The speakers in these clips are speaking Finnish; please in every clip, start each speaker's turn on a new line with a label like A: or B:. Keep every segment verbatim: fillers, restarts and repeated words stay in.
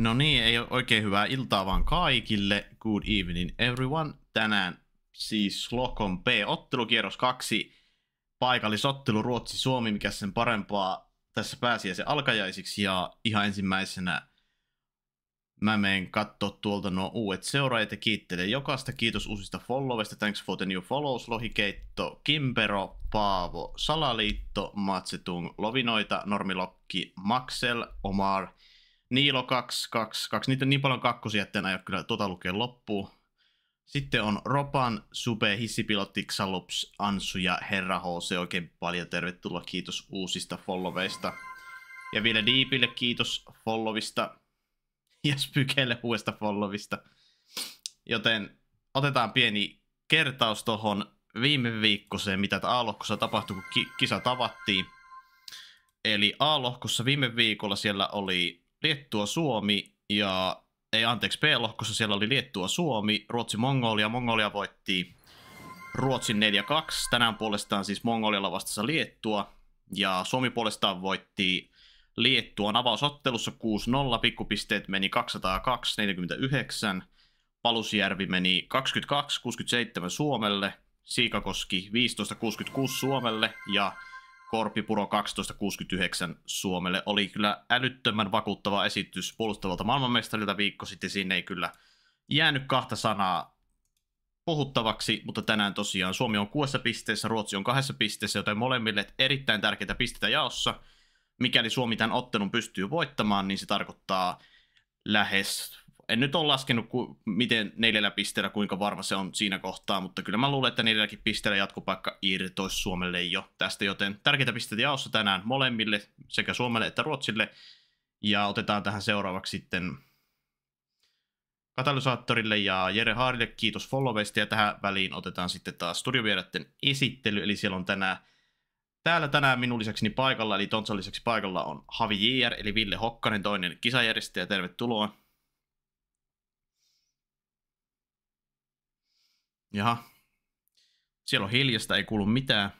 A: No niin, ei ole oikein hyvää iltaa vaan kaikille. Good evening everyone. Tänään siis Slocum B-ottelukierros kaksi. Paikallisottelu Ruotsi-Suomi, mikä sen parempaa tässä pääsiäisen alkajaisiksi. Ja ihan ensimmäisenä mä menen katsoa tuolta nuo uudet seuraajat ja kiittelen jokaista. Kiitos uusista followista. Thanks for the new follows. Lohikeitto, Kimpero, Paavo, Salaliitto, Matsetung, Lovinoita, Normilokki, Maxel, Omar, Niilo kaksi kaksi kaksi. Niitä on niin paljon kakkosia, että en aio kyllä tota lukea loppuun. Sitten on Ropan, Sube, Hissipilotti, Xalups, Ansu ja Herra H C. Oikein paljon tervetuloa. Kiitos uusista followeista. Ja vielä Deepille kiitos followista. Ja Spykelle uudesta followista. Joten otetaan pieni kertaus tuohon viime viikkoiseen, mitä A-lohkossa tapahtui, kun ki kisa tavattiin. Eli A-lohkossa viime viikolla siellä oli Liettua, Suomi ja... Ei anteeksi, B-lohkossa siellä oli Liettua, Suomi, Ruotsi, Mongolia. Mongolia voitti Ruotsin neljä kaksi. Tänään puolestaan siis Mongolialla vastassa Liettua. Ja Suomi puolestaan voitti Liettuan avausottelussa kuusi nolla. Pikkupisteet meni kaksisataakaksi neljäkymmentäyhdeksän. Palusjärvi meni kaksikymmentäkaksi kuusikymmentäseitsemän Suomelle. Siikakoski viisitoista kuusikymmentäkuusi Suomelle. Ja Korpipuro kaksitoista kuusikymmentäyhdeksän Suomelle. Oli kyllä älyttömän vakuuttava esitys puolustavalta maailmanmestarilta viikko sitten. Siinä ei kyllä jäänyt kahta sanaa puhuttavaksi, mutta tänään tosiaan Suomi on kuudessa pisteessä, Ruotsi on kahdessa pisteessä, joten molemmille erittäin tärkeitä pisteitä jaossa. Mikäli Suomi tämän ottelun pystyy voittamaan, niin se tarkoittaa lähes... En nyt ole laskenut, ku, miten neljällä pisteellä, kuinka varma se on siinä kohtaa, mutta kyllä mä luulen, että neljälläkin pisteellä jatkopaikka irtoisi Suomelle jo tästä, joten tärkeitä pisteitä jaossa tänään molemmille, sekä Suomelle että Ruotsille. Ja otetaan tähän seuraavaksi sitten Katalysaattorille ja Jere Haarille kiitos followista, ja tähän väliin otetaan sitten taas studiovieraiden esittely, eli siellä on tänään, täällä tänään minun lisäksi paikalla, eli Tontsan lisäksi paikalla on Havi J R, eli Ville Hokkanen, toinen kisajärjestäjä, tervetuloa. Jaha. Siellä on hiljasta, ei kuulu mitään.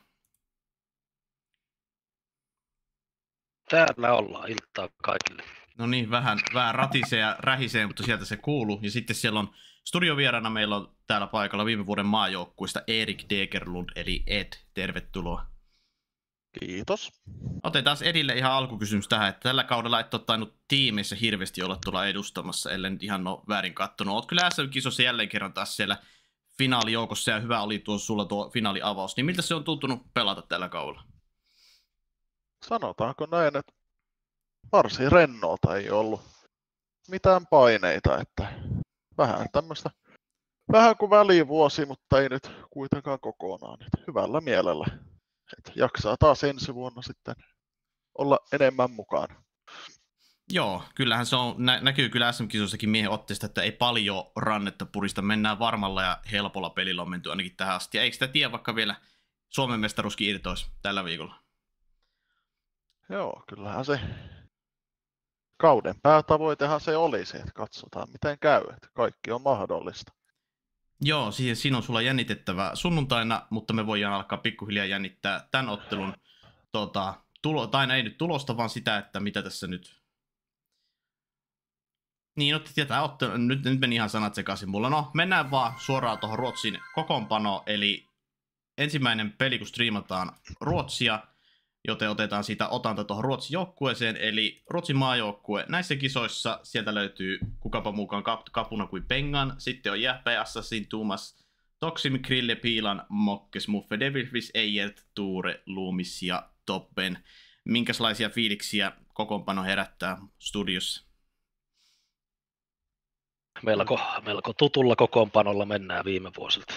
B: Täällä ollaan, iltaa kaikille.
A: No niin, vähän, vähän ratisee ja rähisee, mutta sieltä se kuuluu. Ja sitten siellä on studiovieraana, meillä on täällä paikalla viime vuoden maajoukkuista Erik Degerlund, eli Ed. Tervetuloa.
C: Kiitos.
A: Otetaan Edille ihan alkukysymys tähän, että tällä kaudella et ole tainnut tiimeissä hirveästi olla tuolla edustamassa, ellen ihan ole väärin kattonut. Oot kyllä S M-kisossa jälleen kerran taas siellä finaalijoukossa ja hyvä oli tuo sulla tuo finaaliavaus, niin miltä se on tuntunut pelata tällä kaudella?
C: Sanotaanko näin, että varsin rennolta ei ollut mitään paineita, että vähän tämmöistä, vähän kuin välivuosi, mutta ei nyt kuitenkaan kokonaan, että hyvällä mielellä, että jaksaa taas ensi vuonna sitten olla enemmän mukana.
A: Joo, kyllähän se on, nä- näkyy kyllä S M-kisoissakin miehen otteesta, että ei paljon rannetta purista. Mennään varmalla ja helpolla pelillä on menty ainakin tähän asti. Ja eikö sitä tiedä, vaikka vielä Suomen mestaruuskin irtoisi tällä viikolla?
C: Joo, kyllähän se kauden päätavoitehan se olisi, että katsotaan miten käy, että kaikki on mahdollista.
A: Joo, siihen, siinä on sulla jännitettävää sunnuntaina, mutta me voidaan alkaa pikkuhiljaa jännittää tämän ottelun, tota, tulo, tai ei nyt tulosta, vaan sitä, että mitä tässä nyt... Niin, no tietää, ottelu, nyt, nyt meni ihan sanat sekaisin mulla. No, mennään vaan suoraan tuohon Ruotsin kokoonpanoon, eli ensimmäinen peli, kun striimataan Ruotsia, joten otetaan siitä otanta tuohon Ruotsin joukkueeseen, eli Ruotsin maajoukkue näissä kisoissa, sieltä löytyy kukapa mukaan kap, kapuna kuin Pengan, sitten on Jähpä, Assassin, Tuumas, Toxim, Krille, Piilan, Mokkes, Muffe, Devilfish, Eijert, Tuure, Loomis ja Toppen. Minkälaisia fiiliksiä kokoonpano herättää studiossa?
B: Melko, melko tutulla kokoonpanolla mennään viime vuosilta.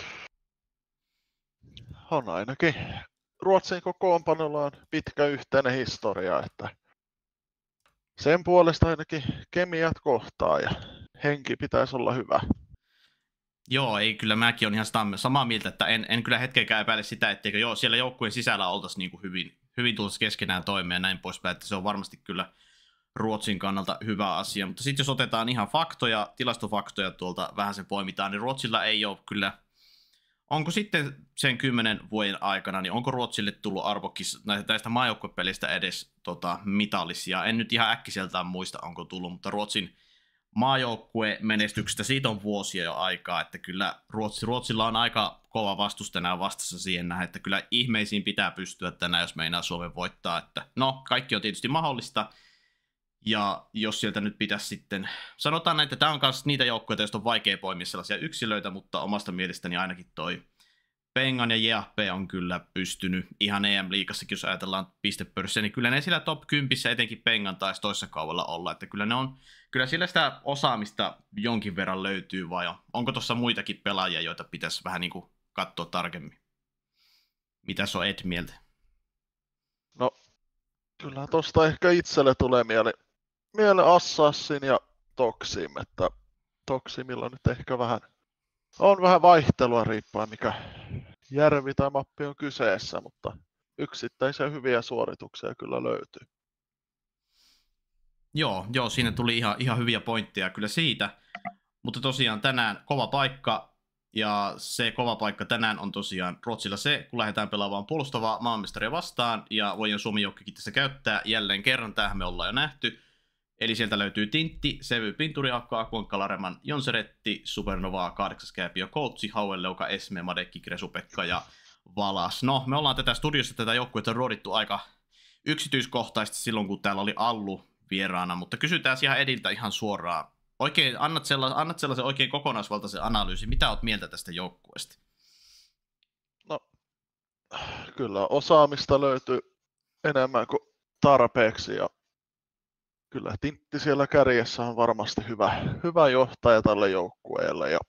C: On ainakin. Ruotsin kokoonpanolla on pitkä yhteinen historia, että sen puolesta ainakin kemiat kohtaa ja henki pitäisi olla hyvä.
A: Joo, ei kyllä mäkin on ihan samaa mieltä, että en, en kyllä hetkeäkään epäile sitä, etteikö joo, siellä joukkueen sisällä oltaisiin niin kuin hyvin, hyvin tulisi keskenään toimeen ja näin poispäin, että se on varmasti kyllä Ruotsin kannalta hyvä asia. Mutta sitten jos otetaan ihan faktoja, tilastofaktoja tuolta vähän sen poimitaan, niin Ruotsilla ei ole kyllä... Onko sitten sen kymmenen vuoden aikana, niin onko Ruotsille tullut arvokis näistä maajoukkuepelistä edes tota, mitallisia? En nyt ihan äkkiseltään muista, onko tullut, mutta Ruotsin maajoukkue menestyksestä, siitä on vuosia jo aikaa, että kyllä Ruotsi, Ruotsilla on aika kova vastus tänään vastassa siihen nähdä, että kyllä ihmeisiin pitää pystyä tänään, jos meinaa Suomen voittaa, että no, kaikki on tietysti mahdollista, ja jos sieltä nyt pitäisi sitten, sanotaan, että tämä on myös niitä joukkoja, joista on vaikea poimia sellaisia yksilöitä, mutta omasta mielestäni ainakin toi Pengan ja J P on kyllä pystynyt ihan E M-liigassakin, jos ajatellaan pistepörssiä, niin kyllä ne sillä top kymmenen etenkin Pengan taisi toisessa kaudella olla, että kyllä ne on, kyllä sillä sitä osaamista jonkin verran löytyy, vai on, onko tuossa muitakin pelaajia, joita pitäisi vähän niin kuin katsoa tarkemmin? Mitäs on Ed mieltä?
C: No, kyllä tuosta ehkä itselle tulee mieleen miele Assassin ja Toxim, että Toximilla nyt ehkä vähän on vähän vaihtelua riippuen mikä järvi tai mappi on kyseessä, mutta yksittäisiä hyviä suorituksia kyllä löytyy.
A: Joo, joo, siinä tuli ihan, ihan hyviä pointteja kyllä siitä, mutta tosiaan tänään kova paikka, ja se kova paikka tänään on tosiaan Ruotsilla se, kun lähdetään pelaamaan puolustavaa maanmestaria vastaan, ja voidaan Suomen joukkokin tässä käyttää jälleen kerran, tämähän me ollaan jo nähty. Eli sieltä löytyy Tintti, Sevy, Pinturi, Akko, Akuankka, Lareman, Jonseretti, Supernova, Kahdeksas Kääpiö, Koutsi, Hauenleuka, Esme, Madekki, Kresupekka ja Valas. No, me ollaan tätä studiossa tätä joukkuetta ruodittu aika yksityiskohtaisesti silloin, kun täällä oli Allu vieraana, mutta kysytään ihan Ediltä ihan suoraan. Oikein, annat, sellaisen, annat sellaisen oikein kokonaisvaltaisen analyysin. Mitä oot mieltä tästä joukkueesta?
C: No, kyllä osaamista löytyy enemmän kuin tarpeeksi ja kyllä Tintti siellä kärjessä on varmasti hyvä, hyvä johtaja tälle joukkueelle ja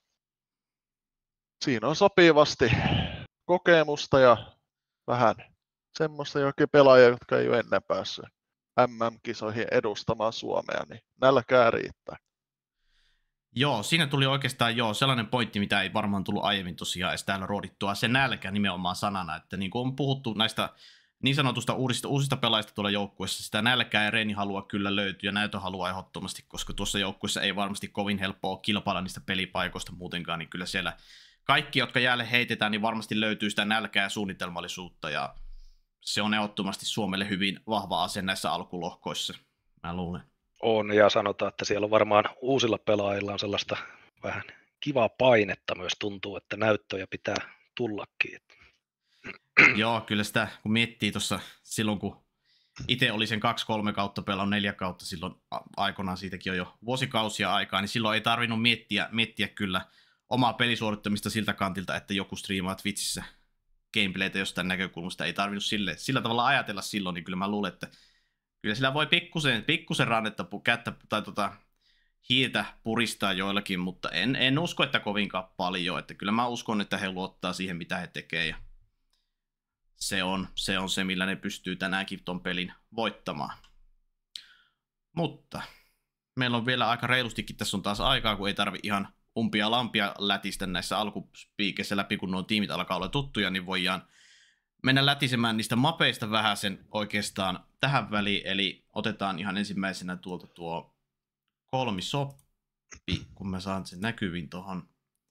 C: siinä on sopivasti kokemusta ja vähän semmoista jokin pelaajia, jotka ei ole ennen päässyt M M-kisoihin edustamaan Suomea, niin nälkää riittää.
A: Joo, siinä tuli oikeastaan joo, sellainen pointti, mitä ei varmaan tullut aiemmin tosiaan edes täällä ruodittua, se nälkä nimenomaan sanana, että niin kuin on puhuttu näistä niin sanotusta uusista, uusista pelaajista tuolla joukkueessa, sitä nälkää ja reenihalua kyllä löytyy ja näytöhalua ehdottomasti, koska tuossa joukkueessa ei varmasti kovin helppoa kilpailla niistä pelipaikoista muutenkaan, niin kyllä siellä kaikki, jotka jäälle heitetään, niin varmasti löytyy sitä nälkää ja suunnitelmallisuutta ja se on ehdottomasti Suomelle hyvin vahva ase näissä alkulohkoissa, mä luulen.
B: On, ja sanotaan, että siellä on varmaan uusilla pelaajilla on sellaista vähän kivaa painetta myös tuntuu, että näyttöjä pitää tullakin.
A: Joo, kyllä sitä, kun miettii tuossa silloin, kun itse oli sen kaksi kolme kautta pelannut neljä kautta silloin aikoinaan, siitäkin on jo vuosikausia aikaa, niin silloin ei tarvinnut miettiä, miettiä kyllä omaa pelisuorittamista siltä kantilta, että joku striimaa Twitchissä gameplaytä jostain näkökulmasta, ei tarvinnut sille, sillä tavalla ajatella silloin, niin kyllä mä luulen, että kyllä sillä voi pikkusen, pikkusen rannetta, kättä tai tota, hiiltä puristaa joillakin, mutta en, en usko, että kovinkaan paljon, että kyllä mä uskon, että he luottaa siihen, mitä he tekee ja se on, se on se, millä ne pystyy tänäänkin ton pelin voittamaan. Mutta meillä on vielä aika reilustikin, tässä on taas aikaa, kun ei tarvi ihan umpia lampia lätistä näissä alkuspiikeissä läpi, kun nuo tiimit alkaa olla tuttuja, niin voidaan mennä lätisemään niistä mapeista vähän sen oikeastaan tähän väliin, eli otetaan ihan ensimmäisenä tuolta tuo kolmisoppi, kun mä saan sen näkyviin tuohon.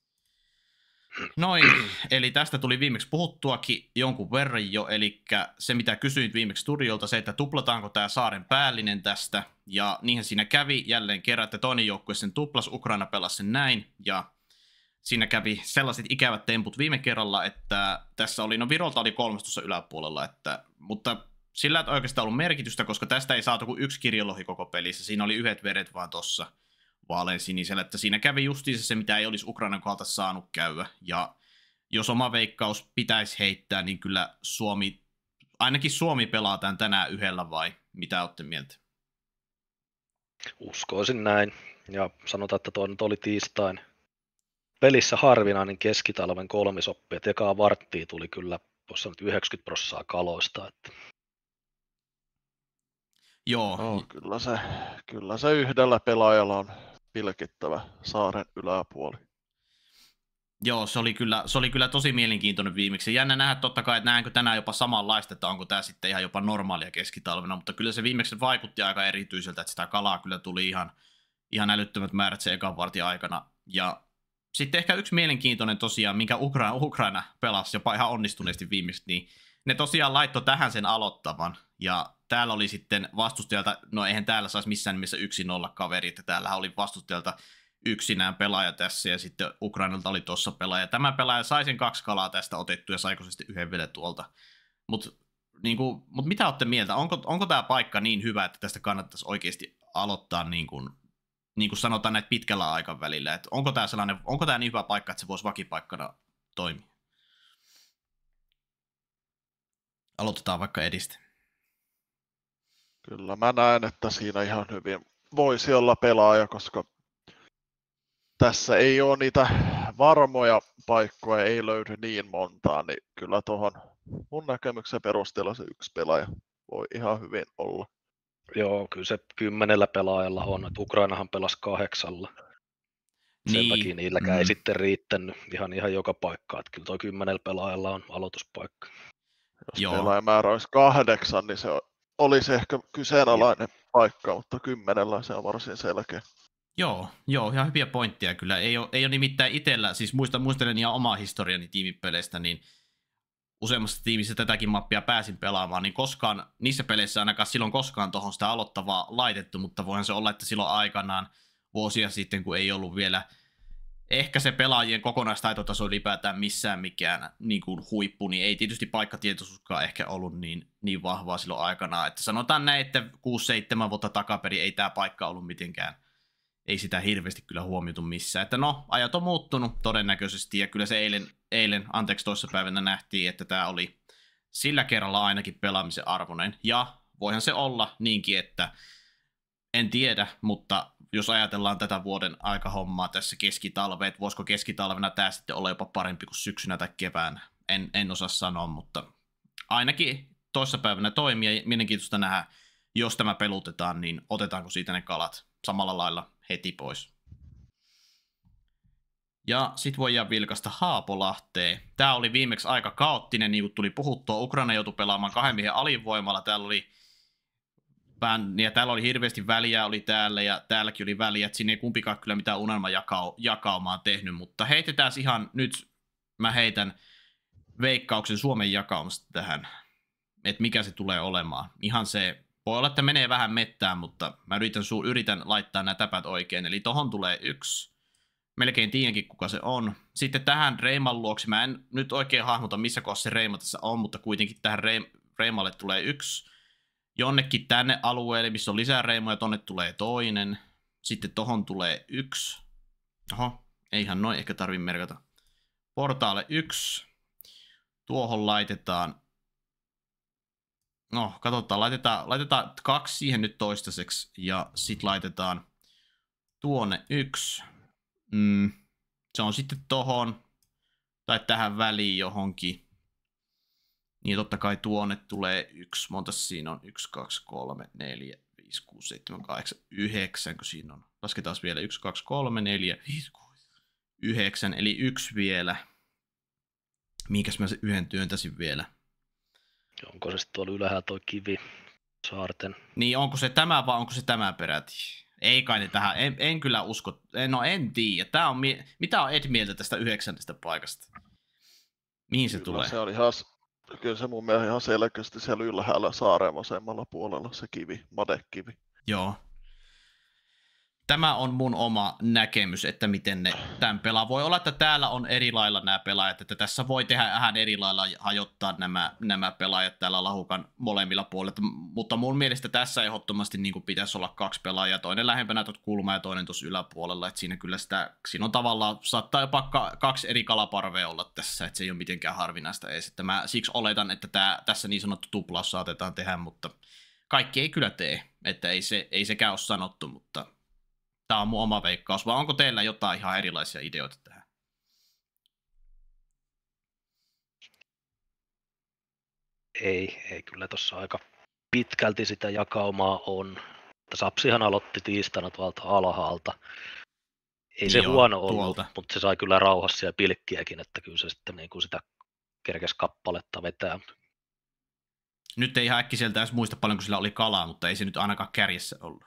A: Noin, eli tästä tuli viimeksi puhuttuakin jonkun verran jo, eli se mitä kysyin viimeksi studiolta, se, että tuplataanko tämä saaren päällinen tästä, ja niinhän siinä kävi jälleen kerran, että toinen joukkue sen tuplas, Ukraina pelasi sen näin, ja siinä kävi sellaiset ikävät temput viime kerralla, että tässä oli, no Virolta oli kolmas tuossa yläpuolella, että, mutta sillä ei oikeastaan ollut merkitystä, koska tästä ei saatu kuin yksi kirjolohi koko pelissä, siinä oli yhdet veret vaan tuossa vaalean sinisellä, että siinä kävi justiinsa se, mitä ei olisi Ukrainan kohdalta saanut käydä, ja jos oma veikkaus pitäisi heittää, niin kyllä Suomi, ainakin Suomi pelaa tämän tänään yhdellä, vai mitä olette mieltä?
B: Uskoisin näin, ja sanotaan, että tuo nyt oli tiistain pelissä harvinainen keskitalven kolmisoppi, että ekaa varttia tuli kyllä, tuossa nyt yhdeksänkymmentä prosenttia kaloista, että
A: Joo.
C: No, kyllä, se, kyllä se yhdellä pelaajalla on pilkittävä saaren yläpuoli.
A: Joo, se oli, kyllä, se oli kyllä tosi mielenkiintoinen viimeksi. Jännä nähdä totta kai, että näenkö tänään jopa samanlaista, että onko tämä sitten ihan jopa normaalia keskitalvena, mutta kyllä se viimeksi vaikutti aika erityiseltä, että sitä kalaa kyllä tuli ihan, ihan älyttömät määrät sen ekan vartin aikana. Ja sitten ehkä yksi mielenkiintoinen tosiaan, minkä Ukraina, Ukraina pelasi jopa ihan onnistuneesti viimeksi, niin ne tosiaan laittoi tähän sen aloittavan. ja täällä oli sitten vastustajalta, no eihän täällä saisi missään nimessä yksin olla kaveri, että täällä oli vastustajalta yksinään pelaaja tässä ja sitten Ukrainalta oli tuossa pelaaja. Tämä pelaaja sai sen kaksi kalaa tästä otettu ja saiko se sitten yhden vielä tuolta. Mutta niin mut mitä olette mieltä? Onko, onko tämä paikka niin hyvä, että tästä kannattaisi oikeasti aloittaa niin kuin, niin kuin sanotaan näitä pitkällä aikavälillä? Että onko tämä sellainen, onko tämä niin hyvä paikka, että se voisi vakipaikkana toimia? Aloitetaan vaikka Edistä.
C: Kyllä mä näen, että siinä ihan hyvin voisi olla pelaaja, koska tässä ei ole niitä varmoja paikkoja, ei löydy niin montaa, niin kyllä tuohon mun näkemyksen perusteella se yksi pelaaja voi ihan hyvin olla.
B: Joo, kyllä se kymmenellä pelaajalla on, että Ukrainahan pelasi kahdeksalla. Sen
A: Niin.
B: takia niilläkään
A: Mm.
B: ei sitten riittänyt ihan, ihan joka paikkaan, että kyllä tuo kymmenellä pelaajalla on aloituspaikka.
C: Jos
A: Joo.
C: pelaajamäärä olisi kahdeksan, niin se olisi ehkä kyseenalainen paikka, mutta kymmenellä se on varsin selkeä.
A: Joo, joo, ihan hyviä pointteja kyllä. Ei ole, ei ole nimittäin itsellä, siis muistan, muistelen ihan omaa historiani tiimipeleistä, niin useammassa tiimissä tätäkin mappia pääsin pelaamaan, niin koskaan, niissä peleissä ainakaan silloin koskaan tuohon sitä aloittavaa laitettu, mutta voihan se olla, että silloin aikanaan vuosia sitten, kun ei ollut vielä ehkä se pelaajien kokonaistaitotaso ylipäätään missään mikään niin kuin huippu, niin ei tietysti paikkatietoisuuskaan ehkä ollut niin, niin vahvaa silloin aikanaan. Että sanotaan näin, että kuusi seitsemän vuotta takaperin ei tämä paikka ollut mitenkään, ei sitä hirveästi kyllä huomioitu missään. Että no, ajat on muuttunut todennäköisesti, ja kyllä se eilen, eilen anteeksi toissapäivänä nähtiin, että tämä oli sillä kerralla ainakin pelaamisen arvoinen. Ja voihan se olla niinkin, että en tiedä, mutta jos ajatellaan tätä vuoden aikahommaa tässä keskitalveen, että voisiko keskitalvena tämä sitten olla jopa parempi kuin syksynä tai keväänä, en, en osaa sanoa, mutta ainakin toissapäivänä toimii, ja mielenkiintoista nähdä, jos tämä pelutetaan, niin otetaanko siitä ne kalat samalla lailla heti pois. Ja sitten voidaan vilkaista Haapolahteen. Tämä oli viimeksi aika kaoottinen, niin kuin tuli puhuttua. Ukraina joutui pelaamaan kahden miehen alivoimalla. Täällä oli, ja täällä oli hirveästi väliä oli täällä, ja täälläkin oli väliä. Siinä ei kumpikaan kyllä mitään unelmajakaumaa tehnyt, mutta heitetään ihan nyt, mä heitän veikkauksen Suomen jakaumasta tähän, että mikä se tulee olemaan. Ihan se, voi olla, että menee vähän mettään, mutta mä yritän, yritän laittaa nämä täpät oikein. Eli tohon tulee yksi. Melkein tiedänkin, kuka se on. Sitten tähän Reiman luoksi, mä en nyt oikein hahmota, missä kohdassa se Reima tässä on, mutta kuitenkin tähän Reimalle tulee yksi. Jonnekin tänne alueelle, missä on lisää Reimoja, tonne tulee toinen. Sitten tohon tulee yksi. Oho, eihän noin ehkä tarvi merkata. Portaalle yksi. Tuohon laitetaan, no katsotaan, laitetaan, laitetaan kaksi siihen nyt toistaiseksi. Ja sitten laitetaan tuonne yksi. Mm, se on sitten tohon, tai tähän väliin johonkin. Niin totta kai tuonne tulee yksi, monta siinä on? Yksi, kaksi, kolme, neljä, viisi, kuusi, seitsemän, kahdeksan, yhdeksän, kun siinä on. Lasketaan vielä yksi, kaksi, kolme, neljä, viisi, kuusi, yhdeksän, eli yksi vielä. Mihinkäs mä se yhden työntäisin vielä?
B: Onko se sitten tuolla ylhäällä toi kivi saarten?
A: Niin, onko se tämä vai onko se tämä peräti? Ei kai ne tähän, en, en kyllä usko, no en tiedä. Tää on, mitä on Ed mieltä tästä yhdeksännestä paikasta? Mihin se
C: Kyllä
A: tulee?
C: Se on ihan, kyllä se mun mielestä ihan selkeästi siellä ylhäällä saaren vasemmalla puolella se kivi, madekivi.
A: Joo. Tämä on mun oma näkemys, että miten ne tämän pelaa. Voi olla, että täällä on eri lailla nämä pelaajat, että tässä voi tehdä vähän eri lailla hajottaa nämä, nämä pelaajat täällä lahukan molemmilla puolilla. Mutta mun mielestä tässä ehdottomasti niin pitäisi olla kaksi pelaajaa, toinen lähempänä tuot kulma ja toinen tuossa yläpuolella. Että siinä kyllä sitä, siinä on tavallaan, saattaa jopa kaksi eri kalaparvea olla tässä, että se ei ole mitenkään harvinaista edes. Että mä siksi oletan, että tämä, tässä niin sanottu tuplaus saatetaan tehdä, mutta kaikki ei kyllä tee, että ei, se, ei sekään ole sanottu, mutta tämä on mun oma veikkaus, vai onko teillä jotain ihan erilaisia ideoita tähän?
B: Ei, ei kyllä tuossa aika pitkälti sitä jakaumaa on. Sapsihan aloitti tiistaina tuolta alhaalta. Ei se
A: Joo,
B: huono ollut,
A: tuolta.
B: mutta se sai kyllä rauhassa ja pilkkiäkin, että kyllä se sitten niin kuin sitä kerkesi kappaletta vetää.
A: Nyt ei ihan äkkiseltä edes muista paljonko sillä oli kalaa, mutta ei se nyt ainakaan kärjessä ollut.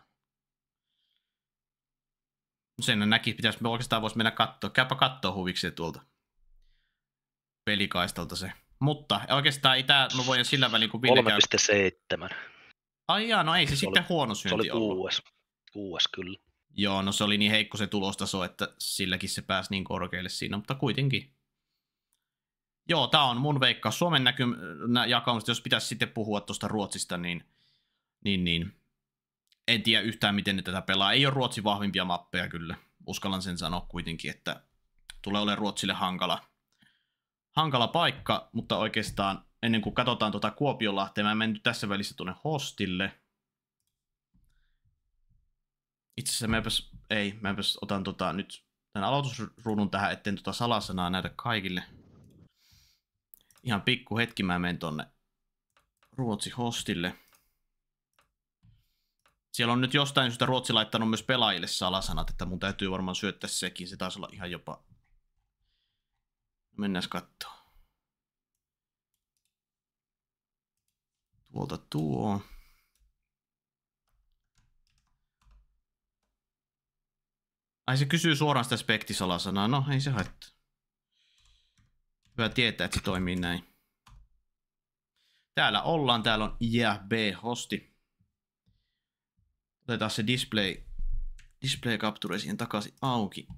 A: Sen näki, pitäisi, oikeastaan voisi mennä katsoa. Käypä katsoa huvikseen tuolta pelikaistalta se Mutta oikeastaan ei tää, mä voin sillä välin, kun Ville
B: kolme
A: käy...
B: pilkku seitsemän.
A: Ai jaa, no ei se, se sitten
B: oli,
A: huono
B: se
A: syönti
B: oli
A: ollut.
B: kuudes. Kuudes kyllä.
A: Joo, no se oli niin heikko se tulostaso, että silläkin se pääsi niin korkealle siinä, mutta kuitenkin. Joo, tää on mun veikkaus. Suomen näkymä jakaumasta, jos pitäisi sitten puhua tuosta Ruotsista, niin, niin, niin en tiedä yhtään, miten ne tätä pelaa. Ei ole Ruotsin vahvimpia mappeja kyllä. Uskallan sen sanoa kuitenkin, että tulee olemaan Ruotsille hankala, hankala paikka, mutta oikeastaan ennen kuin katsotaan tuota Kuopionlahtea, mä en mennyt tässä välissä tuonne hostille. Itse asiassa mäpäs, ei, mäpäs otan tota nyt tämän aloitusruudun tähän, etten tota salasanaa näytä kaikille. Ihan pikku hetki mä menen tonne Ruotsi hostille. Siellä on nyt jostain syystä Ruotsi laittanut myös pelaajille salasanat, että mun täytyy varmaan syöttää sekin. Se taisi olla ihan jopa... Mennään kattoo. Tuolta tuo. Ai se kysyy suoraan sitä spektisalasanaa. No ei se haittaa. Hyvä tietää, että se toimii näin. Täällä ollaan. Täällä on I A B-hosti. Otetaan se display, display capture siihen takaisin auki.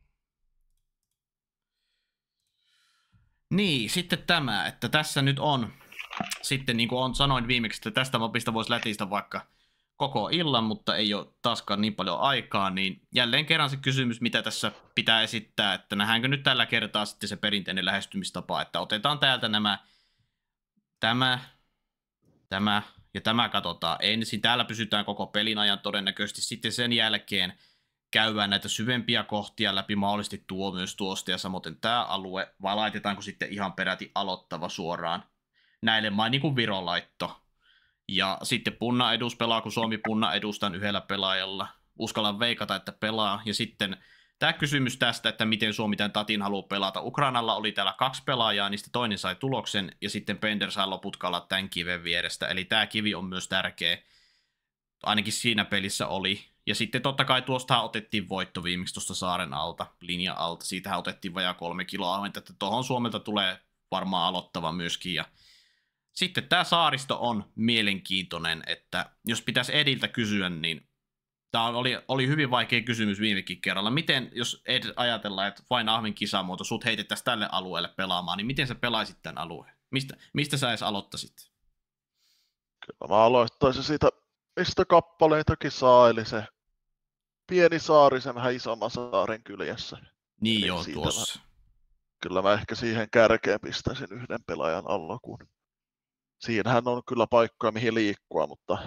A: Niin, sitten tämä, että tässä nyt on, sitten niin kuin on sanoin viimeksi, että tästä mapista voisi lätistä vaikka koko illan, mutta ei ole taaskaan niin paljon aikaa, niin jälleen kerran se kysymys, mitä tässä pitää esittää, että nähdäänkö nyt tällä kertaa sitten se perinteinen lähestymistapa, että otetaan täältä nämä, tämä, tämä ja tämä katsotaan ensin. Täällä pysytään koko pelin ajan todennäköisesti, sitten sen jälkeen käydään näitä syvempiä kohtia läpi, mahdollisesti tuo myös tuosta ja samoin tämä alue, vai laitetaanko sitten ihan peräti aloittava suoraan näille main niin kuin Viron laitto. Ja sitten punna edus pelaa, kun Suomi punna edustan yhdellä pelaajalla. Uskallan veikata, että pelaa. Ja sitten tämä kysymys tästä, että miten Suomi tämän tatin haluaa pelata. Ukrainalla oli täällä kaksi pelaajaa, niistä toinen sai tuloksen, ja sitten Pender sai loput kalat tämän kiven vierestä. Eli tämä kivi on myös tärkeä. Ainakin siinä pelissä oli. Ja sitten totta kai tuostahan otettiin voitto viimeksi tuosta saaren alta, linjan alta. Siitähän otettiin vajaa kolme kiloa ahventa, että tuohon Suomelta tulee varmaan aloittava myöskin. Ja sitten tämä saaristo on mielenkiintoinen, että jos pitäisi Ediltä kysyä, niin tämä oli, oli hyvin vaikea kysymys viimekin kerralla. Miten, jos Ed ajatellaan, että vain ahven kisamuoto, sut heitettäisiin tälle alueelle pelaamaan, niin miten sä pelaisit tämän alueen? Mistä, mistä sä edes aloittaisit?
C: Kyllä mä aloittaisin siitä, mistä kappaleitakin saa, eli se pieni saari sen vähän isomman saaren kyljessä.
A: Niin
C: eli
A: joo, tuossa.
C: Mä, kyllä mä ehkä siihen kärkeen pistäisin yhden pelaajan alla, kun siinähän on kyllä paikkoja mihin liikkua, mutta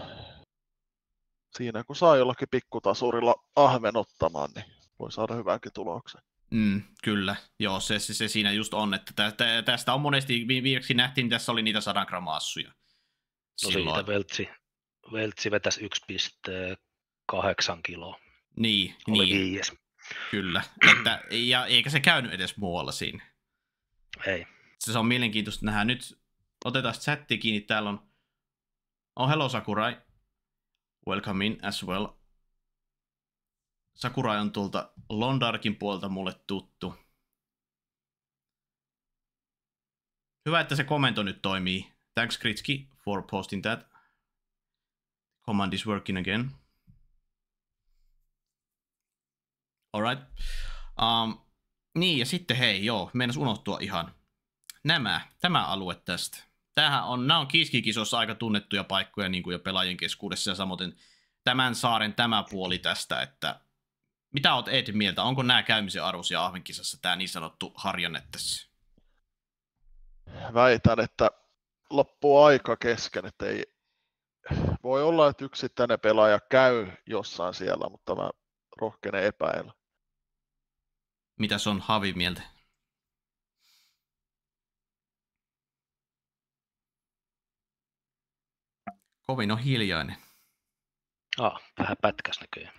C: siinä kun saa jollakin pikkutasurilla ahven ottamaan, niin voi saada hyvänkin tuloksen.
A: Mm, kyllä, joo, se, se, se siinä just on, että tästä, tästä on monesti, viimeksi nähtiin, niin tässä oli niitä sadan grammaassuja.
B: No
A: silloin.
B: siitä Veltsi, Veltsi vetäisi yksi pilkku kahdeksan kiloa.
A: Niin,
B: oli
A: niin.
B: viies.
A: Kyllä, että, ja eikä se käynyt edes muualla siinä.
B: Ei.
A: Se on mielenkiintoista nähdä. Nyt otetaan chatti kiinni, täällä on, oh hello Sakurai, welcome in as well. Sakurai on tuolta Londarkin puolta mulle tuttu. Hyvä, että se komento nyt toimii. Thanks Kritski for posting that. Command is working again. Alright. Um, niin, ja sitten hei, joo, meinas unohtua ihan. Nämä, tämä alue tästä. Tämähän on, nämä on kiskikisossa aika tunnettuja paikkoja niin kuin jo pelaajien keskuudessa ja samoin tämän saaren tämä puoli tästä, että mitä oot Ed mieltä? Onko nämä käymisen arvoisia ahvenkisassa tämä niin sanottu harjanne tässä?
C: Väitän, että loppuu aika kesken, että ei voi olla, että yksittäinen pelaaja käy jossain siellä, mutta mä rohkenen epäillä.
A: Mitäs on Havi mieltä? Kovin on hiljainen.
B: Ah, vähän pätkäs näköjään.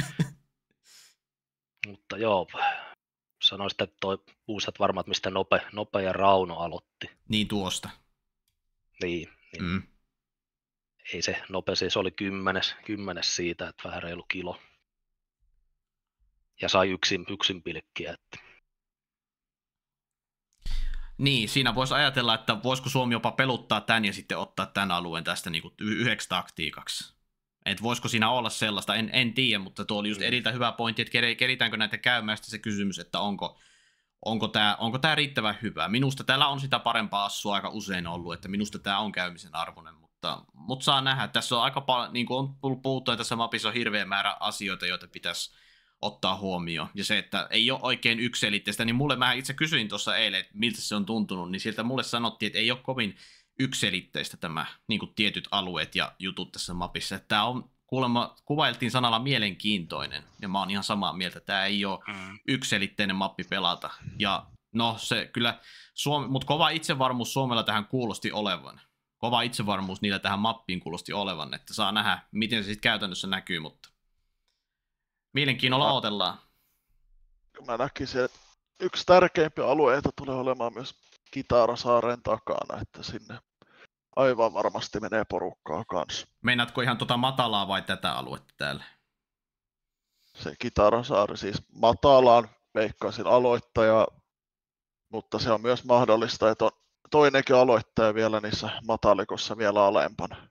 B: Mutta joo, sanoisin, että toi muistat varmaan, että mistä nope, nope ja Rauno aloitti.
A: Niin tuosta.
B: Niin, niin.
A: Mm.
B: Ei se nope, siis oli kymmenes, kymmenes siitä, että vähän reilu kilo. Ja sai yksin, yksin pilkkiä. Että...
A: Niin, siinä voisi ajatella, että voisiko Suomi jopa peluttaa tämän ja sitten ottaa tämän alueen tästä niin kuin yhdeksi taktiikaksi. Että voisiko siinä olla sellaista, en, en tiedä, mutta tuo oli just
B: Mm.
A: eriltä hyvä pointti, että keritäänkö näitä käymään sitten se kysymys, että onko, onko tämä onko tää riittävän hyvä. Minusta täällä on sitä parempaa assua aika usein ollut, että minusta tämä on käymisen arvoinen, mutta, mutta saa nähdä. Tässä on aika paljon, niin kuin on puhuttu, että tässä mapissa on hirveä määrä asioita, joita pitäisi ottaa huomioon. Ja se, että ei ole oikein yksiselitteistä, niin mulle, mä itse kysyin tuossa eilen, että miltä se on tuntunut, niin sieltä mulle sanottiin, että ei ole kovin yksiselitteistä tämä niin kuin tietyt alueet ja jutut tässä mapissa. Että tämä on, kuulemma kuvailtiin sanalla mielenkiintoinen, ja mä oon ihan samaa mieltä, tämä ei ole
B: Mm.
A: yksiselitteinen mappi pelata. Ja no se kyllä, Suomi, mutta kova itsevarmuus Suomella tähän kuulosti olevan. Kova itsevarmuus niillä tähän mappiin kuulosti olevan, että saa nähdä, miten se sitten käytännössä näkyy, mutta mielenkiinnolla odotellaan.
C: Mä näkisin, että yksi tärkeimpiä alueita tulee olemaan myös Kitarasaaren takana, että sinne aivan varmasti menee porukkaa kanssa.
A: Meinaatko ihan tota matalaa vai tätä aluetta täällä?
C: Se Kitarasaari siis matalaan veikkaisin aloittaja, mutta se on myös mahdollista, että on toinenkin aloittaja vielä niissä matalikossa vielä alempana.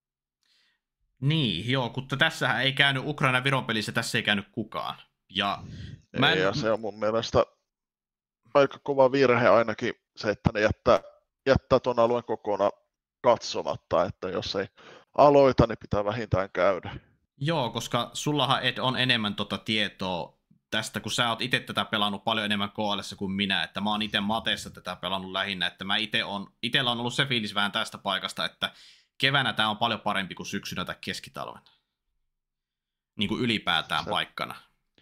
A: Niin, joo, kun tässähän ei käynyt Ukraina-Viron pelissä, tässä ei käynyt kukaan. Ja, mä en...
C: Ei, ja se on mun mielestä aika kova virhe ainakin se, että ne jättää, jättää ton alueen kokonaan katsomatta, että jos ei aloita, niin pitää vähintään käydä.
A: Joo, koska sullahan Ed on enemmän tota tietoa tästä, kun sä oot itse tätä pelannut paljon enemmän K L:ssä kuin minä, että mä oon itse Mateessa tätä pelannut lähinnä, että mä ite on, itellä on ollut se fiilis vähän tästä paikasta, että keväänä tää on paljon parempi kuin syksynä tai keskitalvena. Niin kuin ylipäätään
C: Se-
A: paikkana.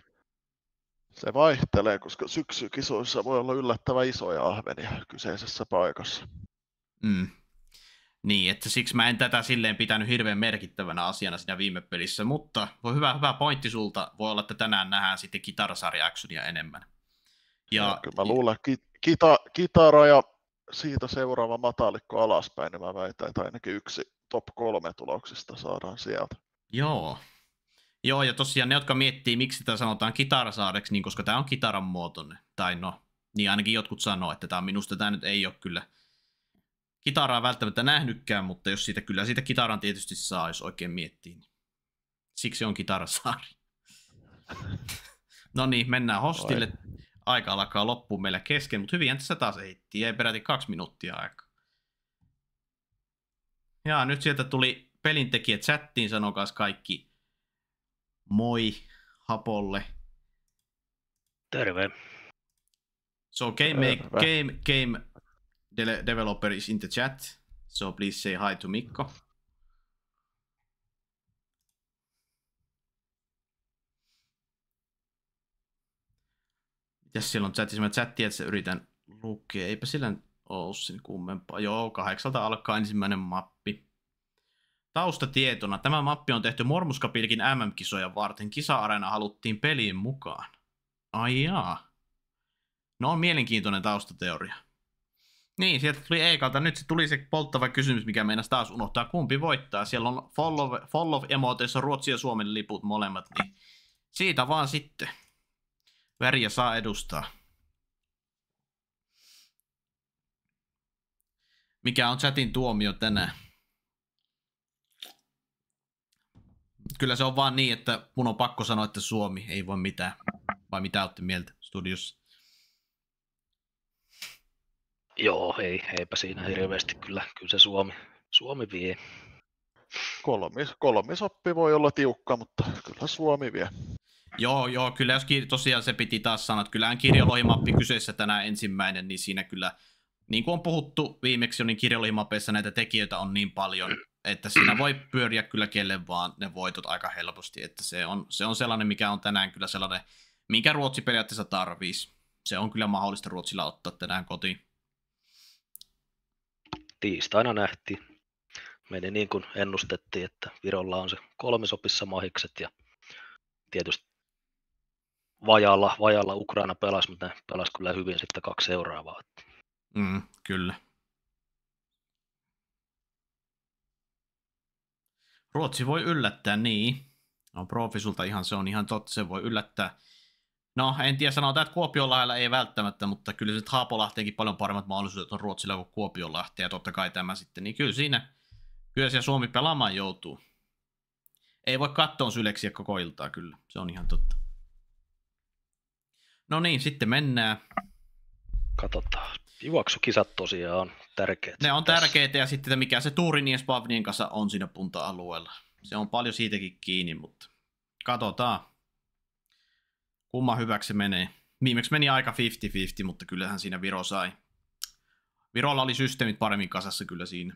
C: Se vaihtelee, koska syksykisoissa voi olla yllättävän isoja ahvenia kyseisessä paikassa.
A: Mm. Niin, että siksi mä en tätä silleen pitänyt hirveän merkittävänä asiana siinä viime pelissä, mutta voi hyvä, hyvä pointti sulta. Voi olla, että tänään nähdään sitten Kitarasaari actionia enemmän.
C: Ja,
A: Ja,
C: kyllä mä luulen, että ki- kita, kitara ja siitä seuraava matalikko alaspäin, niin mä väitän, että ainakin yksi top kolme tuloksista saadaan sieltä.
A: Joo. Joo, ja tosiaan ne, jotka miettii, miksi tätä sanotaan Kitarasaareksi, niin koska tämä on kitaran muotoinen. Tai no, niin ainakin jotkut sanoo, että tämä minusta tämä nyt ei ole kyllä kitaraa välttämättä nähnytkään, mutta jos siitä kyllä siitä kitaran tietysti saa, jos oikein miettii. Niin siksi on Kitarasaari. No niin, mennään hostille. Aika alkaa loppuun meillä kesken, mutta hyvin tässä taas ehittiin. Ei peräti kaksi minuuttia aikaa. Ja nyt sieltä tuli pelintekijät chattiin, sanokaas kaikki moi Hapolle.
B: Terve.
A: So game, make,
C: Terve.
A: game, game de- developer is in the chat, so please say hi to Mikko. Mitäs siellä on chatissa? Mä chattia, että se yritän lukea. Eipä sillä ole sen kummempaa. Joo, kahdeksalta alkaa ensimmäinen mappi. Taustatietona. Tämä mappi on tehty Mormuskapilkin M M-kisoja varten. Kisa-areena haluttiin peliin mukaan. Ai jaa. No on mielenkiintoinen taustateoria. Niin, sieltä tuli Eikalta. Nyt se tuli se polttava kysymys, mikä meinasi taas unohtaa. Kumpi voittaa? Siellä on follow, follow emoteissa Ruotsin ja Suomen liput molemmat. Niin siitä vaan sitten. Väriä saa edustaa. Mikä on chatin tuomio tänään? Kyllä se on vaan niin, että mun on pakko sanoa, että Suomi ei voi mitään. Vai mitä olette mieltä studiossa?
B: Joo, ei, eipä siinä hirveästi kyllä. Kyllä se Suomi, Suomi vie.
C: Kolmis, kolmisoppi voi olla tiukka, mutta kyllä Suomi vie.
A: Joo, joo, kyllä jos kir- tosiaan se piti taas sanoa, että kyllähän kirjolohimappi kyseessä tänään ensimmäinen, niin siinä kyllä, niin kuin on puhuttu viimeksi jo, niin kirjolohimapeissa näitä tekijöitä on niin paljon, että siinä voi pyöriä kyllä kelle vaan ne voitot aika helposti, että se on, se on sellainen, mikä on tänään kyllä sellainen, minkä Ruotsi periaatteessa tarvitsisi. Se on kyllä mahdollista Ruotsilla ottaa tänään kotiin.
B: Tiistaina nähtiin. Meni niin kuin ennustettiin, että Virolla on se kolmisopissa mahikset ja tietysti vajalla, vajalla Ukraina pelasi, mutta ne pelasi kyllä hyvin sitten kaksi seuraavaa.
A: Mm, kyllä. Ruotsi voi yllättää, niin. No Profisulta ihan se on ihan totta, se voi yllättää No, en tiedä, sanotaan, että Kuopionlahdella ei välttämättä, mutta kyllä se nyt Haapolahteenkin paljon paremmat mahdollisuudet on Ruotsilla kuin Kuopionlahteen, ja totta kai tämä sitten, niin kyllä siinä, kyllä siellä Suomi pelaamaan joutuu. Ei voi kattoon syleksiä koko iltaa, kyllä, se on ihan totta. No niin, sitten mennään.
B: Katsotaan. Juoksukisat tosiaan on tärkeät.
A: Ne on
B: tässä.
A: tärkeitä, ja sitten mikä se Tuurinien Spavnien kanssa on siinä punta-alueella. Se on paljon siitäkin kiinni, mutta katsotaan. Kumma hyväksi se menee. Viimeksi meni aika viisikymmentä viisikymmentä, mutta kyllähän siinä Viro sai. Virolla oli systeemit paremmin kasassa kyllä siinä.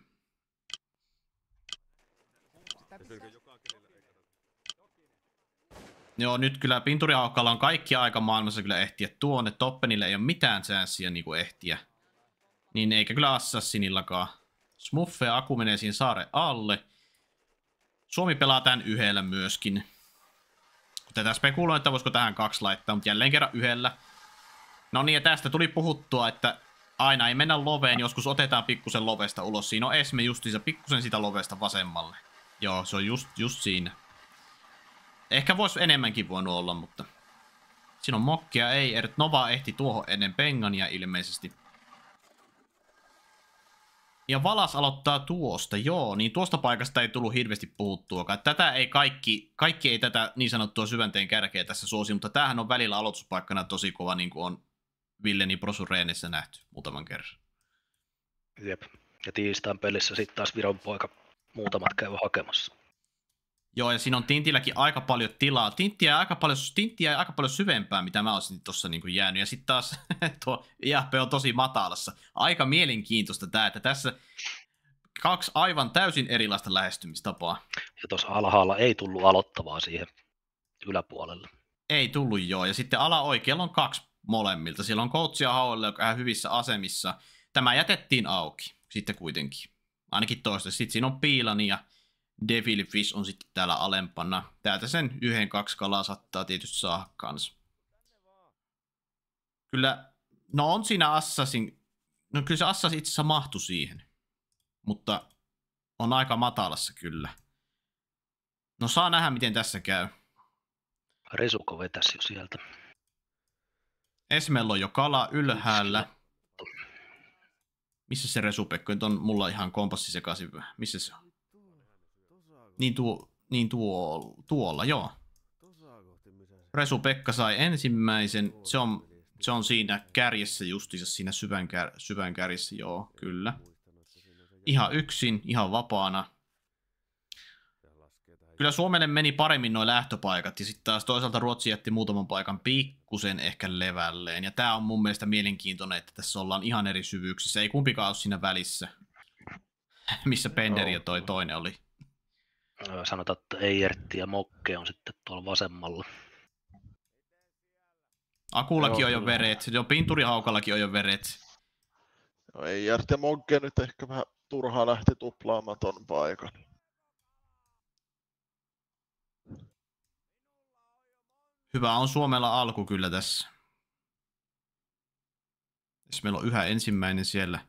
A: Joo, nyt kyllä Pinturihaukalla on kaikki aika maailmassa kyllä ehtiä tuonne. Toppenille ei ole mitään chanssiä niin kuin ehtiä. Niin eikä kyllä Assassinillakaan. Smuffe ja Aku menee siinä saaren alle. Suomi pelaa tämän yhdellä myöskin. Tätä spekuloin, että voisiko tähän kaksi laittaa, mutta jälleen kerran yhdellä. No niin, ja tästä tuli puhuttua, että aina ei mennä loveen, joskus otetaan pikkusen lovesta ulos. Siinä on Esme justiinsa pikkusen sitä lovesta vasemmalle. Joo, se on just, just siinä. Ehkä voisi enemmänkin voinut olla, mutta siinä on mokkia, ei. Ert Nova ehti tuohon ennen Pengania ilmeisesti. Ja Valas aloittaa tuosta, joo, niin tuosta paikasta ei tullut hirveästi puhuttuakaan. Tätä ei kaikki, kaikki ei tätä niin sanottua syvänteen kärkeä tässä suosi, mutta tämähän on välillä aloituspaikkana tosi kova, niin kuin on Villeni Prosureenissä nähty muutaman kerran.
B: Jep. Ja tiistain pelissä sitten taas Viron poika muutamat käy hakemassa.
A: Joo, ja siinä on Tintilläkin aika paljon tilaa. Tinttiä aika paljon, tinttiä aika paljon syvempää, mitä mä olisin tuossa niin kuin jäänyt. Ja sitten taas tuo I F P on tosi matalassa. Aika mielenkiintoista tämä, että tässä kaksi aivan täysin erilaista lähestymistapaa.
B: Ja tuossa alhaalla ei tullut aloittavaa siihen yläpuolelle.
A: Ei tullut joo, ja sitten alaoikealla on kaksi molemmilta. Siellä on coach ja Hauelle, joka on hyvissä asemissa. Tämä jätettiin auki sitten kuitenkin. Ainakin toista. Sitten siinä on Piilani ja Devil Fish on sitten täällä alempana. Täältä sen yhden, kaksi kalaa saattaa tietysti saada kanssa. Kyllä, no on siinä Assassin, no kyllä se Assassin itse asiassa mahtui siihen. Mutta on aika matalassa kyllä. No saa nähdä miten tässä käy.
B: Resuko vetäisi jo sieltä.
A: Esmellä on jo kala ylhäällä. Missä se Resupekko? Nyt on mulla ihan kompassi sekaisin. Missä se on? Niin, tuo, niin tuo, tuolla, joo. Resu-Pekka sai ensimmäisen. Se on, se on siinä kärjessä justiinsa, siinä syvän, kär, syvän kärjessä, joo, kyllä. Ihan yksin, ihan vapaana. Kyllä Suomelle meni paremmin nuo lähtöpaikat, ja sitten taas toisaalta Ruotsi jätti muutaman paikan pikkusen ehkä levälleen. Ja tää on mun mielestä mielenkiintoinen, että tässä ollaan ihan eri syvyyksissä. Ei kumpikaan ole siinä välissä, missä Penderi ja toi toinen oli.
B: Sanotaan, että Eijertti ja Mokke on sitten tuolla vasemmalla.
A: Akullakin
C: Joo,
A: on jo
C: kyllä.
A: veret, jo Pinturihaukallakin on jo veret.
C: No, ei Järti Monke nyt ehkä vähän turhaa lähti tuplaamaan ton paikan.
A: Hyvä on Suomella alku kyllä tässä. Jos meillä on yhä ensimmäinen siellä.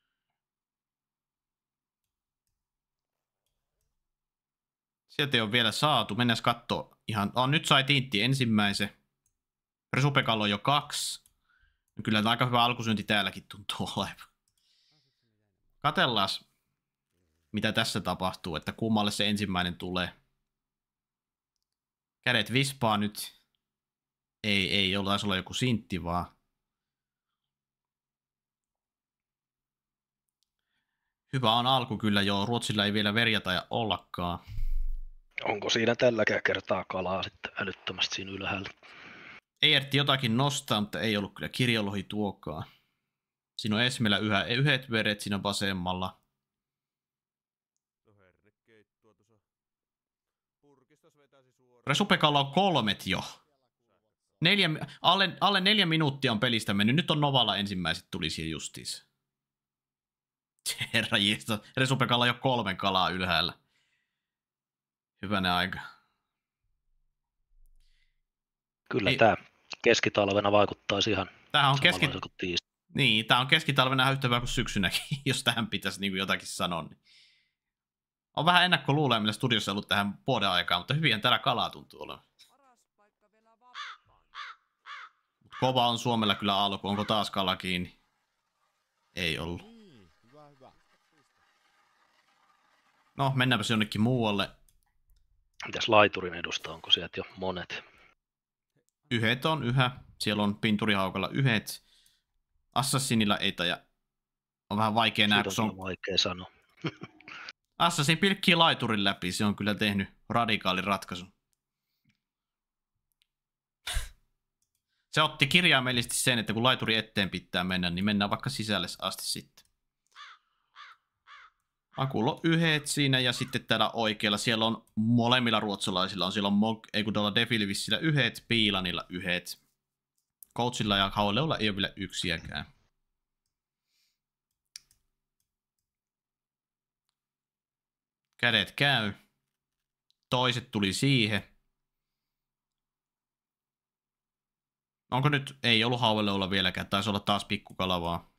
A: Sieltä ei ole vielä saatu. Mennään kattoo ihan. Oh, nyt sai Tintti ensimmäisen. Resupekalla on jo kaksi. No, kyllä aika hyvä alkusyönti täälläkin tuntuu olevan. Katellaan, mitä tässä tapahtuu, että kummalle se ensimmäinen tulee. Kädet vispaa nyt. Ei, ei, ole taisi olla joku sintti vaan. Hyvä on alku kyllä joo. Ruotsilla ei vielä verjata ollakaan.
B: Onko siinä tälläkään kertaa kalaa sitten älyttömästi siinä ylhäällä?
A: Eiertti jotakin nostaa, mutta ei ollut kyllä kirjolohi tuokaa. Siinä on Esmellä yhä yhdet veret siinä vasemmalla. Resupekalla on kolmet jo. Neljä, alle, alle neljä minuuttia on pelistä mennyt. Nyt on Novalla ensimmäiset tuli siihen justiinsa. Herra jeesus. Resupekalla on jo kolmen kalaa ylhäällä. Hyvänen aika.
B: Kyllä
A: Ei.
B: tämä keskitalvena vaikuttaisi ihan
A: Tämähän on keski...
B: samanlaisen kuin tiistai.
A: Niin, tää on keskitalvena ihan yhtä hyvä kuin syksynäkin, jos tähän pitäisi niin kuin jotakin sanoa. Niin. On vähän ennakkoluuloja, millä studiossa ollut tähän vuoden aikaan, mutta hyvin täällä kalaa tuntuu olevan. Kova on Suomella kyllä alku. Onko taas kala kiinni? Ei ollut. No, mennäänpä jonnekin muualle.
B: Mitäs laiturin edusta, onko sieltä jo monet?
A: Yhdet on yhä. Siellä on pinturihaukalla yhdet. Assassinilla ei taja. On vähän vaikea nähdä, kun se on...
B: vaikea sanoa.
A: Assassin pilkkii laiturin läpi. Se on kyllä tehnyt radikaalin ratkaisun. Se otti kirjaimellisesti sen, että kun laituri eteen pitää mennä, niin mennään vaikka sisälle asti sitten. Akulla on yhdet siinä ja sitten täällä oikealla siellä on molemmilla ruotsalaisilla on siellä on Mog, ei kun tuolla Defilvissillä yhdet, Piilanilla yhdet. Coachilla ja Hauleulla ei ole vielä yksiäkään. Kädet käy. Toiset tuli siihen. Onko nyt, ei ollut Hauleulla vieläkään, taisi olla taas pikkukalavaa.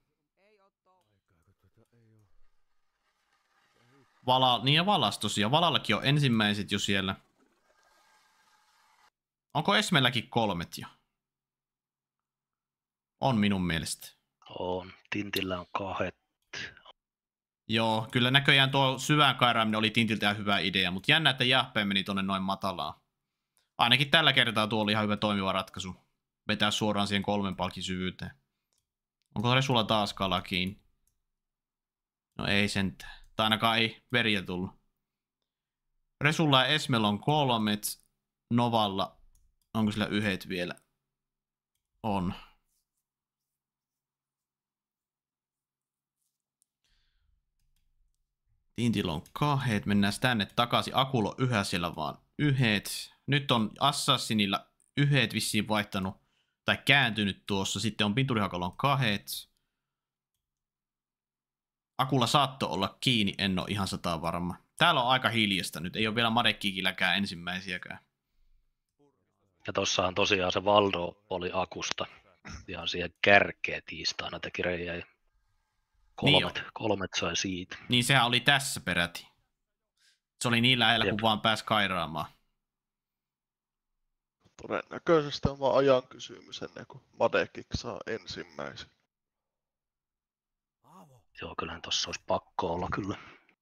A: Vala, niin ja Valas tosiaan. Valallakin on ensimmäiset jo siellä. Onko Esmelläkin kolmet jo? On minun mielestä.
B: On. Tintillä on kahdet.
A: Joo, kyllä näköjään tuo syvään kairaaminen oli Tintiltä hyvä idea, mutta jännä, että Jääppeen meni tonne noin matalaan. Ainakin tällä kertaa tuo oli ihan hyvä toimiva ratkaisu. Vetää suoraan siihen kolmen palkin syvyyteen. Onko Resulla taas kala kiinni? No ei sentään. Tai ainakaan ei veriä tullut. Resulla ja Esmel on kolmet. Novalla. Onko sillä yhdet vielä? On. Tintillä on kahdet. Mennään tänne takaisin. Akulla on yhä siellä vaan yhdet. Nyt on Assassinilla yhdet vissiin vaihtanut. Tai kääntynyt tuossa. Sitten on Pinturihakalla on kahdet. Akulla saattoi olla kiinni, en ole ihan sataa varma. Täällä on aika hiljasta nyt, ei ole vielä Madekikilläkään ensimmäisiäkään.
B: Ja tossahan tosiaan se Valdo oli Akusta. Ihan siihen kärkeen tiistaina teki reijä. Kolmet, niin kolmet sai siitä.
A: Niin sehän oli tässä peräti. Se oli niin lähellä, kun vaan pääsi kairaamaan.
C: Todennäköisesti on vaan ajan kysymys ennen kuin Madekik saa ensimmäisen.
B: Joo, kyllähän tossa olisi pakko olla kyllä.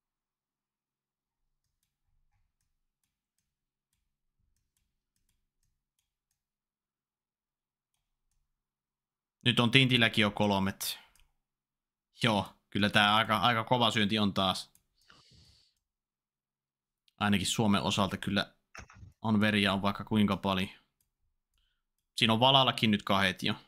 A: Nyt on Tintilläkin jo kolmet. Joo, kyllä tää aika, aika kova syönti on taas. Ainakin Suomen osalta kyllä on veriä on vaikka kuinka paljon. Siinä on Valallakin nyt kahdet jo.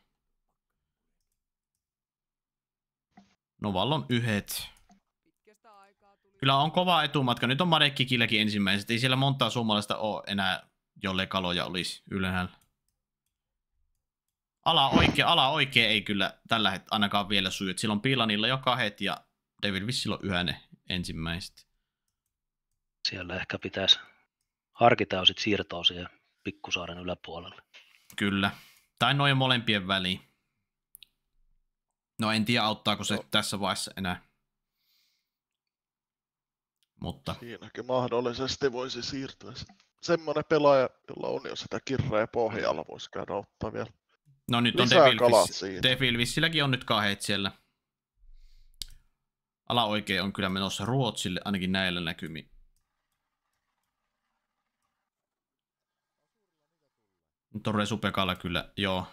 A: Novalla on yhdet. Kyllä on kova etumatka. Nyt on Madekikilläkin ensimmäiset. Ei siellä montaa suomalaista ole enää, jollei kaloja olisi ylhäällä. Ala oikein, ala oikein ei kyllä tällä hetkellä ainakaan vielä suju. Silloin Piilanilla jo kahdet ja David Vissillä on yhä ne ensimmäiset.
B: Siellä ehkä pitäisi harkita jo sit siirtoa siihen Pikkusaaren yläpuolelle.
A: Kyllä. Tai noin molempien väliin. No en tiedä auttaako se no. tässä vaiheessa enää. Mutta.
C: Siinäkin mahdollisesti voisi siirtyä. Semmoinen pelaaja, jolla on jo sitä kirreä pohjalla, voisi käydä ottaa vielä.
A: No nyt on Devilvissilläkin on nyt kahdet siellä. Ala oikein on kyllä menossa Ruotsille, ainakin näillä näkymin. Nyt on Resupekalla kyllä, joo.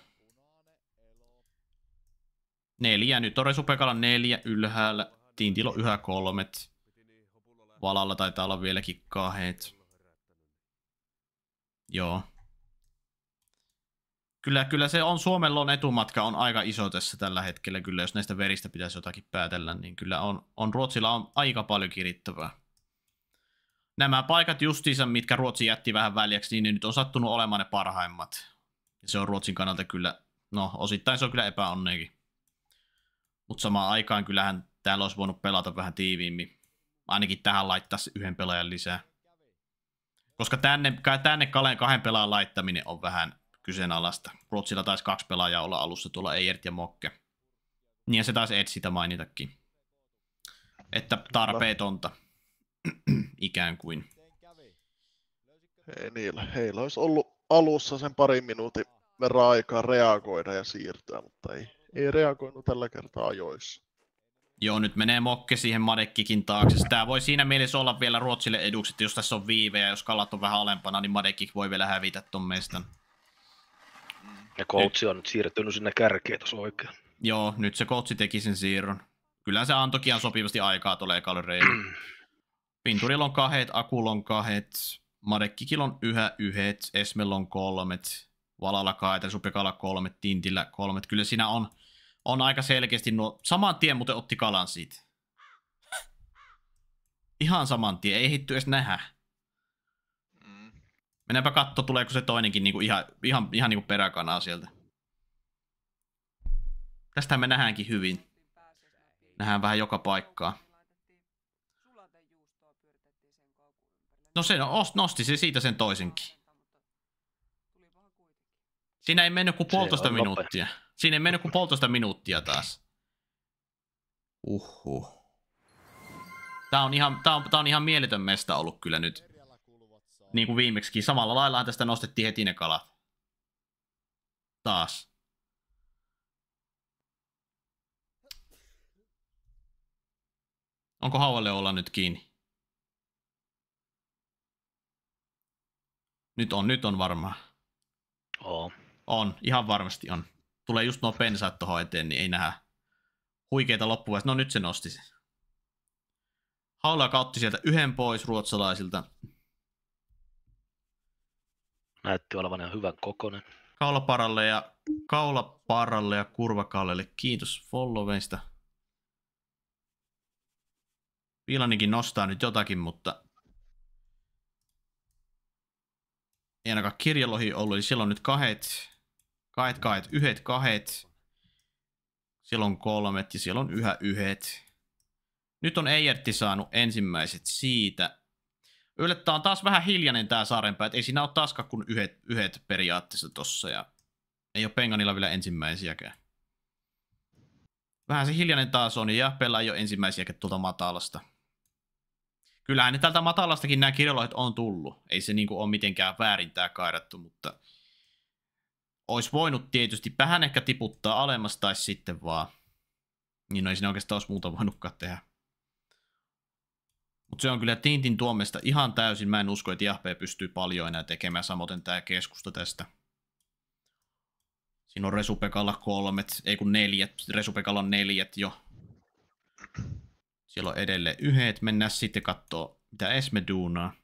A: Neljä, nyt on Resupekalla neljä ylhäällä. Tintillä on yhä kolmet. Valalla taitaa olla vieläkin kahdet. Joo. Kyllä, kyllä se on, Suomella on etumatka on aika iso tässä tällä hetkellä. Kyllä jos näistä veristä pitäisi jotakin päätellä, niin kyllä on, on Ruotsilla on aika paljon kirittävää. Nämä paikat justiinsa, mitkä Ruotsi jätti vähän väljäksi, niin ne nyt on sattunut olemaan ne parhaimmat. Ja se on Ruotsin kannalta kyllä, no osittain se on kyllä epäonneekin. Mutta samaan aikaan kyllähän täällä olisi voinut pelata vähän tiiviimmin. Ainakin tähän laittaisi yhden pelaajan lisää. Koska tänne, tänne Kaleen kahden pelaajan laittaminen on vähän kyseenalaista. Ruotsilla taisi kaksi pelaajaa olla alussa, tuolla Eijert ja Mokke. Niin ja se taisi Ed sitä mainitakin. Että tarpeetonta. Ikään kuin.
C: Ei niillä. Heillä olisi ollut alussa sen parin minuutin verran aikaa reagoida ja siirtyä, mutta ei, ei reagoinut tällä kertaa ajoissa.
A: Joo, nyt menee Mokke siihen Madekkikin taakse. Tämä voi siinä mielessä olla vielä Ruotsille eduksi, että jos tässä on viive ja jos kalat on vähän alempana, niin Madekkik voi vielä hävitä ton mestan.
B: Ja coachi on nyt siirtynyt sinne kärkeen tuossa oikein.
A: Joo, nyt se coachi teki sen siirron. Kyllä se antoi ihan sopivasti aikaa tuolle ekalle reilulle. Pinturilla on kahdet, Akulla on kahdet, Madekkikilla on yhä yhdet, Esmellä on kolmet, Valalla kahdet, Supekalla kolmet, Tintillä kolmet. Kyllä siinä on, on aika selkeästi nuo. Saman tien muuten otti kalan siitä. Ihan saman tien, ei hitty edes nähdä. Mennäänpä katso, tuleeko se toinenkin niinku ihan, ihan, ihan niinku peräkanaa sieltä. Tästähän me nähdäänkin hyvin. Nähdään vähän joka paikkaa. No se nosti se siitä sen toisenkin. Siinä ei mennyt kuin puolitoista minuuttia. Siinä ei mennyt kuin puolitoista minuuttia taas. Uhuh. Tää on ihan, tää on, tää on ihan mieletön mesta ollut kyllä nyt. Niin kuin viimeksikin. Samalla laillahan tästä nostettiin heti ne kalat. Taas. Onko hauelle olla nyt kiinni? Nyt on, nyt on varmaan.
B: Oo.
A: On, ihan varmasti on. Tulee just nuo pensaat tohon eteen, niin ei nähdä huikeita loppuvaiheessa. No nyt se nosti sen. Haula kautti sieltä yhden pois ruotsalaisilta.
B: Näytti olevan ihan hyvän kokonen.
A: Kaulaparalle ja, kaulaparalle ja kurvakallelle kiitos followeista. Viilaninkin nostaa nyt jotakin, mutta ei ainakaan kirjalohi ollut, eli siellä on nyt kahet, kahet, kahet, yhdet, kahet. Siellä on kolmet ja siellä on yhä yhdet. Nyt on Eijertti saanut ensimmäiset siitä. Yllättäen on taas vähän hiljainen tää Saarenpää, et ei siinä ole taaskaan kuin yhdet, yhdet periaatteessa tossa ja ei ole Penganilla vielä ensimmäisiäkään. Vähän se hiljainen taas on ja Jappella ei ole ensimmäisiäkään tuolta matalasta. Kyllähän ne tältä matalastakin nämä kirjalohet on tullut. Ei se niinku ole mitenkään väärin tää kairattu, mutta olisi voinut tietysti vähän ehkä tiputtaa alemmas tai sitten vaan. Niin no ei siinä oikeastaan olisi muuta voinutkaan tehdä. Mutta se on kyllä Tintin tuomesta ihan täysin. Mä en usko, että Jahpe pystyy paljon enää tekemään, samoin tää keskusta tästä. Siinä on Resupekalla kolmet, ei kun neljät. Resupekalla on neljät jo. Siellä on edelleen yhdet. Mennään sitten kattoo, mitä Esme duunaa.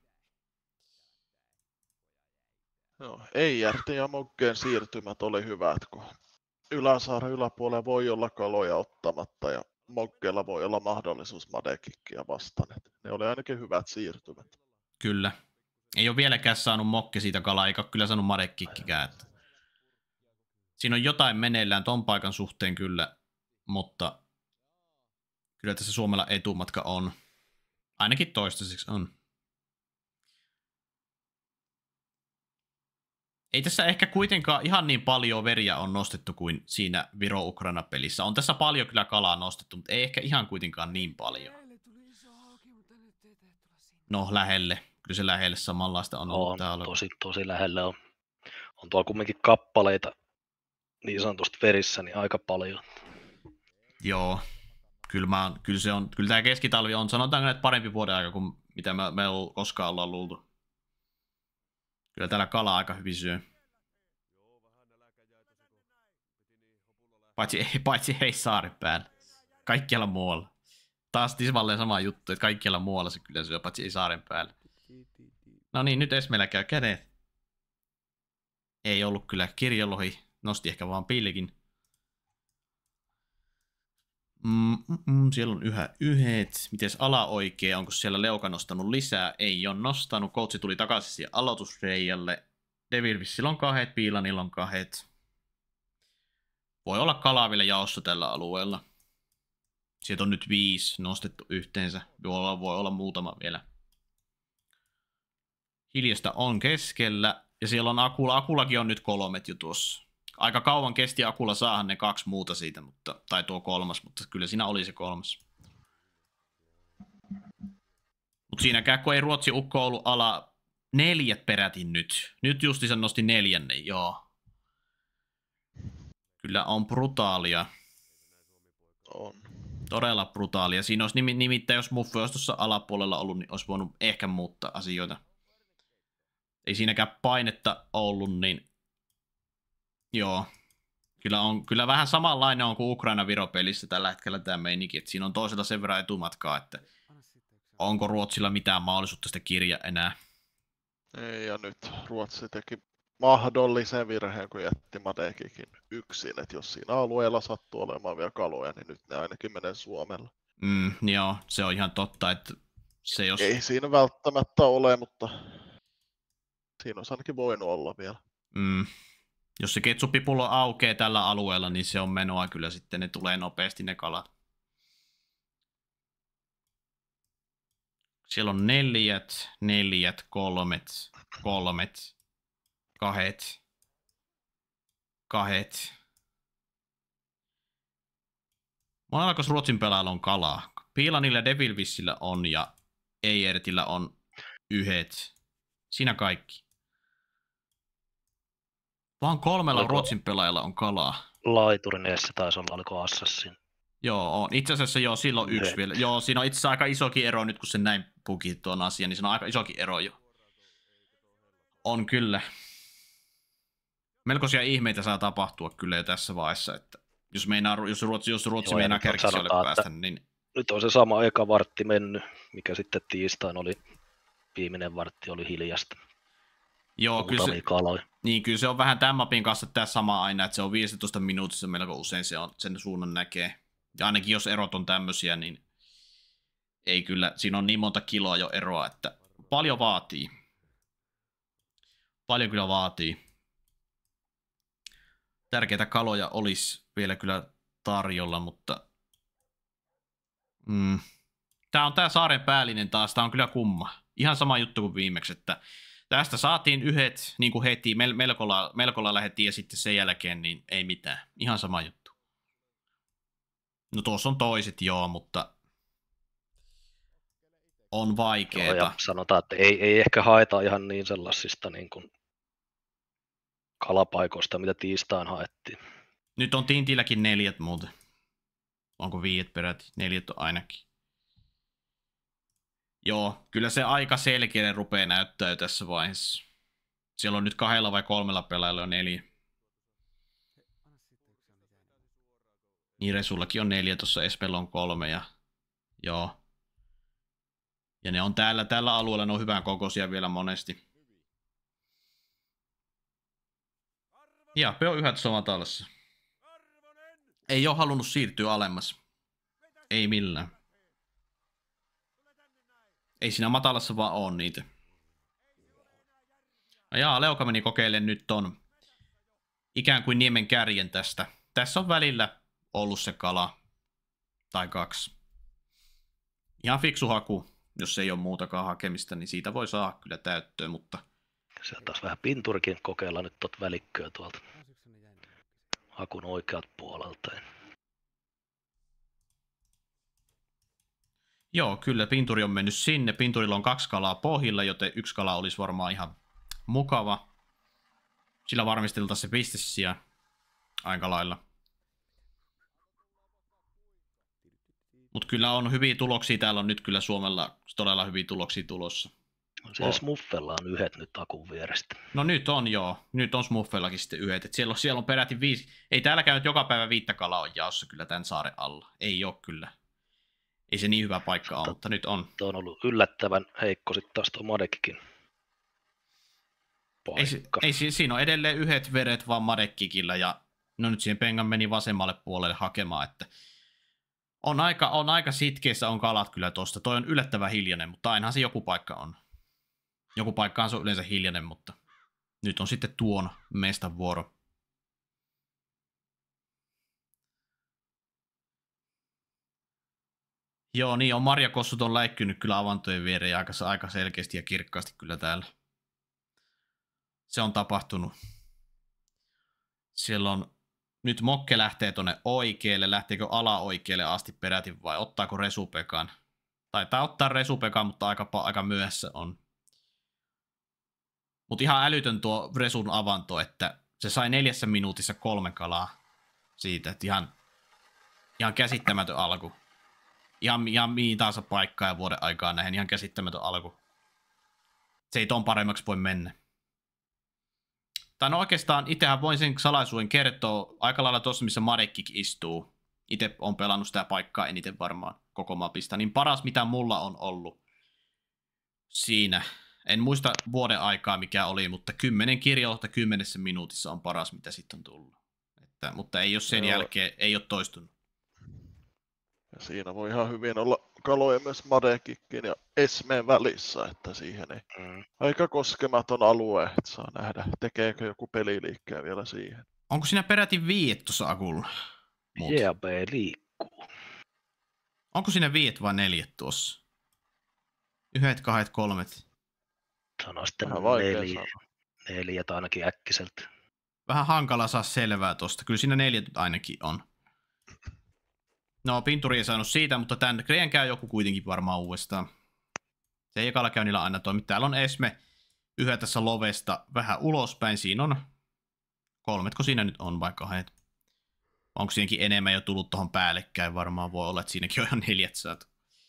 C: Joo, Eijärtin ja Mokkeen siirtymät oli hyvät, kun Yläsaaren yläpuolella voi olla kaloja ottamatta ja Mokkeella voi olla mahdollisuus Madekikkiä vastaan. Ne oli ainakin hyvät siirtymät.
A: Kyllä. Ei ole vieläkään saanut Mokke siitä kalaa, eikä ole kyllä saanut Madekikkikään. Siinä on jotain meneillään ton paikan suhteen kyllä, mutta kyllä tässä Suomella etumatka on. Ainakin toistaiseksi on. Ei tässä ehkä kuitenkaan ihan niin paljon veriä on nostettu kuin siinä Viro-Ukraina-pelissä. On tässä paljon kyllä kalaa nostettu, mutta ei ehkä ihan kuitenkaan niin paljon. No, lähelle. Kyllä se lähelle samanlaista on ollut
B: on,
A: täällä.
B: Tosi, tosi lähellä on. On tuolla kumminkin kappaleita niin sanotusti verissä, niin aika paljon.
A: Joo. Kyllä, mä, kyllä, se on, kyllä tämä keskitalvi on, sanotaanko, että parempi vuoden aika kuin mitä me, me koskaan ollaan luultu. Kyllä täällä kala aika hyvin syö. Paitsi, paitsi hei saari päällä. Kaikkialla muualla. Taas tismalleen sama juttu, että kaikkialla muualla se kyllä syö, paitsi ei saaren päällä. No niin, nyt Esmeellä käy kädet. Ei ollut kyllä kirjolohi. Nosti ehkä vaan pilkin. Mm, mm, mm, siellä on yhä yhdet. Mites ala oikea? Onko siellä Leuka nostanut lisää? Ei ole nostanut. Koutsi tuli takaisin siihen aloitusreijalle. Devilvissillä on kahdet, Piilanilla on kahdet. Voi olla kalaa vielä jaossa tällä alueella. Sieltä on nyt viisi nostettu yhteensä. Voi olla, voi olla muutama vielä. Hiljasta on keskellä. Ja siellä on Akula. Akulakin on nyt kolmet jo tuossa. Aika kauan kesti Akulla saahan ne kaksi muuta siitä, mutta, tai tuo kolmas, mutta kyllä siinä oli se kolmas. Mutta siinäkään, kun ei Ruotsi ukko ollut ala neljät peräti nyt. Nyt justiinsa nosti neljänne, joo. Kyllä on brutaalia.
C: On.
A: Todella brutaalia. Siinä olisi nimi, nimittäin, jos Muffe olisi tuossa alapuolella ollut, niin olisi voinut ehkä muuttaa asioita. Ei siinäkään painetta ollut, niin joo. Kyllä, on, kyllä vähän samanlainen on kuin Ukraina-Viro-pelissä tällä hetkellä tämä meininki, että siinä on toisella sen verran etumatkaa, että onko Ruotsilla mitään mahdollisuutta sitä kirja enää.
C: Ei, ja nyt Ruotsi teki mahdollisen virheen, kun jätti Madekikin yksin, että jos siinä alueella sattuu olemaan vielä kaloja, niin nyt ne ainakin menee Suomella.
A: Mm, joo, se on ihan totta, että se jos...
C: Ei siinä välttämättä ole, mutta siinä olisi ainakin voinut olla vielä.
A: Mm. Jos se ketsuppipullo aukeaa tällä alueella, niin se on menoa kyllä sitten, ne tulee nopeasti ne kalat. Siellä on neljät, neljät, kolmet, kolmet, kahet, kahet. Monellako Ruotsin pelaajalla on kalaa? Piilanilla ja Devilvissillä on ja Eiertillä on yhdet. Siinä kaikki. Vaan kolmella
B: Oliko...
A: Ruotsin pelaajalla on kalaa.
B: Laiturin eessä taisi olla, oliko Assassin?
A: Joo, on. Itse asiassa joo, silloin yksi
B: Yhdet.
A: vielä. Joo, siinä on itse asiassa aika isokin ero nyt, kun se näin puki tuon asian, niin siinä on aika isokin ero jo. On kyllä. Melkoisia ihmeitä saa tapahtua kyllä jo tässä vaiheessa, että jos, meinaa, jos Ruotsi, jos Ruotsi
B: Joo,
A: meinaa
B: nyt on
A: Kärkiselle
B: sanotaan,
A: päästä,
B: että
A: niin...
B: Nyt on se sama eka vartti mennyt, mikä sitten tiistain oli, viimeinen vartti oli hiljasta.
A: Joo, kyllä se,
B: kaloja.
A: niin, kyllä se on vähän tämän mapin kanssa tämä sama aina, että se on viisitoista minuutissa melko usein se on, sen suunnan näkee. Ja ainakin jos erot on tämmöisiä, niin ei kyllä, siinä on niin monta kiloa jo eroa, että paljon vaatii. Paljon kyllä vaatii. Tärkeitä kaloja olisi vielä kyllä tarjolla, mutta... Mm. Tää on tää saaren päällinen taas, tää on kyllä kumma. Ihan sama juttu kuin viimeksi, että tästä saatiin yhdet niin kuin heti, mel- melkola, melkola lähdettiin ja sitten sen jälkeen niin ei mitään. Ihan sama juttu. No tuossa on toiset joo, mutta on vaikeeta.
B: Joo, ja sanotaan, että ei, ei ehkä haeta ihan niin sellaisista niin kuin kalapaikoista, mitä tiistain haettiin.
A: Nyt on Tintilläkin neljät muuten. Onko viiet peräti? Neljät on ainakin. Joo, kyllä se aika selkeä rupeaa näyttää jo tässä vaiheessa. Siellä on nyt kahdella vai kolmella pelaajalla on neljä. Niin Resullakin on neljä, tuossa Espellä on kolme ja joo. Ja ne on täällä, tällä alueella, ne on hyvän kokoisia vielä monesti. Ja P O yhä tuossa matalassa. Ei ole halunnut siirtyä alemmas. Ei millään. Ei siinä matalassa vaan ole niitä. No jaa, Leuka meni kokeilemaan nyt ton ikään kuin niemen kärjen tästä. Tässä on välillä ollut se kala. Tai kaksi. Ihan fiksu haku. Jos ei ole muutakaan hakemista, niin siitä voi saada kyllä täyttöön, mutta...
B: Sieltä taas vähän pinturikin kokeilla nyt tot välikköä tuolta hakun oikeat puolelta.
A: Joo, kyllä pinturi on mennyt sinne. Pinturilla on kaksi kalaa pohjilla, joten yksi kala olisi varmaan ihan mukava. Sillä varmisteltaisiin se pistesija aika lailla. Mutta kyllä on hyviä tuloksia. Täällä on nyt kyllä Suomella todella hyviä tuloksia tulossa.
B: Siellä Smuffella on yhdet nyt akun vierestä.
A: No nyt on joo. Nyt on Smuffellakin sitten yhdet. Et siellä, on, siellä on peräti viisi. Ei täälläkään nyt joka päivä viittä kalaa on jaossa kyllä tämän saaren alla. Ei ole kyllä. Ei se niin hyvä paikka ole, mutta nyt on.
B: Tuo on ollut yllättävän heikko sitten taas tuo Madekikin paikka.
A: Ei, ei, siinä on edelleen yhdet veret vaan Madekkikillä ja no nyt siihen Pengan meni vasemmalle puolelle hakemaan, että on aika, on aika sitkeissä on kalat kyllä tosta. Toi on yllättävän hiljainen, mutta ainahan se joku paikka on. Joku paikka on yleensä hiljainen, mutta nyt on sitten tuon mestan vuoro. Joo, niin on marjakossut on läikkynyt kyllä avantojen viereen aika, aika selkeästi ja kirkkaasti kyllä täällä. Se on tapahtunut. Siellä on, nyt Mokke lähtee tonne oikealle, lähteekö alaoikealle asti peräti vai ottaako Resupekan? Taitaa ottaa Resupekan, mutta aika, aika myöhässä on. Mutta ihan älytön tuo Resun avanto, että se sai neljässä minuutissa kolme kalaa. siitä, että ihan, ihan käsittämätön alku. Ihan, ihan mihin tahansa paikkaa ja vuoden aikaa nähden ihan käsittämätön alku. Se ei ton paremmaksi voi mennä. Tai no oikeastaan itsehän voin sen salaisuuden kertoa aika lailla tuossa, missä Madekik istuu. Itse on pelannut sitä paikkaa eniten varmaan koko mapista. Niin paras mitä mulla on ollut siinä. En muista vuoden aikaa mikä oli, mutta kymmenen kirjoitusta kymmenessä minuutissa on paras mitä sitten on tullut. Että, mutta ei ole sen
C: Joo.
A: jälkeen, ei ole toistunut.
C: Ja siinä voi ihan hyvin olla kaloja myös Madekikin ja Esmeen välissä, että siihen ei
B: Mm.
C: aika koskematon alue, että saa nähdä, tekeekö joku peliliikkeen vielä siihen.
A: Onko siinä peräti viiet tuossa Akulla? Muut.
B: J B liikkuu.
A: Onko siinä viiet vai neljät tuossa? Yhdet, kahdet, kolmet.
B: Sano sitten
C: Vähän vaikea
B: neljä,
C: sanoa.
B: neljät ainakin äkkiseltä.
A: Vähän hankala saa selvää tosta. Kyllä siinä neljät nyt ainakin on. No, Pinturi ei saanut siitä, mutta tän Kreen käy joku kuitenkin varmaan uudestaan. Se ei ekalla käynnillä aina toimi. Täällä on Esme yhä tässä lovesta vähän ulospäin. Siinä on kolmetko siinä nyt on vai kahdet? Onko siinäkin enemmän jo tullut tuohon päällekkäin? Varmaan voi olla, että siinäkin on jo neljät saatu.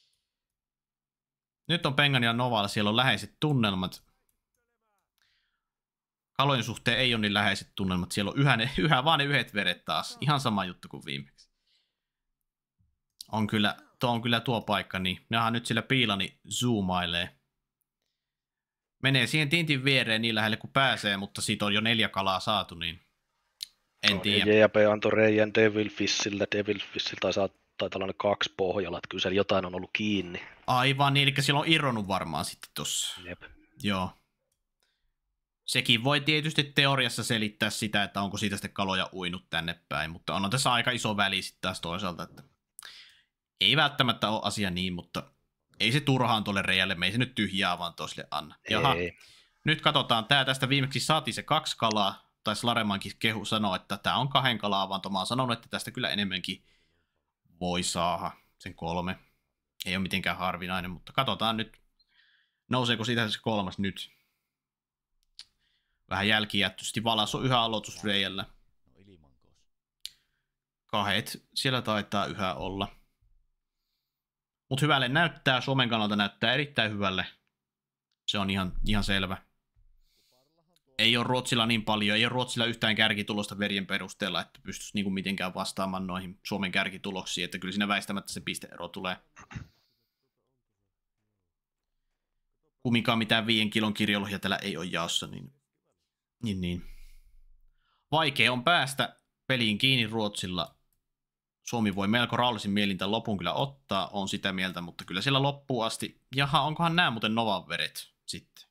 A: Nyt on Pengan ja Novalla. Siellä on läheiset tunnelmat. Kalojen suhteen ei ole niin läheiset tunnelmat. Siellä on yhä, ne, yhä vaan ne yhdet veret taas. Ihan sama juttu kuin viimeksi. On kyllä, tuo on kyllä tuo paikka, niin nehän nyt sillä piilani zoomailee. Menee siihen tintin viereen niin lähelle kuin pääsee, mutta siitä on jo neljä kalaa saatu, niin en tiedä.
B: J P antoi Reijan Devilfishillä. Devilfishillä taitaa taitaa olla ne kaksi pohjalla, että kyllä siellä jotain on ollut kiinni.
A: Aivan, niin, eli siellä on irronnut varmaan sitten tossa.
B: Jep.
A: Joo. Sekin voi tietysti teoriassa selittää sitä, että onko siitä sitten kaloja uinut tänne päin, mutta on tässä aika iso väli sitten taas toisaalta, että ei välttämättä ole asia niin, mutta ei se turhaan tuolle reijälle, me ei se nyt tyhjää vaan toiselle anna. Jaha,
B: Ei.
A: nyt katsotaan, tää tästä viimeksi saatiin se kaksi kalaa, tai Slaremankin kehu sanoi, että tää on kahden kalaa avanto. Mä oon sanonut, että tästä kyllä enemmänkin voi saada sen kolme. Ei ole mitenkään harvinainen, mutta katsotaan nyt, nouseeko siitä se kolmas nyt. Vähän jälkijättöisesti, valas on yhä aloitusreijällä. Kahdet siellä taitaa yhä olla. Mutta hyvälle näyttää, Suomen kannalta näyttää erittäin hyvälle. Se on ihan, ihan selvä. Ei ole Ruotsilla niin paljon, ei ole Ruotsilla yhtään kärkitulosta verien perusteella, että pystyisi niinku mitenkään vastaamaan noihin Suomen kärkituloksiin, että kyllä siinä väistämättä se pisteero tulee. Kumminkaan mitään viiden kilon kirjolohja täällä ei ole jaossa, niin, niin, niin. Vaikea on päästä peliin kiinni Ruotsilla. Suomi voi melko rauhallisin mielin tämän lopun kyllä ottaa, on sitä mieltä, mutta kyllä siellä loppuun asti. Jaha, onkohan nämä muuten Novan veret sitten?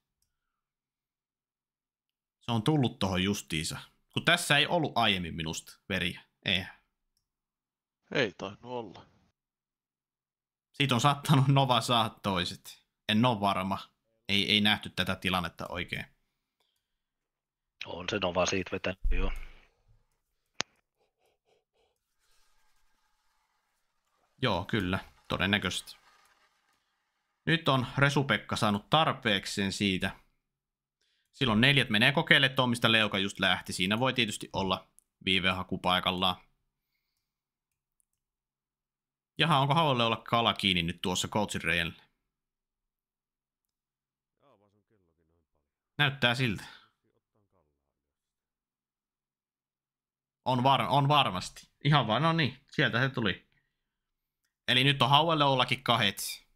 A: Se on tullut tohon justiinsa. Kun tässä ei ollut aiemmin minusta veriä. Eihän.
C: Ei tainnut olla.
A: Siitä on saattanut Nova saada toiset. En ole varma. Ei, ei nähty tätä tilannetta oikein.
B: On se Nova siitä vetänyt, joo.
A: Joo, kyllä. Todennäköisesti. Nyt on Resu-Pekka saanut tarpeekseen siitä. Silloin neljät menee kokeilemaan tuon, mistä Leuka just lähti. Siinä voi tietysti olla viivehaku paikallaan. Jaha, onko Hauolle olla kala kiinni nyt tuossa coachin reijällä? Näyttää siltä. On, var on varmasti. Ihan vaan, no niin, sieltä se tuli. Eli nyt on Hauelle ollakin kahdet.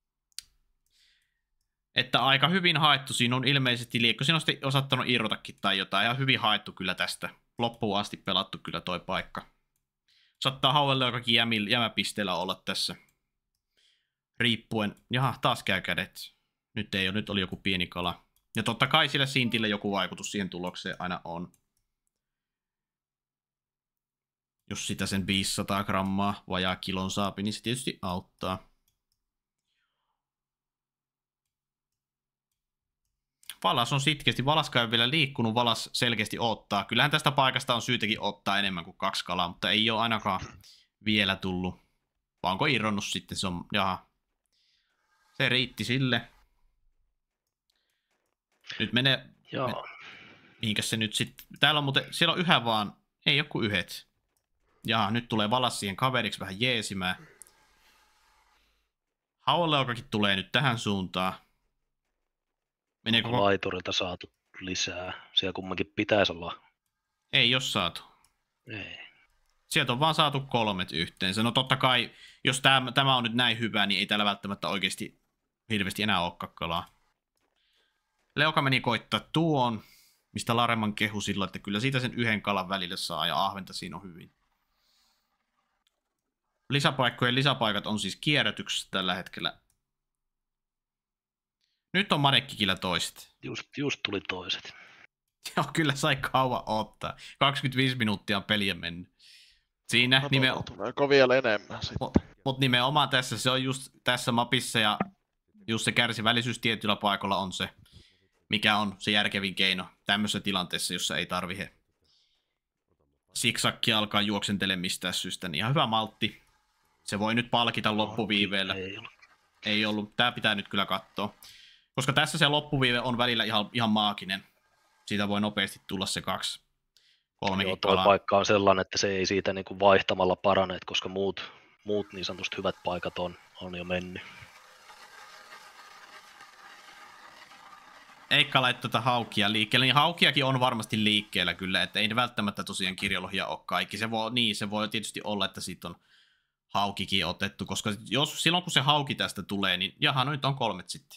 A: Että aika hyvin haettu. Siinä on ilmeisesti liekko. Siinä on sitten osattanut irrotakin tai jotain. Ihan hyvin haettu kyllä tästä. Loppuun asti pelattu kyllä toi paikka. Saattaa Hauelle jokakin jämil, jämäpisteellä olla tässä. Riippuen. Jaha, taas käy kädet. Nyt ei ole. Nyt oli joku pieni kala. Ja totta kai sillä Sintillä joku vaikutus siihen tulokseen aina on. Jos sitä sen viisisataa grammaa vajaa kilon saapi, niin se tietysti auttaa. Valas on sitkeästi. Valaska ei vielä liikkunut. Valas selkeästi ottaa. Kyllähän tästä paikasta on syytäkin ottaa enemmän kuin kaksi kalaa, mutta ei ole ainakaan vielä tullut. Vai onko irronnut sitten? Se on, jaha. Se riitti sille. Nyt menee.
B: Joo.
A: Mihinkäs se nyt sitten? Täällä on muuten, siellä on yhä vaan, ei joku yhdet. Ja nyt tulee Valas siihen kaveriksi vähän jeesimään. Haueleukakin tulee nyt tähän suuntaan. Meneekö
B: Onko laiturilta saatu lisää? Siellä kummankin pitäisi olla.
A: Ei ole saatu.
B: Ei.
A: Sieltä on vaan saatu kolmet yhteensä. No totta kai, jos tämä, tämä on nyt näin hyvä, niin ei täällä välttämättä oikeasti hirveästi enää ole kalaa. Leuka meni koittaa tuon, mistä Lareman kehu sillä, että kyllä siitä sen yhden kalan välillä saa ja ahventa siinä on hyvin. Lisäpaikkojen lisäpaikat on siis kierrätyksessä tällä hetkellä. Nyt on Madekkikillä toiset.
B: Just, just tuli toiset.
A: Joo, kyllä sai kauan ottaa. kaksikymmentäviisi minuuttia on peliä mennyt. Siinä
C: no,
A: nimenomaan.
C: Tuleeko vielä enemmän sitten?
A: Mutta mut nimenomaan tässä, se on just tässä mapissa ja just se kärsivällisyys tietyllä paikalla on se, mikä on se järkevin keino tämmöisessä tilanteessa, jossa ei tarvitse siksakki alkaa juoksentelemaan mistään syystä. Niin ihan hyvä maltti. Se voi nyt palkita loppuviiveellä.
B: Ei ollut.
A: Ei ollut. Tää pitää nyt kyllä katsoa. Koska tässä se loppuviive on välillä ihan, ihan maaginen. Siitä voi nopeasti tulla se kaksi. Kolmekin
B: Joo, toi
A: kalaa.
B: paikka on sellainen, että se ei siitä niinku vaihtamalla parane, koska muut, muut niin sanotusti hyvät paikat on, on jo mennyt.
A: Eikka laittoi tätä haukia liikkeelle, niin haukiakin on varmasti liikkeellä kyllä, että ei ne välttämättä tosiaan kirjolohia ole kaikki. Se voi, niin, se voi tietysti olla, että siitä on haukikin otettu, koska jos, silloin kun se hauki tästä tulee, niin jaha, no nyt on kolmet sitten.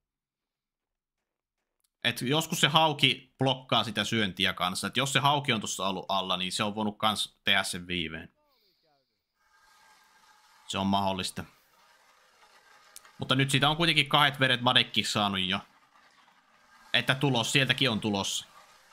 A: Et joskus se hauki blokkaa sitä syöntiä kanssa, että jos se hauki on tuossa ollut alla, niin se on voinut kans tehdä sen viiveen. Se on mahdollista. Mutta nyt siitä on kuitenkin kahdet veret Madekki saanut jo. Että tulos, sieltäkin on tulossa.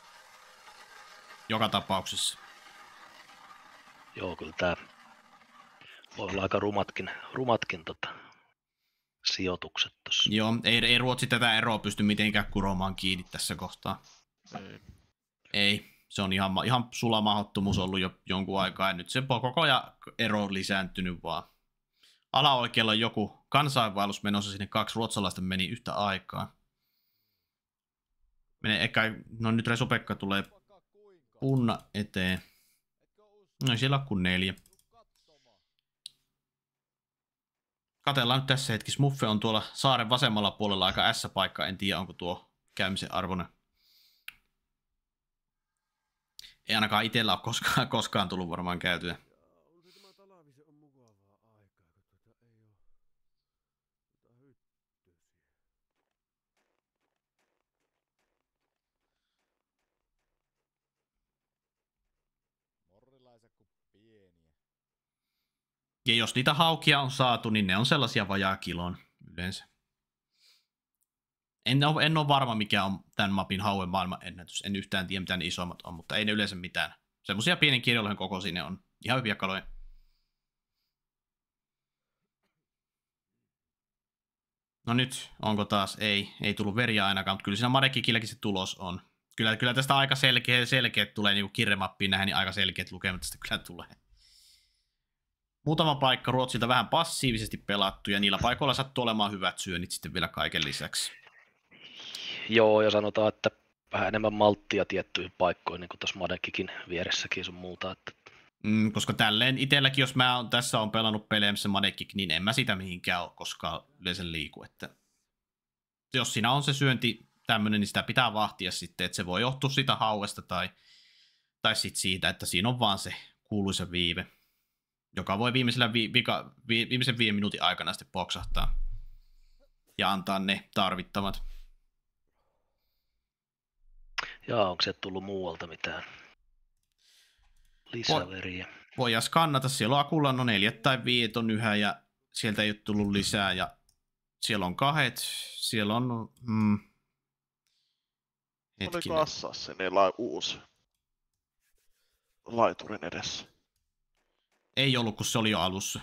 A: Joka tapauksessa.
B: Joo, kyllä tää voi olla aika rumatkin, rumatkin tota, sijoitukset tossa.
A: Joo, ei, ei Ruotsi tätä eroa pysty mitenkään kuromaan kiinni tässä kohtaa.
C: Ei.
A: Ei, se on ihan, ihan sulamahottomuus ollut jo jonkun aikaa. Ja nyt se koko ajan ero on lisääntynyt vaan. Alaoikealla on joku kansainvaellus menossa, sinne kaksi ruotsalaista meni yhtä aikaa. Menee eikä, no nyt Resupekka tulee punna eteen. No siellä on kuin neljä. Katellaan nyt tässä hetki. Smuffe on tuolla saaren vasemmalla puolella aika S-paikka. En tiedä onko tuo käymisen arvoinen. Ei ainakaan itsellä ole koskaan, koskaan tullut varmaan käytyä. Ja jos niitä haukia on saatu, niin ne on sellaisia vajaa kilon yleensä. En ole, en ole varma, mikä on tämän mapin hauen maailman ennätys. En yhtään tiedä, mitä ne isommat on, mutta ei ne yleensä mitään. Semmoisia pienen kirjolohen kokoisia ne on. Ihan hyviä kaloja. No nyt, onko taas? Ei, ei tullut veriä ainakaan, mutta kyllä siinä Madekkikilläkin se tulos on. Kyllä, kyllä tästä aika selkeä, selkeät tulee, niin kuin kirjemappiin nähdään, niin aika selkeät lukemat tästä kyllä tulee. Muutama paikka Ruotsilta vähän passiivisesti pelattu, ja niillä paikoilla sattuu olemaan hyvät syönnit sitten vielä kaiken lisäksi.
B: Joo, ja sanotaan, että vähän enemmän malttia tiettyihin paikkoihin, niin kuin tuossa Madekkikin vieressäkin sun muuta. Että...
A: Mm, koska tälleen itselläkin, jos mä on, tässä on pelannut pelejä, missä Madekkik, niin en mä sitä mihinkään ole koskaan yleensä liiku. Että jos siinä on se syönti tämmöinen, niin sitä pitää vahtia sitten, että se voi johtua sitä hauesta tai, tai sitten siitä, että siinä on vaan se kuuluisa viive, joka voi viimeisellä vi, vika, vi, viimeisen viiden minuutin aikana sitten poksahtaa ja antaa ne tarvittavat.
B: Jaa, onko se tullut muualta mitään lisäveriä?
A: Voidaan skannata, siellä on Akulla no neljät tai viiet on yhä ja sieltä ei ole tullut lisää ja siellä on kahdet, siellä on... Mm,
C: oliko Assassinilla uusi laiturin edessä?
A: Ei ollut, kun se oli jo alussa.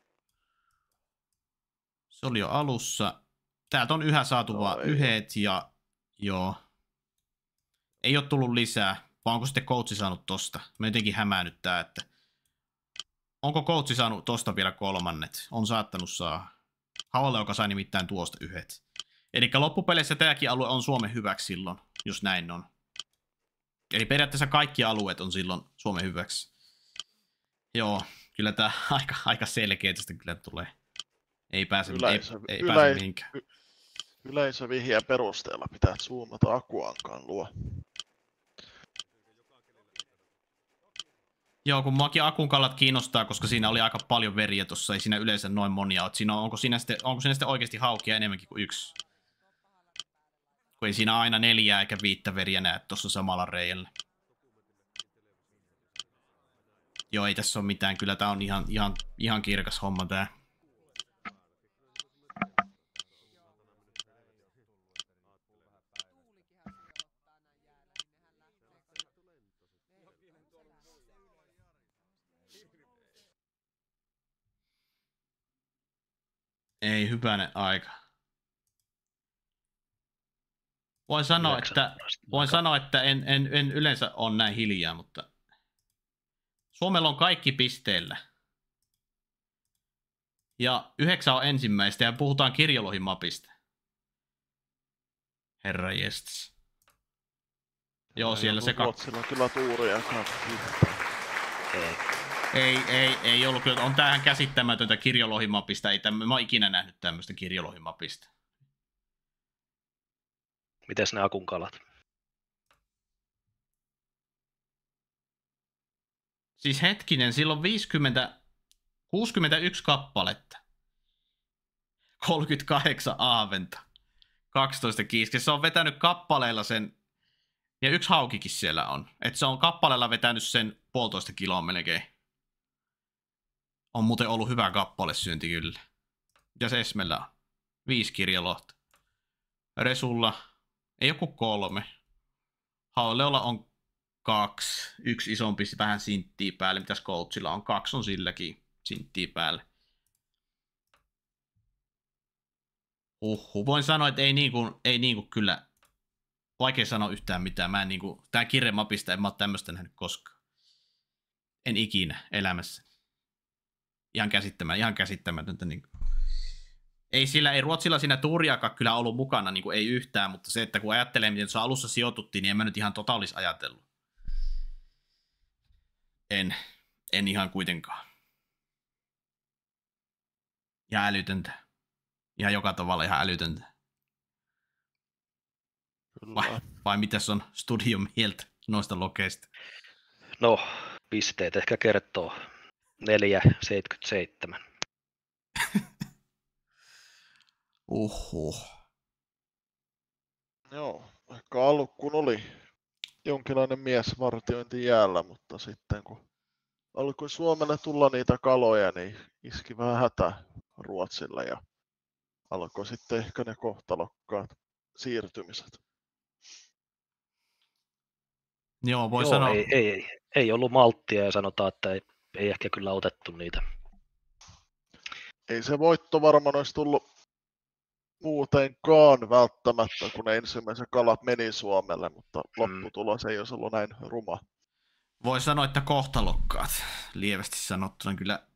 A: Se oli jo alussa. Täältä on yhä saatu no, vaan yhdet ja joo. Ei ole tullut lisää, vaan onko sitten coachi saanut tosta? Mä jotenkin hämäännyttää, että onko coachi saanut tosta vielä kolmannet? On saattanut saa. Haualle, joka sai nimittäin tuosta yhdet. Eli loppupeleissä tämäkin alue on Suomen hyväksi silloin, jos näin on. Eli periaatteessa kaikki alueet on silloin Suomen hyväksi. Joo, kyllä tää aika, aika selkeä tästä kyllä tulee. Ei pääse,
C: Yleisö,
A: ei, ei
C: yle,
A: pääse mihinkään.
C: y, yleisövihjeen perusteella pitää zoomata Akuankaan luo.
A: Joo, kun muakin Akun kallat kiinnostaa, koska siinä oli aika paljon veriä tuossa, ei siinä yleensä noin monia ole. Siinä on, onko, siinä sitten, onko siinä sitten oikeasti haukia enemmänkin kuin yksi? Kun ei siinä aina neljää eikä viittä veriä näe tuossa samalla reijällä. Joo, ei tässä ole mitään. Kyllä tää on ihan, ihan, ihan kirkas homma tää. Ei hyvänen aika. Voin sanoa, että, voin sanoa, että en, en, en yleensä ole näin hiljaa, mutta Suomella on kaikki pisteellä. Ja yhdeksän on ensimmäistä ja puhutaan kirjolohimapista. Herra jestas. Joo, siellä se...
C: Ruotsilla on kyllä tuuria
B: Ei.
A: Ei, ei, ei ollut kyllä. On tämähän käsittämätöntä kirjolohimapista. Ei tämmö, mä oon ikinä nähnyt tämmöistä kirjolohimapista.
B: Mites ne Akun kalat?
A: Siis hetkinen, silloin viisikymmentä, kuusikymmentäyksi kappaletta. kolmekymmentäkahdeksan aaventa. kaksitoista kiiske. Se on vetänyt kappaleella sen, ja yksi haukikin siellä on. Että se on kappaleella vetänyt sen puolitoista kiloa melkein. On muuten ollut hyvä kappalesyönti kyllä. Ja se Esmellä on. Viisi kirjalohta. Resulla ei joku kolme. Hauleolla on kaksi. Yksi isompi, vähän sinttiä päälle. Mitäs Coachilla on? Kaksi on silläkin sinttiä päälle. Uhu. Voin sanoa, että ei niinku, ei niinku kyllä, vaikea sanoa yhtään mitään. Mä en niinku, tää kirjemapista en mä oo tämmöstä nähnyt koskaan. En ikinä elämässä. Ihan käsittämätöntä, ihan käsittämätöntä. Niinku. Ei sillä, ei Ruotsilla siinä tuuriakaan kyllä ollut mukana, niinku ei yhtään, mutta se, että kun ajattelee, miten se alussa sijoituttiin, niin en mä nyt ihan tota olisi ajatellut. En, en ihan kuitenkaan. Ihan älytöntä. Ihan joka tavalla ihan älytöntä. Vai, vai mitäs on studion mieltä noista lokeista?
B: No, pisteet ehkä kertoo. neljä seitsemänkymmentäseitsemän.
A: Uhuh.
C: Joo, ehkä alkuun oli jonkinlainen miesvartiointi jäällä, mutta sitten kun alkoi Suomelle tulla niitä kaloja, niin iski vähän hätä Ruotsille ja alkoi sitten ehkä ne kohtalokkaat siirtymiset.
A: Joo, voi
B: Joo,
A: sanoa.
B: Ei, ei, ei, ei ollut malttia ja sanotaan, että ei, ei ehkä kyllä otettu niitä.
C: Ei se voitto varmaan olisi tullut muutenkaan välttämättä, kun ne ensimmäiset kalat meni Suomelle, mutta lopputulos ei olisi ollut näin ruma.
A: Voi sanoa, että kohtalokkaat, lievästi sanottuna kyllä.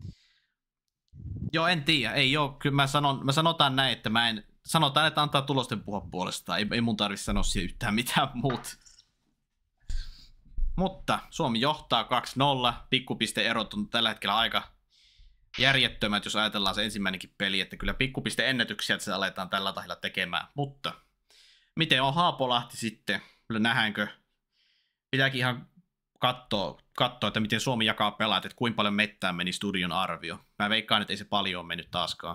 A: Joo, en tiedä, ei oo, kyllä mä, sanon, mä sanotaan näin, että mä en, sanotaan, että antaa tulosten puhua puolestaan, ei, ei mun tarvitse sanoa siihen yhtään mitään muuta. Mutta Suomi johtaa kaksi nolla, pikkupiste-erot on tällä hetkellä aika järjettömät, jos ajatellaan se ensimmäinenkin peli, että kyllä pikkupiste-ennätyksiä se aletaan tällä tahdilla tekemään, mutta miten on Haapolahti sitten, nähdäänkö, pitääkin ihan katsoa, katsoa, että miten Suomi jakaa pelaat, että kuinka paljon mettään meni studion arvio. Mä veikkaan, että ei se paljon ole mennyt taaskaan.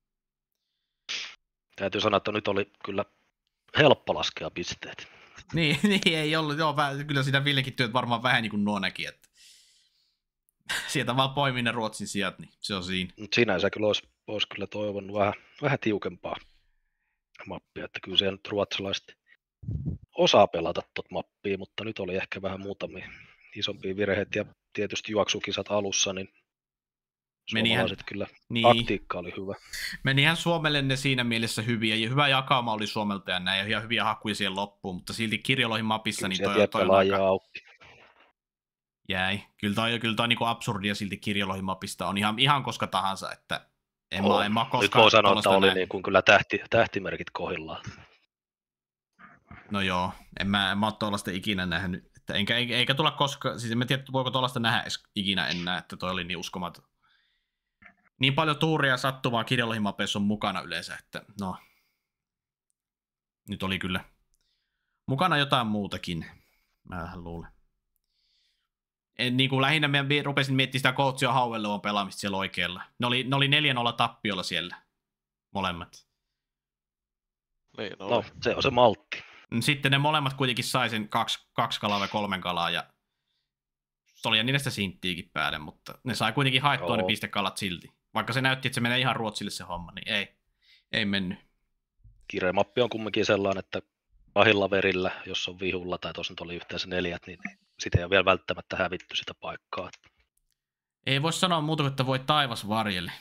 B: Täytyy sanoa, että nyt oli kyllä helppo laskea pisteet.
A: Niin, niin ei ollut, joo, kyllä siinä Villekin työt varmaan vähän niin kuin nuo näki, että sieltä vaan poimin ne Ruotsin sijat, niin se on siinä.
B: Mutta sinänsä kyllä olisi, olisi kyllä toivonut vähän, vähän tiukempaa mappia, että kyllä siellä nyt ruotsalaiset osaa pelata tuota mappia, mutta nyt oli ehkä vähän muutamia isompia virheitä ja tietysti juoksukisat alussa, niin suomalaiset
A: Menihän,
B: kyllä,
A: niin,
B: taktiikka oli hyvä.
A: Menihän Suomelle ne siinä mielessä hyviä, ja hyvä jakauma oli Suomelta ja näin, ja hyviä hakuja siihen loppuun, mutta silti Kirjolohin mapissa, niin toi, toi on aika...
B: Auki.
A: Jäi. Kyllä toi, kyllä toi niinku absurdia silti Kirjolohin mapista on ihan, ihan koska tahansa, että en
B: on.
A: mä, en mä koskaan...
B: Nyt voi sanoa, että oli niin kuin kyllä tähti, tähtimerkit kohdillaan.
A: No joo, en mä, en mä ole tuollaista ikinä nähnyt. Että eikä, eikä tulla koskaan, siis en tiedä, voiko tuollaista nähdä edes ikinä enää, että toi oli niin uskomaton. Niin paljon tuuria ja sattumaa kirjolohimapeissä on mukana yleensä, että no. Nyt oli kyllä mukana jotain muutakin, mä vähän luulen. En, niin kuin lähinnä mä rupesin miettimään sitä Coachia Hauelleon pelaamista siellä oikealla. Ne oli, ne oli neljä nolla tappiolla siellä, molemmat.
C: Niin, no,
B: No, se on se maltti.
A: Sitten ne molemmat kuitenkin sai sen kaksi, kaksi kalaa vai kolmen kalaa ja se oli niistä sinttiikin päälle, mutta ne sai kuitenkin haettua
B: Joo.
A: ne pistekalat silti. Vaikka se näytti, että se menee ihan Ruotsille se homma, niin ei, ei mennyt.
B: Kiremappi on kumminkin sellainen, että pahilla verillä, jos on vihulla tai tuossa nyt oli yhteensä neljät, niin sitä ei ole vielä välttämättä hävitty sitä paikkaa.
A: Ei voi sanoa muuta kuin, että voi taivas varjelle.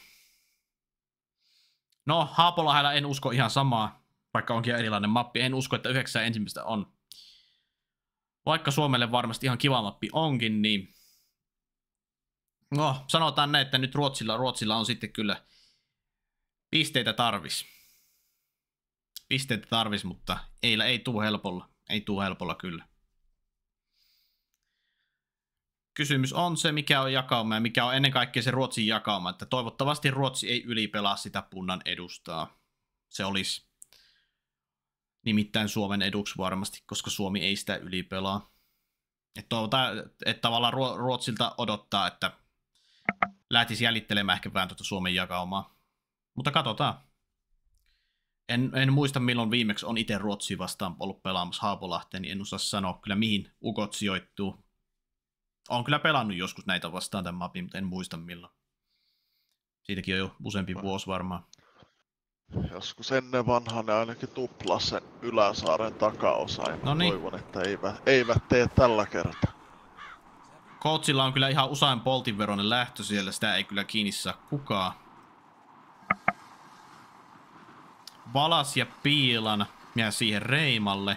A: No, Haapolahdella en usko ihan samaa, vaikka onkin erilainen mappi. En usko, että yhdeksän ensimmäistä on. Vaikka Suomelle varmasti ihan kiva mappi onkin, niin no, sanotaan näin, että nyt Ruotsilla, Ruotsilla on sitten kyllä pisteitä tarvis. Pisteitä tarvis, mutta ei, ei tuu helpolla. Ei tuu helpolla kyllä. Kysymys on se, mikä on jakauma ja mikä on ennen kaikkea se Ruotsin jakauma, että toivottavasti Ruotsi ei ylipelaa sitä punnan edustaa. Se olisi nimittäin Suomen eduksi varmasti, koska Suomi ei sitä ylipelaa. Että toivotaan, että tavallaan Ruotsilta odottaa, että lähtisi jäljittelemään ehkä vähän tuota Suomen jakaumaa. Mutta katsotaan. En, en muista milloin viimeksi on itse Ruotsia vastaan ollut pelaamassa Haapolahteen, niin en osaa sanoa kyllä mihin ukot sijoittuu. Olen kyllä pelannut joskus näitä vastaan tämän mapin, mutta en muista milloin. Siitäkin on jo useampi vuosi varmaan.
C: Joskus ennen vanhaa ne ainakin tuplasi sen Yläsaaren takaosa ja
A: Noniin.
C: toivon, että eivät, eivät tee tällä kertaa.
A: Coachilla on kyllä ihan usein Boltin veroinen lähtö siellä, sitä ei kyllä kiinni saa kukaan. Valas ja Piilan jää siihen Reimalle.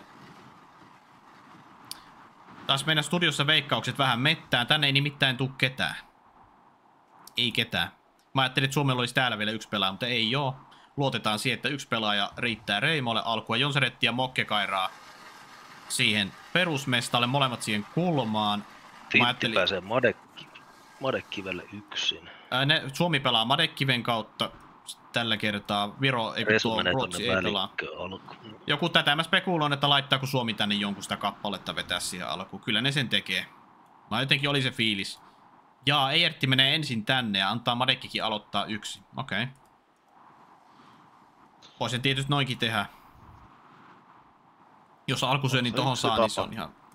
A: Taas meidän studiossa veikkaukset vähän mettään. Tänne ei nimittäin tule ketään. Ei ketään. Mä ajattelin, että Suomella olisi täällä vielä yksi pelaaja, mutta ei oo. Luotetaan siihen, että yksi pelaaja riittää Reimolle alkua. Jonsaretti ja Mokke kairaa siihen perusmestalle, molemmat siihen kulmaan.
B: Tintti
A: ajattelin-
B: pääsee Madekki, Madekivelle yksin.
A: Ää, ne, Suomi pelaa Madekkiven kautta tällä kertaa. Viro, ei kun
B: Resu
A: tuo
B: menee
A: Ruotsi
B: tonne
A: ei pelaa.
B: välikköön alkuun.
A: Joku tätä mä spekuloin, että laittaako Suomi tänne jonkun sitä kappaletta vetää siihen alkuun. Kyllä ne sen tekee. Mä jotenkin oli se fiilis. Jaa, Eiertti menee ensin tänne ja antaa Madekkikin aloittaa yksi. Okei. Okay. Voisin tietysti noinkin tehdä. Jos alkusyönnin
C: Se
A: tohon
C: yksi
A: saa, niin se
C: tapa.
A: on ihan...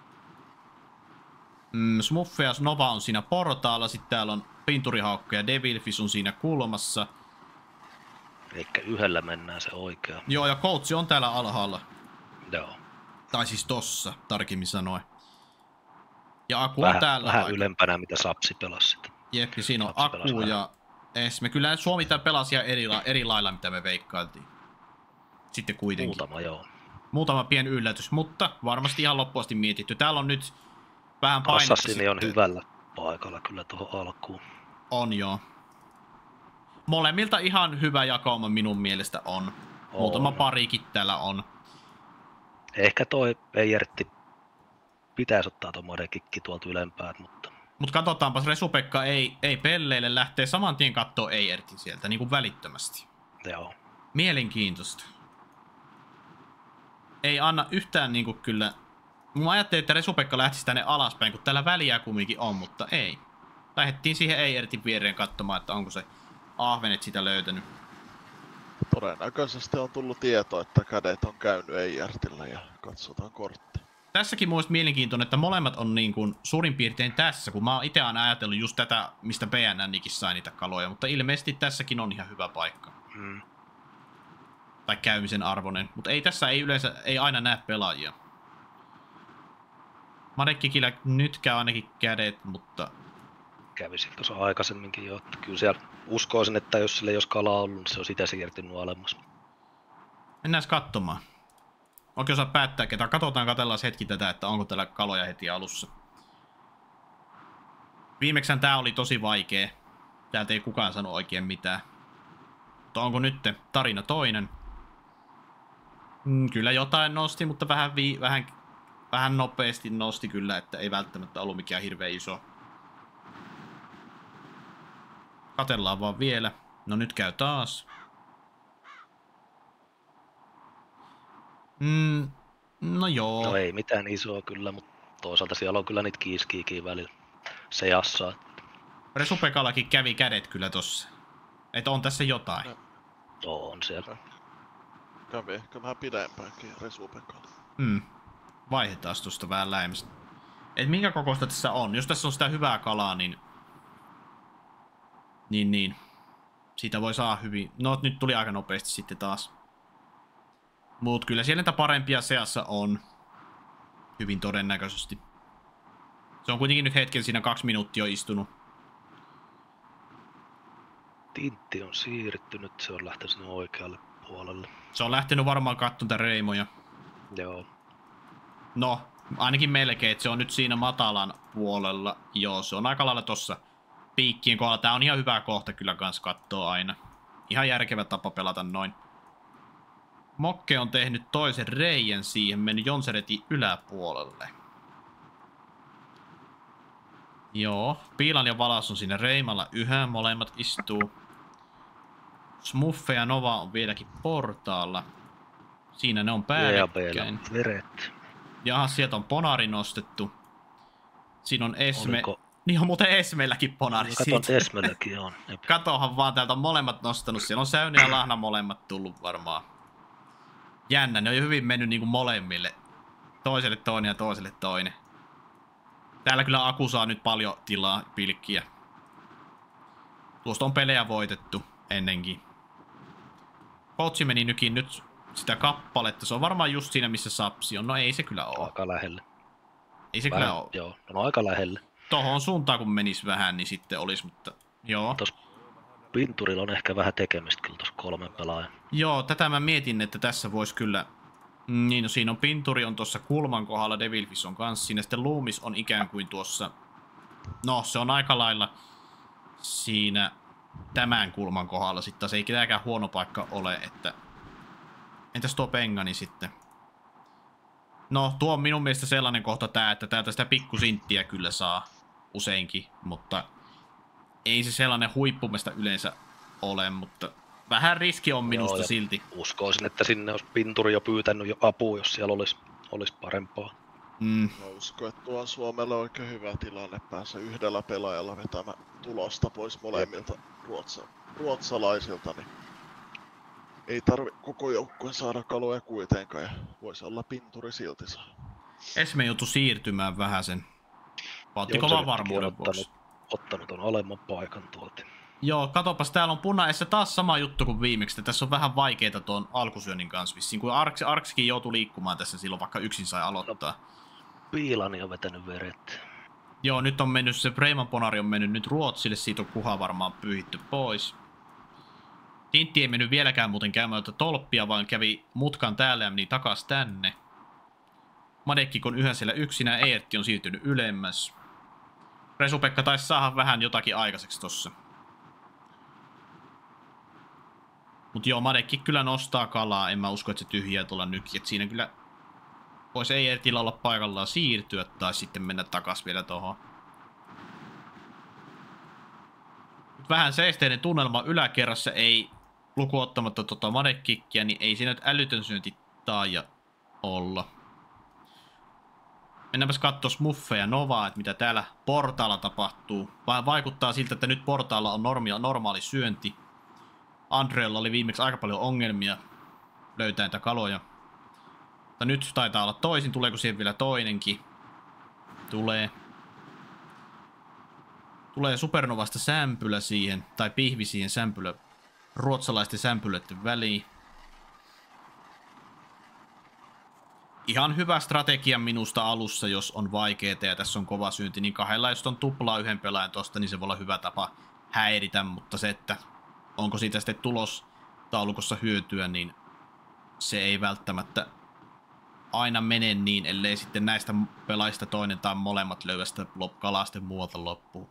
A: Mm, Smuffe ja Nova on siinä portaalla. Sitten täällä on Pinturihaukka ja Devilfish on siinä kulmassa.
B: Eikä yhdellä mennään se oikea.
A: Joo, ja Coach on täällä alhaalla.
B: Joo.
A: Tai siis tossa, tarkemmin sanoen. Ja Aku on
B: Vähän,
A: täällä.
B: vähän
A: aika-
B: ylempänä, mitä Sapsi pelasi sitä.
A: Jep, ja siinä on
B: Lapsi pelasi
A: Aku
B: vähän.
A: ja Esme. Kyllä Suomi tää pelasi ihan eri, la- eri lailla, mitä me veikkailtiin. Sitten kuitenkin.
B: Muutama, joo.
A: Muutama pieni yllätys, mutta varmasti ihan loppuasti mietitty. Täällä on nyt vähän painetta.
B: Assassini on
A: sitten.
B: hyvällä paikalla kyllä tuohon alkuun.
A: On joo. Molemmilta ihan hyvä jakauma minun mielestä on.
B: On.
A: Muutama parikin täällä on.
B: Ehkä toi Eijertti pitäisi ottaa tuon Madekikki tuolta ylempää, mutta
A: Mutta katsotaanpas, Resupekka ei, ei pelleille, lähtee saman tien kattoo Eiertin sieltä, niin kuin välittömästi.
B: joo.
A: Mielenkiintoista. Ei anna yhtään niinku kyllä... Mä ajattelin, että Resupekka lähtisi tänne alaspäin, kun täällä väliä kumminkin on, mutta ei. Lähdettiin siihen Eiertin viereen katsomaan, että onko se ahvenet sitä löytänyt.
C: Todennäköisesti on tullut tieto, että kädet on käynyt Eijärtillä ja katsotaan kortti.
A: Tässäkin mun mielestä mielenkiintoinen, että molemmat on niin kuin suurin piirtein tässä, kun mä oon itse aina ajatellut just tätä, mistä B N N:kin sai niitä kaloja, mutta ilmeisesti tässäkin on ihan hyvä paikka.
B: Mm.
A: Tai käymisen arvoinen, mutta ei tässä ei yleensä, ei aina näe pelaajia. Madekkikillä nyt käy ainakin kädet, mutta
B: Kävisin tuossa aikaisemminkin jo, että kyllä siellä uskoisin, että jos sille ei olisi kalaa ollut, niin se olisi itse siirtynyt alemmas.
A: mennään katsomaan. Oikein osaa päättää ketä. Katsotaan, katsellaan hetki tätä, että onko täällä kaloja heti alussa. Viimeksän tää oli tosi vaikea. Täältä ei kukaan sano oikein mitään. Mutta onko nyt tarina toinen? Mm, kyllä jotain nosti, mutta vähän, vi- vähän vähän nopeasti nosti kyllä, että ei välttämättä ollut mikään hirveän iso. Katellaan vaan vielä. No nyt käy taas. Mm, no joo.
B: No ei mitään isoa kyllä, mutta toisaalta siellä on kyllä niitä kiiskiikin välillä seassa.
A: Resupekallakin kävi kädet kyllä tossa. Että on tässä jotain.
C: No.
B: On siellä.
C: Kävi ehkä vähän pidempäänkin Resupekalla.
A: Mm. Vaihdetaan tuosta vähän lähemmästä. Et minkä kokoista tässä on? Jos tässä on sitä hyvää kalaa, niin... Niin, niin. Siitä voi saa hyvin. No, nyt tuli aika nopeasti sitten taas. Mut kyllä siellä niitä parempia seassa on. Hyvin todennäköisesti. Se on kuitenkin nyt hetken siinä kaksi minuuttia jo istunut.
B: Tintti on siirtynyt, se on lähtenyt sinne oikealle puolelle.
A: Se on lähtenyt varmaan kattonta reimoja.
B: Joo.
A: No, ainakin melkein, että se on nyt siinä matalan puolella. Joo, se on aika lailla tossa piikkien kohdalla. Tää on ihan hyvä kohta kyllä kans kattoo aina. Ihan järkevä tapa pelata noin. Mokke on tehnyt toisen reijän siihen, mennyt Jonseretin yläpuolelle. Joo, Piilan ja Valas on siinä reimalla yhä, molemmat istuu. Smuffe ja Nova on vieläkin portaalla. Siinä ne on päällekkäin.
B: Veret.
A: Jaha, sieltä on Ponari nostettu. Siinä on Esme.
B: Oliko...
A: Niin on muuten Esmelläkin Ponari.
B: Katon, että Esmelläkin on.
A: Katohan vaan, täältä on molemmat nostanut. Siellä on Säyni ja Lahna molemmat tullut varmaan. Jännä, ne on jo hyvin mennyt niinku molemmille. Toiselle toinen ja toiselle toinen. Täällä kyllä Aku saa nyt paljon tilaa pilkkiä. Tuosta on pelejä voitettu ennenkin. Coachi meni nykin nyt sitä kappaletta. Se on varmaan just siinä, missä Sapsi on. No ei se kyllä oo.
B: Aika lähelle.
A: Ei se
B: Vähän,
A: kyllä oo.
B: Joo, no aika lähelle.
A: Tohon suuntaan kun menis vähän, niin sitten olis, mutta joo.
B: Tos Pinturilla on ehkä vähän tekemistä kyllä tossa kolmen pelaajan.
A: Joo, tätä mä mietin, että tässä vois kyllä... Niin, no siinä on Pinturi on tuossa kulman kohdalla, Devilfish on kanssa siinä, sitten Loomis on ikään kuin tuossa... No, se on aika lailla siinä tämän kulman kohdalla sitten, se ei ketääkään huono paikka ole, että... Entäs tuo Pengani sitten? No, tuo on minun mielestä sellainen kohta tää, että täältä sitä pikkusinttiä kyllä saa useinkin, mutta... Ei se sellainen huippumesta yleensä ole, mutta... Vähän riski on minusta
B: Joo,
A: silti.
B: Uskoisin, että sinne olisi Pinturi jo pyytänyt jo apua, jos siellä olisi, olisi parempaa.
A: Mm.
C: Mä uskon, että tuo on Suomelle oikein hyvä tilanne päässä yhdellä pelaajalla vetämään tulosta pois molemmilta ruotsa, ruotsalaisilta, niin ei tarvi koko joukkueen saada kaloja kuitenkaan ja voisi olla Pinturi silti saa.
A: Esme joutui siirtymään vähän sen. Vaatti kovan varmuuden vuoksi.
B: Ottanut on alemman paikan tuolta.
A: Joo, katopas, täällä on punaessa taas sama juttu kuin viimeksi. Tässä on vähän vaikeeta tuon alkusyönnin kanssa vissiin. Kun Arks, Arksikin joutui liikkumaan tässä silloin, vaikka yksin sai aloittaa. No,
B: Piilani on vetänyt veret.
A: Joo, nyt on mennyt se Breiman Ponari on mennyt nyt Ruotsille. Siitä on kuha varmaan pyyhitty pois. Tintti ei mennyt vieläkään muuten käymään tolppia, vaan kävi mutkan täällä ja meni takas tänne. Madekkik on yhä siellä yksinä. Eertti on siirtynyt ylemmäs. Resupekka taisi saada vähän jotakin aikaiseksi tossa. Mut joo, Madekki kyllä nostaa kalaa, en mä usko, että se tyhjää tuolla nytkin. Et siinä kyllä voisi Eertillä olla paikallaan siirtyä tai sitten mennä takas vielä tohon. Vähän seesteinen tunnelma yläkerrassa, ei lukuottamatta tota Madekikkiä, niin ei siinä nyt älytön syönti taaja olla. Mennäänpäs kattoo Smuffea ja Novaa, että mitä täällä portaalla tapahtuu. Vähän vaikuttaa siltä, että nyt portaalla on normaali, normaali syönti. Andreella oli viimeksi aika paljon ongelmia löytää niitä kaloja. Mutta nyt taitaa olla toisin. Tuleeko siihen vielä toinenkin? Tulee. Tulee Supernovasta sämpylä siihen. Tai pihvi siihen sämpylä. Ruotsalaisten sämpylöiden väliin. Ihan hyvä strategia minusta alussa, jos on vaikeeta ja tässä on kova syönti. Niin kahdella, jos on tuplaa yhden pelaajan tosta, niin se voi olla hyvä tapa häiritä. Mutta se, että onko siitä sitten tulostaulukossa hyötyä, niin se ei välttämättä aina mene niin, ellei sitten näistä pelaajista toinen tai molemmat löyä sitä kalasten muualta loppuun.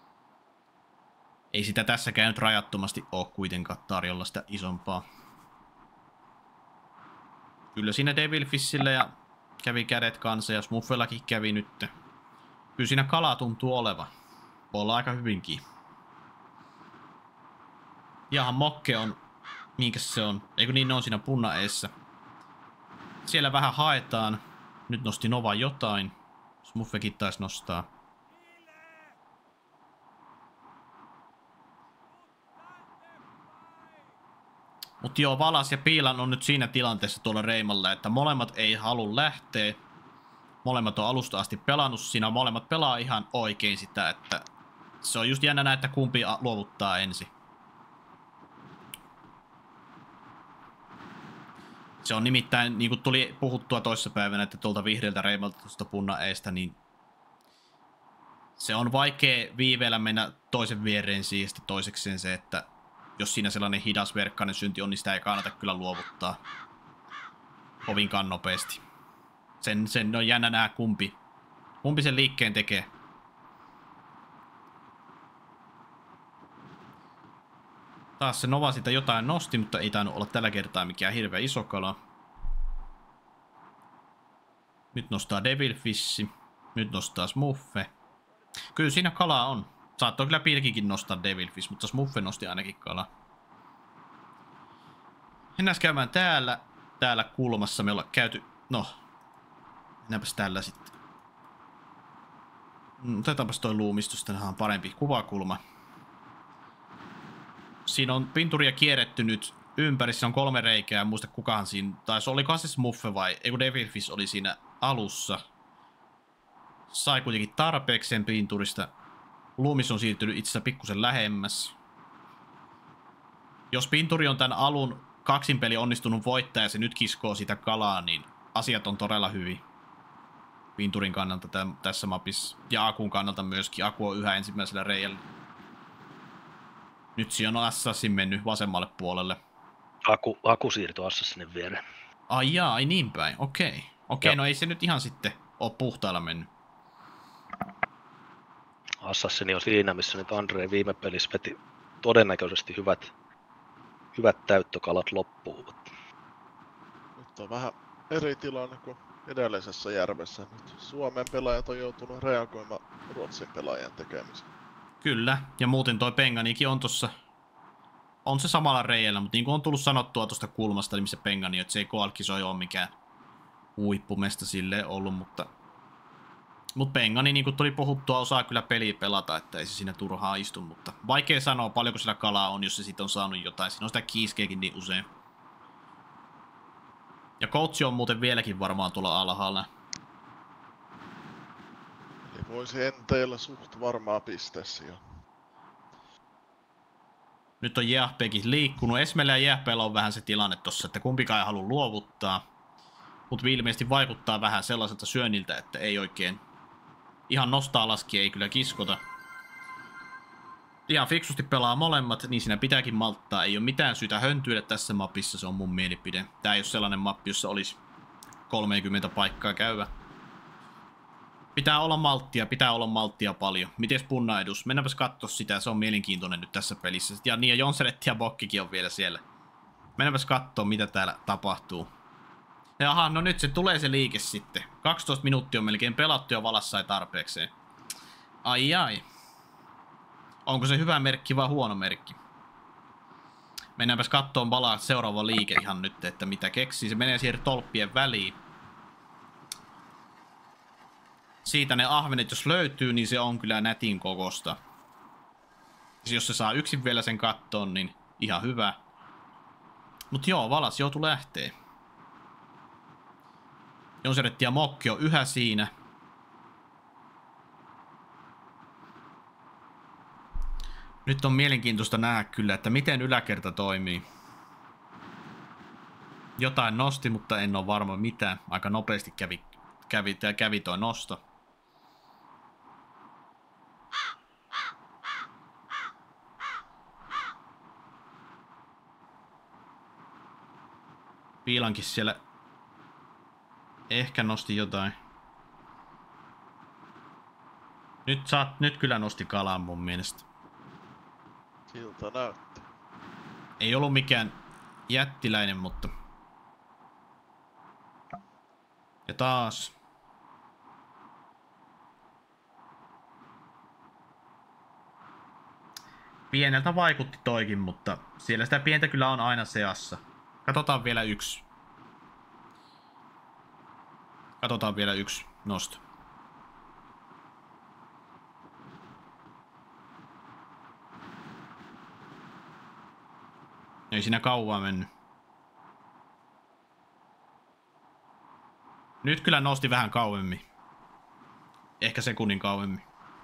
A: Ei sitä tässäkään nyt rajattomasti ole kuitenkaan tarjolla sitä isompaa. Kyllä siinä Devilfishillä ja kävi kädet kanssa ja Smuffellakin kävi nyt. Kyllä siinä kala tuntuu oleva. Voi olla aika hyvinkin. Jahan Mokke on... Minkäs se on? Eikö niin, ne on siinä punnaeessä. Siellä vähän haetaan. Nyt nosti Nova jotain. Smuffekin taisi nostaa. Mut joo, Valas ja Piilan on nyt siinä tilanteessa tuolla Reimalla, että molemmat ei halua lähteä. Molemmat on alusta asti pelannut siinä. Molemmat pelaa ihan oikein sitä, että se on just jännä nähdä, että kumpi luovuttaa ensin. Se on nimittäin, niin kuin tuli puhuttua toissapäivänä, että tuolta vihreältä Reimalta tuosta punnaeesta, niin se on vaikea viiveellä mennä toisen viereen siitä toisekseen se, että jos siinä sellainen hidas verkkainen synti on, niin sitä ei kannata kyllä luovuttaa kovinkaan nopeasti. Sen, sen on jännä nähdä kumpi, kumpi sen liikkeen tekee. Taas se Nova sitä jotain nosti, mutta ei tainnut olla tällä kertaa mikään hirveä iso kala. Nyt nostaa Devilfishi. Nyt nostaa Smuffe. Kyllä siinä kalaa on. Saattoi kyllä Pilkikin nostaa Devilfish, mutta Smuffe nosti ainakin kalaa. Mennään käymään täällä. Täällä kulmassa me ollaan käyty... No. Mennäänpäs tällä sitten. Otetaanpas toi luumistus, tänään on parempi kuvakulma. Siinä on pinturia kierretty nyt ympäri, siinä on kolme reikää, en muista kukahan siinä, tai olikohan se Smuffe vai, ei kun Devilfish oli siinä alussa. Sai kuitenkin tarpeeksi sen pinturista. Luumis on siirtynyt itse asiassa pikkusen lähemmäs. Jos pinturi on tämän alun kaksinpeli onnistunut voittaa ja se nyt kiskoo sitä kalaa, niin asiat on todella hyvin. Pinturin kannalta täm, tässä mapissa. Ja Akun kannalta myöskin. Aku on yhä ensimmäisellä reijällä. Nyt siinä on Assassin mennyt vasemmalle puolelle.
B: Aku, Aku siirtyi Assassinin viereen.
A: Ai jaa, ai niin päin. Okei. Okei, no ei se nyt ihan sitten ole puhtaalla mennyt.
B: Assassini on siinä, missä nyt Andre viime pelissä veti todennäköisesti hyvät, hyvät täyttökalat loppuun.
C: Nyt on vähän eri tilanne kuin edellisessä järvessä. Nyt Suomen pelaajat on joutunut reagoimaan Ruotsin pelaajien tekemiseen.
A: Kyllä, ja muuten toi Penganikin on tossa, on se samalla reijällä, mutta niin kuin on tullut sanottua tuosta kulmasta, niin missä Pengani, että se ei Koalkisoi ole mikään huippumesta silleen ollut, mutta Mutta Pengani, niin kuin tuli puhuttua, osaa kyllä peliä pelata, että ei se siinä turhaa istu, mutta vaikea sanoa paljonko sillä kalaa on, jos se sitten on saanut jotain. Siinä on sitä kiiskeekin niin usein. Ja coachi on muuten vieläkin varmaan tuolla alhaalla.
C: Eli voisi enteillä suht varmaa pisteessä jo.
A: Nyt on Jähpekin liikkunut. Esmellä ja Jähpeellä on vähän se tilanne tossa, että kumpikaan ei halua luovuttaa. Mutta ilmeisesti vaikuttaa vähän sellaiselta syönniltä, että ei oikein ihan nostaa laski, ei kyllä kiskota. Ihan fiksusti pelaa molemmat, niin siinä pitääkin malttaa. Ei ole mitään syytä höntyillä tässä mapissa, se on mun mielipide. Tää ei ole sellainen mappi, jossa olisi kolmekymmentä paikkaa käyvä. Pitää olla malttia, pitää olla malttia paljon. Mites punnaedus? Mennäänpäs katsoa sitä, se on mielenkiintoinen nyt tässä pelissä. Ja niin, ja Jonseretti ja Bokkikin on vielä siellä. Mennäänpäs katsoa, mitä täällä tapahtuu. Jaha, no nyt se tulee se liike sitten. kaksitoista minuuttia on melkein pelattu ja Valas sai tarpeekseen. Ai ai. Onko se hyvä merkki vai huono merkki? Mennäänpäs kattoon Valas seuraava liike ihan nyt, että mitä keksii. Se menee siihen tolppien väliin. Siitä ne ahvenet, jos löytyy, niin se on kyllä nätin kokosta. Jos se saa yksin vielä sen kattoon, niin ihan hyvä. Mut joo, Valas joutuu lähtee. Jonseretti ja Mokki on yhä siinä. Nyt on mielenkiintoista nähdä kyllä, että miten yläkerta toimii. Jotain nosti, mutta en ole varma mitä. Aika nopeasti kävi, kävi, kävi toi nosto. Piilankin siellä ehkä nosti jotain. Nyt, saat, nyt kyllä nosti kalan mun mielestä.
C: Siltä näyttää.
A: Ei ollut mikään jättiläinen, mutta Ja taas. Pieneltä vaikutti toikin, mutta siellä sitä pientä kyllä on aina seassa. Katsotaan vielä yksi. Katsotaan vielä yksi nosto. Ei siinä kauaa mennyt. Nyt kyllä nosti vähän kauemmin. Ehkä sekunnin kauemmin.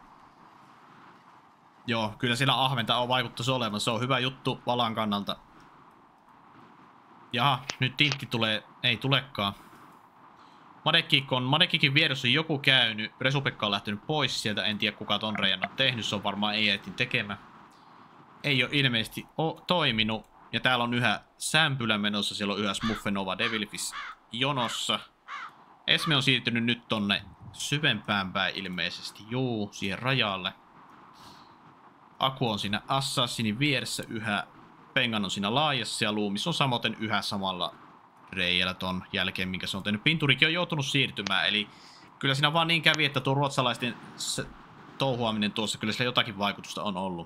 A: Joo, kyllä siellä ahventa on vaikuttaisi olevan. Se on hyvä juttu valan kannalta. Jaha, nyt tintti tulee. Ei tulekaan. Madekikon, Madekikin vieressä on joku käynyt. Resupekka on lähtenyt pois sieltä. En tiedä kuka ton reijan on tehnyt. Se on varmaan ei etin tekemä. Ei ole ilmeisesti o toiminut. Ja täällä on yhä sämpylä menossa. Siellä on yhä Smuffenova Devilfish jonossa. Esme on siirtynyt nyt tonne syvempään päin ilmeisesti. Juu, siihen rajalle. Aku on siinä Assassinin vieressä yhä. Pengan on siinä laajassa ja Loomis on samoin yhä samalla reijällä ton jälkeen, minkä se on tehnyt. Pinturikin on joutunut siirtymään, eli kyllä siinä vaan niin kävi, että tuo ruotsalaisten touhuaminen tuossa, kyllä sillä jotakin vaikutusta on ollut.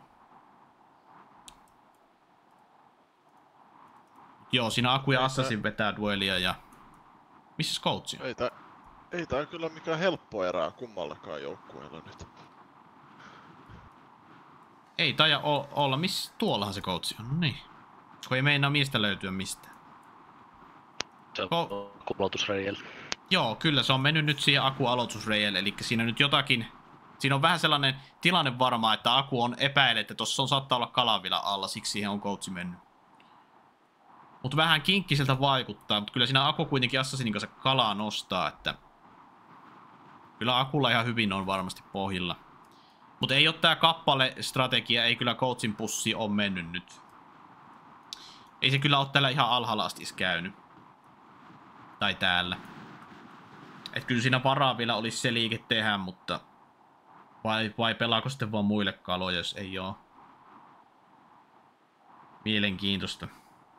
A: Joo, siinä Aku ja Assassin vetää duelia ja... Missä coachi?
C: Ei tää, ei tää kyllä mikään helppo erää kummallekaan joukkueelle nyt.
A: Ei taida olla. Missä tuollahan se coachi on? No niin. Kun ei meinaa miestä löytyä mistään.
B: Se on Ko aloitusreijällä.
A: Joo, kyllä se on mennyt nyt siihen Aku aloitusreijälle. Eli siinä nyt jotakin... Siinä on vähän sellainen tilanne varmaan, että Aku on epäile, että tossa on saattaa olla kala vielä alla. Siksi siihen on coachi mennyt. Mutta vähän kinkkiseltä vaikuttaa. Mutta kyllä siinä Aku kuitenkin Assassinin kanssa kalaa nostaa, että... Kyllä Akulla ihan hyvin on varmasti pohjilla. Mutta ei ole tää kappale-strategia, ei kyllä coachin pussi on mennyt nyt. Ei se kyllä ole täällä ihan alhaalla asti käynyt. Tai täällä. Et kyllä siinä varaa vielä olisi se liike tehdä, mutta... Vai, vai pelaako sitten vaan muille kaloja, jos ei oo. Mielenkiintoista.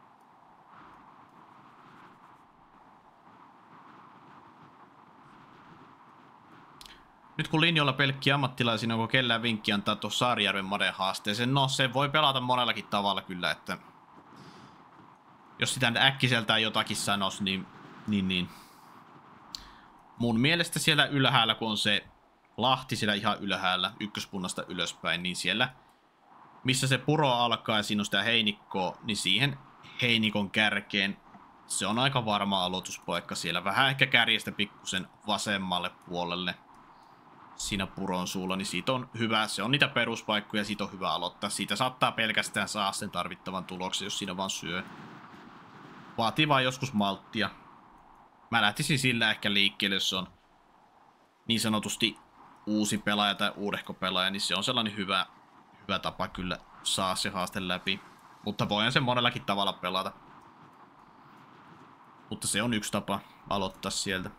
A: Nyt kun linjoilla pelkkiä ammattilaisia, onko kellään vinkki antaa tuon Saarijärven Maden haasteeseen? No, se voi pelata monellakin tavalla kyllä, että... Jos sitä äkkiseltään jotakin sanoisi, niin... niin, niin. Mun mielestä siellä ylhäällä, kun on se Lahti siellä ihan ylhäällä, ykköspunnasta ylöspäin, niin siellä... Missä se puro alkaa ja siinä on sitä heinikkoa, niin siihen heinikon kärkeen... Se on aika varma aloituspaikka siellä. Vähän ehkä kärjestä pikkusen vasemmalle puolelle. Siinä puron suulla, niin siitä on hyvä, se on niitä peruspaikkoja, siitä on hyvä aloittaa. Siitä saattaa pelkästään saa sen tarvittavan tuloksen, jos siinä vaan syö. Vaatii vaan joskus malttia. Mä lähtisin sillä ehkä liikkeelle, jos on niin sanotusti uusi pelaaja tai uudehko pelaaja, niin se on sellainen hyvä, hyvä tapa kyllä saa se haaste läpi. Mutta voihan sen monellakin tavalla pelata. Mutta se on yksi tapa aloittaa sieltä.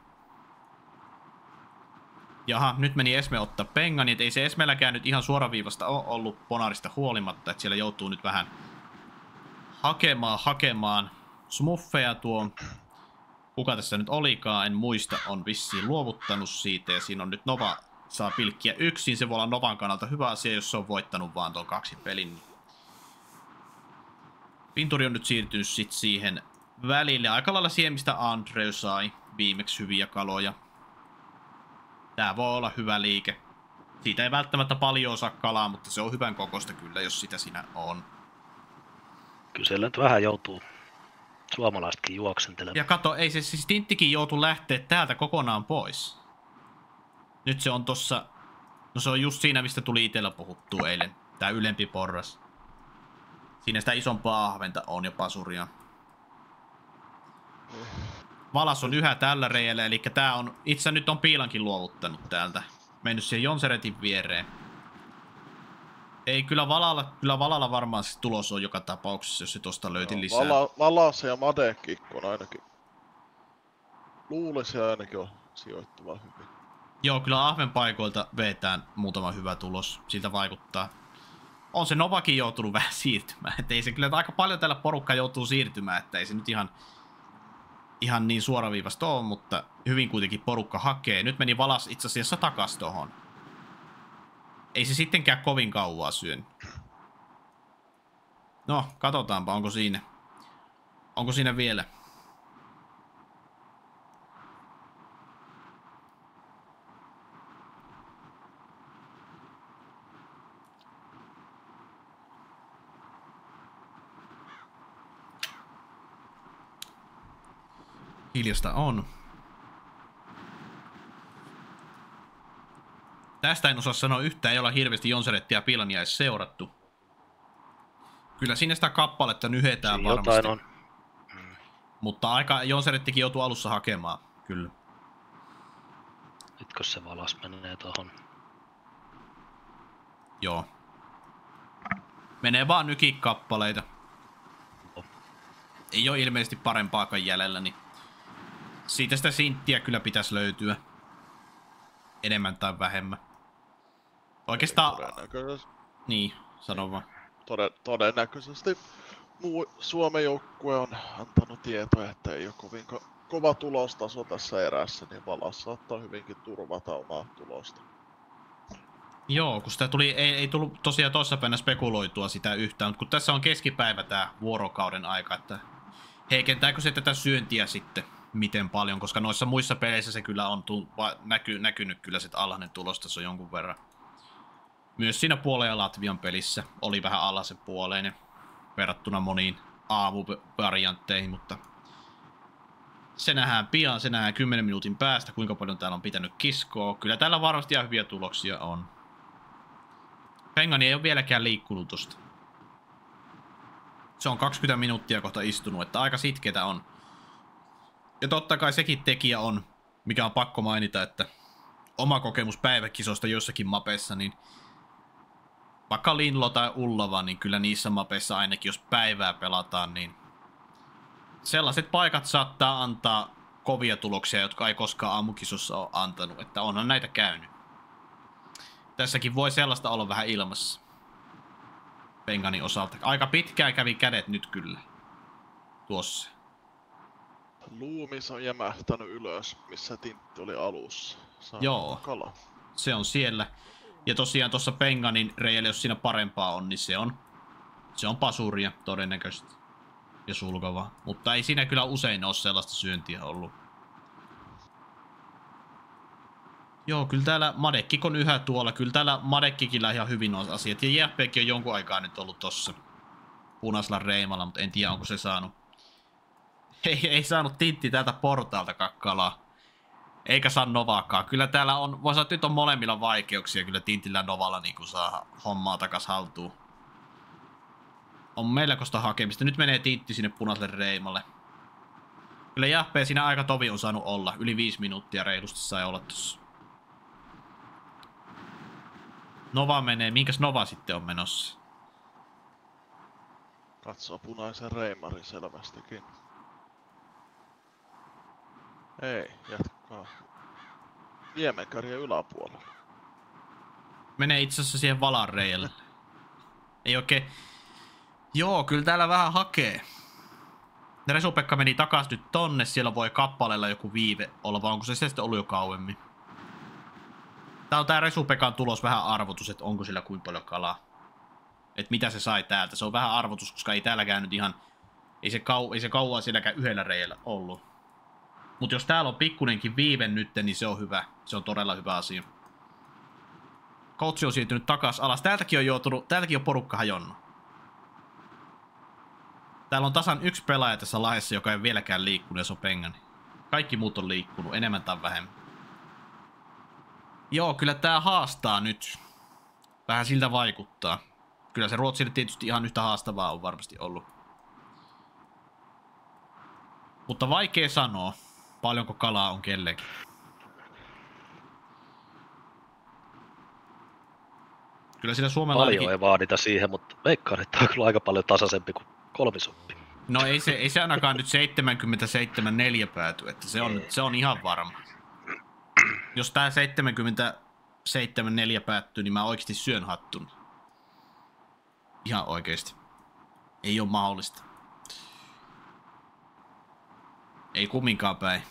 A: Jaha, nyt meni Esme ottaa pengan, niin ei se Esmelläkään nyt ihan suoraviivasta ole ollut Ponarista huolimatta, että siellä joutuu nyt vähän hakemaan, hakemaan smuffeja tuo. Kuka tässä nyt olikaan, en muista, on vissiin luovuttanut siitä ja siinä on nyt Nova saa pilkkiä yksin. Se voi olla Novan kannalta hyvä asia, jos se on voittanut vaan tuon kaksi pelin. Pinturi on nyt siirtynyt sit siihen välille, aika lailla siihen, mistä Andreu sai viimeksi hyviä kaloja. Tää voi olla hyvä liike. Siitä ei välttämättä paljon osaa kalaa, mutta se on hyvän kokoista kyllä, jos sitä siinä on.
B: Kyllä siellä nyt vähän joutuu suomalaisetkin juoksentelemaan.
A: Ja kato, ei se siis Tinttikin joutu lähteä täältä kokonaan pois. Nyt se on tossa... No se on just siinä, mistä tuli itsellä puhuttua eilen. Tää ylempi porras. Siinä sitä isompaa ahventa on ja pasuria. Valas on yhä tällä reijällä, eli tää on, itse nyt on Piilankin luovuttanut täältä. Mennyt siihen Jonseretin viereen. Ei, kyllä Valalla, kyllä Valalla varmaan se tulos on joka tapauksessa, jos se tosta löyti no, lisää.
C: Vala, Valas ja Madekikko on ainakin. Luulisi ainakin on sijoittuva hyvin.
A: Joo, kyllä Ahven paikoilta vetään muutama hyvä tulos. Siltä vaikuttaa. On se Novakin joutunut vähän siirtymään. Et ei se kyllä aika paljon tällä porukka joutuu siirtymään, että ei se nyt ihan... ihan niin suoraviivasta on, mutta hyvin kuitenkin porukka hakee. Nyt meni Valas itse asiassa takas tohon. Ei se sittenkään kovin kauaa syön. No, katsotaanpa, onko siinä. Onko siinä vielä? Hiljasta on. Tästä en osaa sanoa yhtään, ei olla hirveästi Jonserettia ja Pilania edes seurattu. Kyllä sinne sitä kappaletta nyhetään
B: Siinä
A: varmasti.
B: jotain on.
A: Mutta aika Jonserettikin joutuu alussa hakemaan, kyllä.
B: Nytkö se Valas menee tohon?
A: Joo. Menee vaan nykikappaleita.
B: Oh.
A: Ei ole ilmeisesti parempaakaan jäljellä, niin siitä sitä sinttiä kyllä pitäisi löytyä. Enemmän tai vähemmän. Oikeastaan...
C: Todennäköisesti,
A: Niin, sano vaan.
C: toden, todennäköisesti muu Suomen joukkue on antanut tietoa, että ei ole kovin ko- kova tulostaso tässä erässä, niin Valas saattaa hyvinkin turvata omaa tulosta.
A: Joo, kun sitä tuli, ei, ei tullut tosiaan toissapäivänä spekuloitua sitä yhtään, mutta kun tässä on keskipäivä tää vuorokauden aika, että heikentääkö se tätä syöntiä sitten miten paljon, koska noissa muissa peleissä se kyllä on tull, näky, näkynyt kyllä sit alhainen tulostaso jonkun verran. Myös siinä Puolen ja Latvian pelissä oli vähän alhaisen puoleinen verrattuna moniin aamuvariantteihin, mutta se nähdään pian, se nähdään kymmenen minuutin päästä, kuinka paljon täällä on pitänyt kiskoa. Kyllä täällä varmasti ihan hyviä tuloksia on. Pengani ei ole vieläkään liikkunut tosta. Se on kaksikymmentä minuuttia kohta istunut, että aika sitkeitä on. Ja totta kai sekin tekijä on, mikä on pakko mainita, että oma kokemus päiväkisosta jossakin mapeissa, niin vaikka Linlo tai Ullava, niin kyllä niissä mapeissa ainakin, jos päivää pelataan, niin sellaiset paikat saattaa antaa kovia tuloksia, jotka ei koskaan aamukisossa ole antanut, että onhan näitä käynyt. Tässäkin voi sellaista olla vähän ilmassa. Penganin osalta. Aika pitkään kävi kädet nyt kyllä. Tuossa.
C: Luumis on jämähtänyt ylös, missä Tintti oli alussa. Saa
A: Joo.
C: Kala.
A: Se on siellä. Ja tosiaan tuossa Penganin reijällä, jos siinä parempaa on, niin se on, se on pasuria todennäköisesti. Ja sulkavaa. Mutta ei siinä kyllä usein ole sellaista syöntiä ollut. Joo, kyllä täällä Madekkik on yhä tuolla. Kyllä täällä Madekkikillä ihan hyvin on asiat. Ja J P G on jonkun aikaa nyt ollut tossa punaisella reimalla, mutta en tiedä onko se saanut. Ei, ei saanut Tintti täältä portaalta kakkalaa. Eikä saa Novaakaan. Kyllä täällä on, voi sanoa, että nyt on molemmilla vaikeuksia. Kyllä Tintillä ja Novalla niin saa hommaa takas haltuun. On melkoista hakemista. Nyt menee Tintti sinne punaiselle reimalle. Kyllä J P siinä aika tovi on saanut olla. Yli viisi minuuttia reilusti sai olla tossa. Nova menee. Minkäs Nova sitten on menossa?
C: Katsoo punaisen reimarin selvästikin. Ei, jatkaa. Niemenkärjen yläpuolella.
A: Menee itse asiassa siihen Valan reijalle. Ei oikein... Joo, kyllä täällä vähän hakee. Resupekka meni takas nyt tonne. Siellä voi kappaleella joku viive olla, vai onko se sitten ollut jo kauemmin? Tää on tää Resupekan tulos vähän arvotus, että onko sillä kuinka paljon kalaa. Että mitä se sai täältä. Se on vähän arvotus, koska ei täälläkään nyt ihan... Ei se, kau... ei se kauan sielläkään yhdellä reijällä ollut. Mutta jos täällä on pikkunenkin viive nyt, niin se on hyvä. Se on todella hyvä asia. Koutsi on siirtynyt takas alas. Täältäkin on joutunut, täältäkin on porukka hajonnut. Täällä on tasan yksi pelaaja tässä lahdessa, joka ei vieläkään liikkunut, ja se on Pengani. Kaikki muut on liikkunut, enemmän tai vähemmän. Joo, kyllä tää haastaa nyt. Vähän siltä vaikuttaa. Kyllä se Ruotsille tietysti ihan yhtä haastavaa on varmasti ollut. Mutta vaikea sanoa, paljonko kalaa on kellekin. Kyllä sillä Suomella
B: paljon
A: ainakin...
B: ei vaadita siihen, mutta veikkaan, että on kyllä aika paljon tasaisempi kuin kolmisoppi.
A: No ei se, ei se ainakaan nyt seitsemänkymmentäseitsemän neljä pääty, että se on, se on ihan varma. Jos tää seitsemänkymmentäseitsemän neljä päättyy, niin mä oikeesti syön hattun. Ihan oikeesti. Ei oo mahdollista. Ei kumminkaan päin.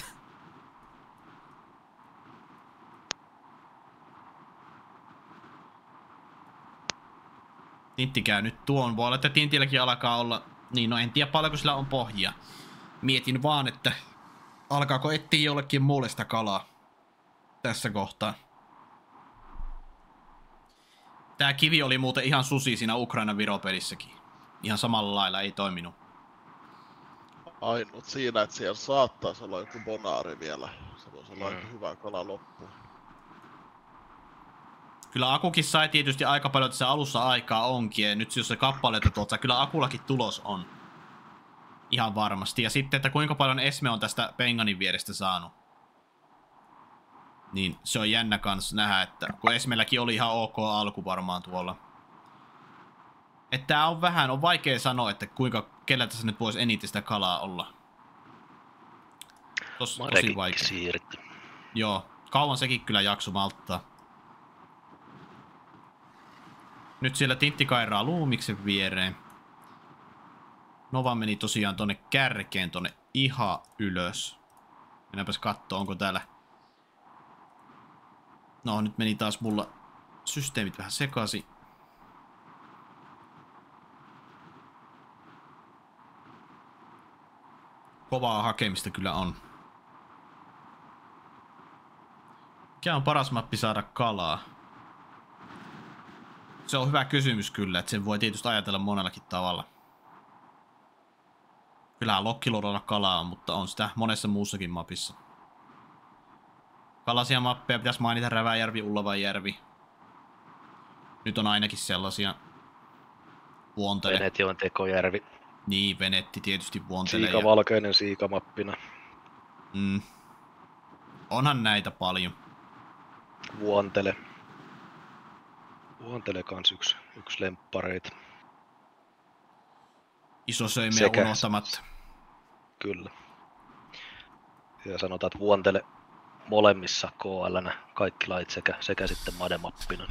A: Tintti käy nyt tuon. Voi olla, että Tintilläkin alkaa olla... Niin, no en tiedä paljonko sillä on pohjia. Mietin vaan, että alkaako etsiä jollekin muulle sitä kalaa. Tässä kohtaa. Tää kivi oli muuten ihan susi siinä Ukrainan Viro-pelissäkin. Ihan samalla lailla, ei toiminut.
C: Ainut siinä, että siellä saattaisi olla joku bonaari vielä. Se voisi olla
B: Mm.
C: aika hyvä kala loppuun.
A: Kyllä Akukin sai tietysti aika paljon tässä alussa aikaa onkin. Ja nyt jos se kappaleita tuolta, kyllä Akullakin tulos on. Ihan varmasti. Ja sitten, että kuinka paljon Esme on tästä Penganin vierestä saanut. Niin se on jännä kans nähdä, että kun Esmelläkin oli ihan ok alku varmaan tuolla. Että tää on vähän, on vaikea sanoa, että kuinka, kellä tässä nyt voisi eniten sitä kalaa olla. Tos, tosi
B: Marekin
A: vaikea.
B: siirretty.
A: Joo, kauan sekin kyllä jakso malttaa. Nyt siellä Tintti kairaa Luumiksen viereen. Nova meni tosiaan tonne kärkeen, tonne ihan ylös. Mennäänpäs kattoo, onko täällä... No, nyt meni taas mulla systeemit vähän sekaisin. Kovaa hakemista kyllä on. Mikä on paras mappi saada kalaa? Se on hyvä kysymys kyllä, että sen voi tietysti ajatella monellakin tavalla. Kyllähän Lokkiluodolla kalaa on, mutta on sitä monessa muussakin mapissa. Kalasia mappeja pitäisi mainita Räväjärvi, Ullavajärvi. Nyt on ainakin sellaisia. Vuontele.
B: Venetion Tekojärvi.
A: Niin, Venetti tietysti Vuontele.
B: Siika valkoinen siikamappina.
A: Mm. Onhan näitä paljon.
B: Vuontele. Vuontele kans yksi, yksi lemppareita.
A: Iso söimiä
B: Sekä-
A: unohtamatta.
B: Kyllä. Ja sanotaan, että Vuontele molemmissa K L:nä kaikki lait sekä, sekä sitten Mademappina.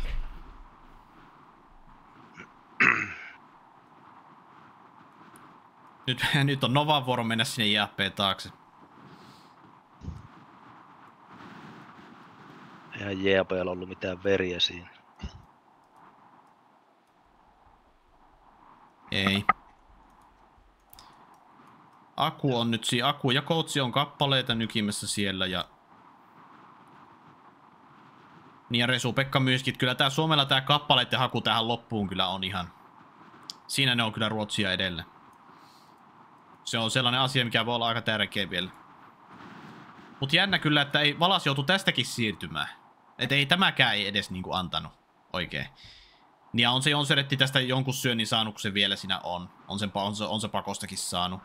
A: Nyt, nyt on Novan vuoro mennä sinne J P taakse.
B: Eihän J P:llä ollut mitään veriä siinä.
A: Ei. Aku on nyt siinä. Aku ja Koutsi on kappaleita nykimässä siellä ja... Niin ja Resu-Pekka myöskin. Kyllä tää Suomella tää kappaleiden haku tähän loppuun kyllä on ihan... Siinä ne on kyllä Ruotsia edellä. Se on sellainen asia, mikä voi olla aika tärkeä vielä. Mut jännä kyllä, että ei Valas joutu tästäkin siirtymään. Et ei tämäkään ei edes niinku antanut oikein. Niin ja on se Jonseretti tästä jonkun syönnin saanut, kun se vielä siinä on. On, sen, on, se, on se pakostakin saanut.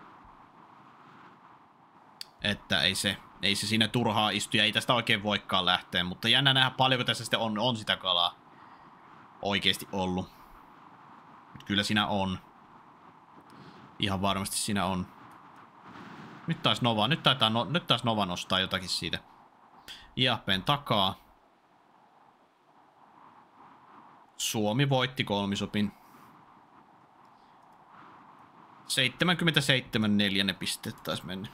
A: Että ei se, ei se siinä turhaa istu ja ei tästä oikein voikaan lähteä. Mutta jännä nähdä paljonko tässä sitten on, on sitä kalaa oikeesti ollut. Nyt kyllä siinä on. Ihan varmasti siinä on. Nyt taas Nova, nyt, taitaa, no, nyt taas Nova nostaa jotakin siitä I A P:n takaa. Suomi voitti kolmisopin. seitsemänkymmentäseitsemän neljä ne pisteet taisi mennä.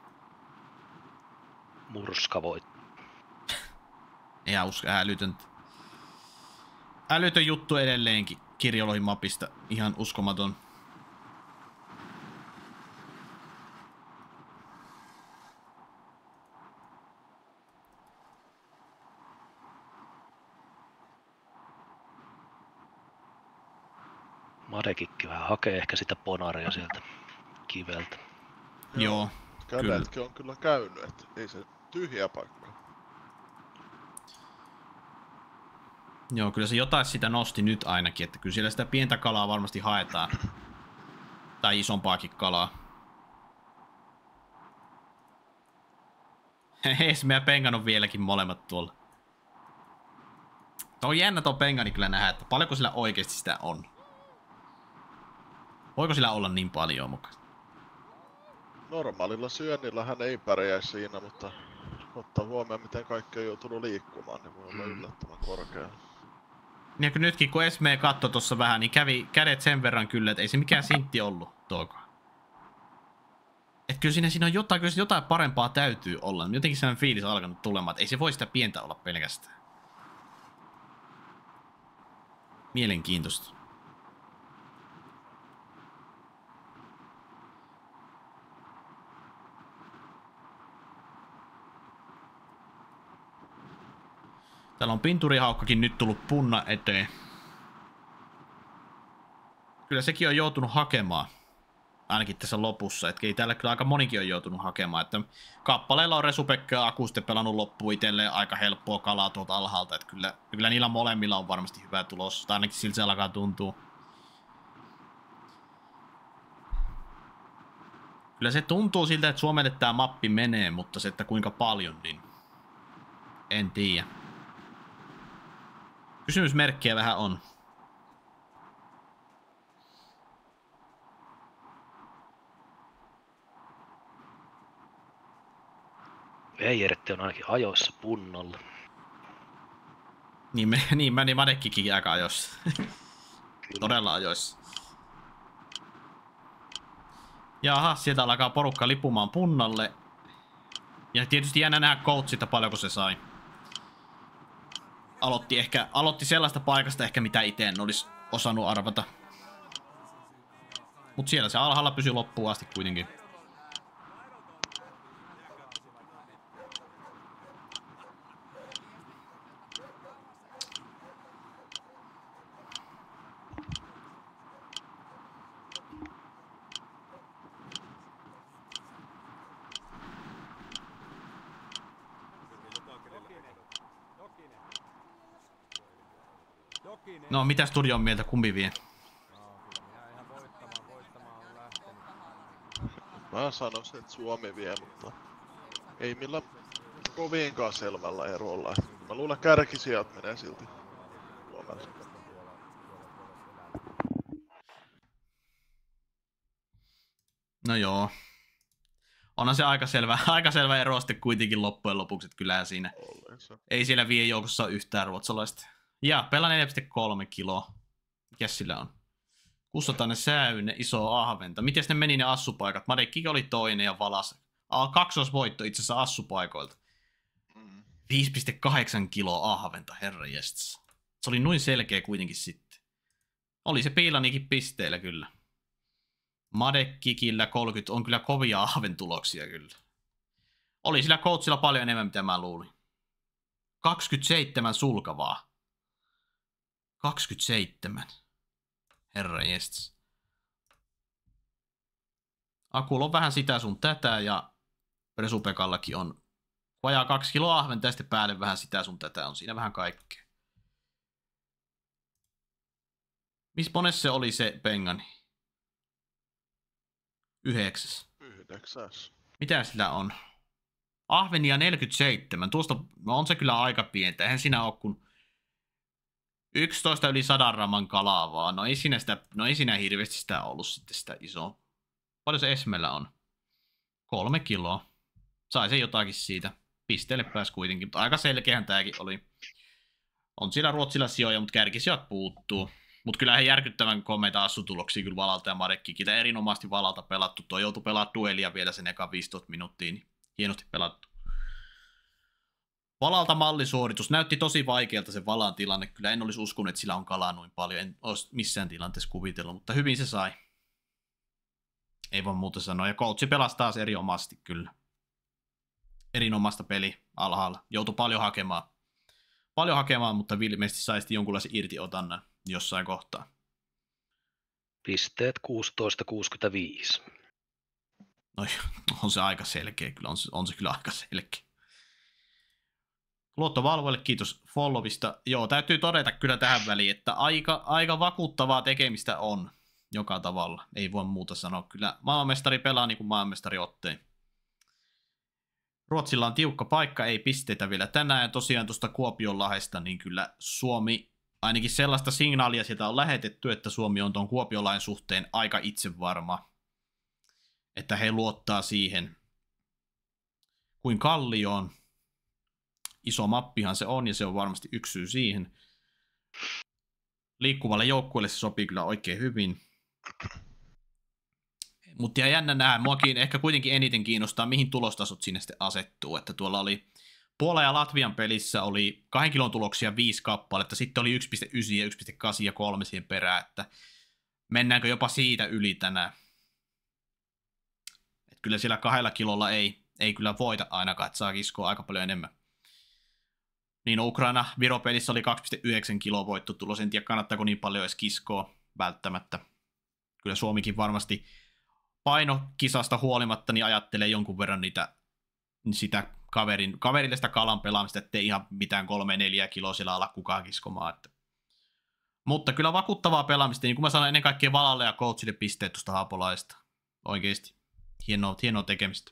B: Murska voitti.
A: Ihan usko, älytöntä. Älytön juttu edelleenkin Kirjolohin mapista. Ihan uskomaton.
B: Madekikki vähän hakee ehkä sitä ponaria sieltä kiveltä.
A: Joo,
C: Kädetkin on kyllä käynyt, että ei se tyhjä paikka.
A: joo, kyllä se jotain sitä nosti nyt ainakin, että kyllä siellä sitä pientä kalaa varmasti haetaan. Tai isompaakin kalaa. Esme ja Pengan on vieläkin molemmat tuolla. Tuo on jännä tuo Pengani kyllä nähdä, että paljonko sillä oikeasti sitä on. Voiko sillä olla niin paljon mukaan?
C: Normaalilla syönnillä hän ei pärjää siinä, mutta ottaa huomioon miten kaikki on joutunut liikkumaan, niin voi olla yllättävän korkealla.
A: Ja kun nytkin kun Esme katsoi tuossa vähän, niin kävi kädet sen verran kyllä, että ei se mikään sintti ollut tuokaan. Et kyllä siinä, siinä on jotain, kyllä jotain parempaa täytyy olla. Jotenkin sellainen fiilis on alkanut tulemaan, että ei se voi sitä pientä olla pelkästään. Mielenkiintoista. Täällä on pinturihaukkakin nyt tullut punna eteen. Kyllä sekin on joutunut hakemaan. Ainakin tässä lopussa. Että ei täällä kyllä aika monikin on joutunut hakemaan. Että kappaleilla on Resupekka ja Aku sitten pelannut loppuun itselleen aika helppoa kalaa tuolta alhaalta. Että kyllä, kyllä niillä molemmilla on varmasti hyvä tulos. Tai ainakin siltä se alkaa tuntua. Kyllä se tuntuu siltä, että Suomelle tämä mappi menee, mutta se, että kuinka paljon, niin en tiedä. Kysymysmerkkiä vähän on.
B: Veijeretti on ainakin ajoissa punnolla.
A: Niin, me, niin meni Madekkikin aika ajoissa. Todella ajoissa. Jaha, sieltä alkaa porukka lipumaan punnalle. Ja tietysti jännä nähdä coachita paljonko se sai. Aloitti ehkä, aloitti sellaista paikasta ehkä mitä itse en olisi osannut arvata. Mut siellä se alhaalla pysyi loppuun asti kuitenkin. No, mitä studio on mieltä? Kumpi vie?
C: Mä sanoisin, että Suomi vie, mutta ei millään kovinkaan selvällä erolla. Mä luulen, kärkisijat menee silti Suomelle.
A: No joo. Onhan se aika selvä, aika selvä ero sitten kuitenkin loppujen lopuksi, että kyllähän siinä ei siellä vie joukossa ole yhtään ruotsalaista. Ja pelaa neljä pilkku kolme kiloa. Mikäs sillä on? kuusisataa säyne, iso ahventa. Miten ne meni ne assupaikat? Madekkikin oli toinen ja valas. Kaksosvoitto itse asiassa assupaikoilta. viisi pilkku kahdeksan kiloa ahventa, herranjestas. Se oli noin selkeä kuitenkin sitten. Oli se Piilanikin pisteillä kyllä. Madekkikillä kolmekymmentä on kyllä kovia ahventuloksia kyllä. Oli sillä coachilla paljon enemmän mitä mä luulin. kaksikymmentäseitsemän sulkavaa. kaksikymmentäseitsemän. Herranjestas. Akulla on vähän sitä sun tätä ja Resupekallakin on vajaa kaksi kiloa ahventa ja sitten päälle vähän sitä sun tätä. On siinä vähän kaikkea. Missä monessa se oli se pengani? Yhdeksäs.
C: Yhdeksäs.
A: Mitä sillä on? Ahvenia neljäkymmentäseitsemän. Tuosta on se kyllä aika pientä. Eihän siinä ole kun yksitoista yli sadan raman kalaa vaan. No ei siinä, sitä, no ei siinä hirveästi sitä ollut sitten sitä isoa. Paljon se Esmellä on? Kolme kiloa. Sai se jotakin siitä. Pisteelle pääsi kuitenkin, mutta aika selkeähän tääkin oli. On siellä Ruotsilla sijoja, mutta kärkisijat puuttuu. Mutta kyllähän järkyttävän komeita assutuloksia kyllä Valalta ja Madekkikiltä. Erinomaisesti Valalta pelattu. Tuo joutui pelaamaan duelia vielä sen eka viisitoista minuuttia, niin hienosti pelattu. Valalta mallisuoritus. Näytti tosi vaikealta se Valan tilanne. Kyllä en olisi uskonut, että sillä on kalaa noin paljon. En olisi missään tilanteessa kuvitellut, mutta hyvin se sai. Ei voi muuta sanoa. Ja coachi pelasi taas erinomaisesti kyllä. Erinomaista peli alhaalla. Joutui paljon hakemaan. Paljon hakemaan, mutta ilmeisesti sai sitten jonkunlaisen irtiotannan jossain kohtaa.
B: Pisteet kuusitoista kuusikymmentäviisi.
A: No on se aika selkeä kyllä. On se, on se kyllä aika selkeä. Luottovalvoille kiitos followista. Joo, täytyy todeta kyllä tähän väliin, että aika, aika vakuuttavaa tekemistä on joka tavalla. Ei voi muuta sanoa. Kyllä maailmanmestari pelaa niin kuin maailmanmestari otteen. Ruotsilla on tiukka paikka, ei pisteitä vielä tänään. Ja tosiaan tuosta Kuopionlahdesta, niin kyllä Suomi, ainakin sellaista signaalia sieltä on lähetetty, että Suomi on tuon Kuopiolain suhteen aika itsevarma. Että he luottaa siihen, kuin Kallioon. Iso mappihan se on ja se on varmasti yksi syy siihen. Liikkuvalle joukkueelle se sopii kyllä oikein hyvin. Mutta ihan jännä nähdä, muakin ehkä kuitenkin eniten kiinnostaa, mihin tulostasot sinne sitten asettuu. Että tuolla oli Puola ja Latvian pelissä oli kahden kilon tuloksia viisi kappaletta, sitten oli yksi pilkku yhdeksän ja yksi pilkku kahdeksan ja kolme siihen perään, että mennäänkö jopa siitä yli tänään. Et kyllä siellä kahdella kilolla ei, ei kyllä voita ainakaan, että saa kiskoa aika paljon enemmän. Niin Ukraina Viro-pelissä oli kaksi pilkku yhdeksän kiloa voittotulos, en tiedä kannattaako niin paljon edes kiskoa välttämättä. Kyllä Suomikin varmasti painokisasta huolimatta niin ajattelee jonkun verran niitä, sitä kaverin, kaverille sitä kalan pelaamista, ettei ihan mitään kolme neljä kiloa siellä ala kukaan kiskomaan. Että. Mutta kyllä vakuuttavaa pelaamista, niin kuin mä sanoin, ennen kaikkea Valalle ja coachille pisteet tuosta Haapolaista. Oikeesti. Hienoa, hienoa tekemistä.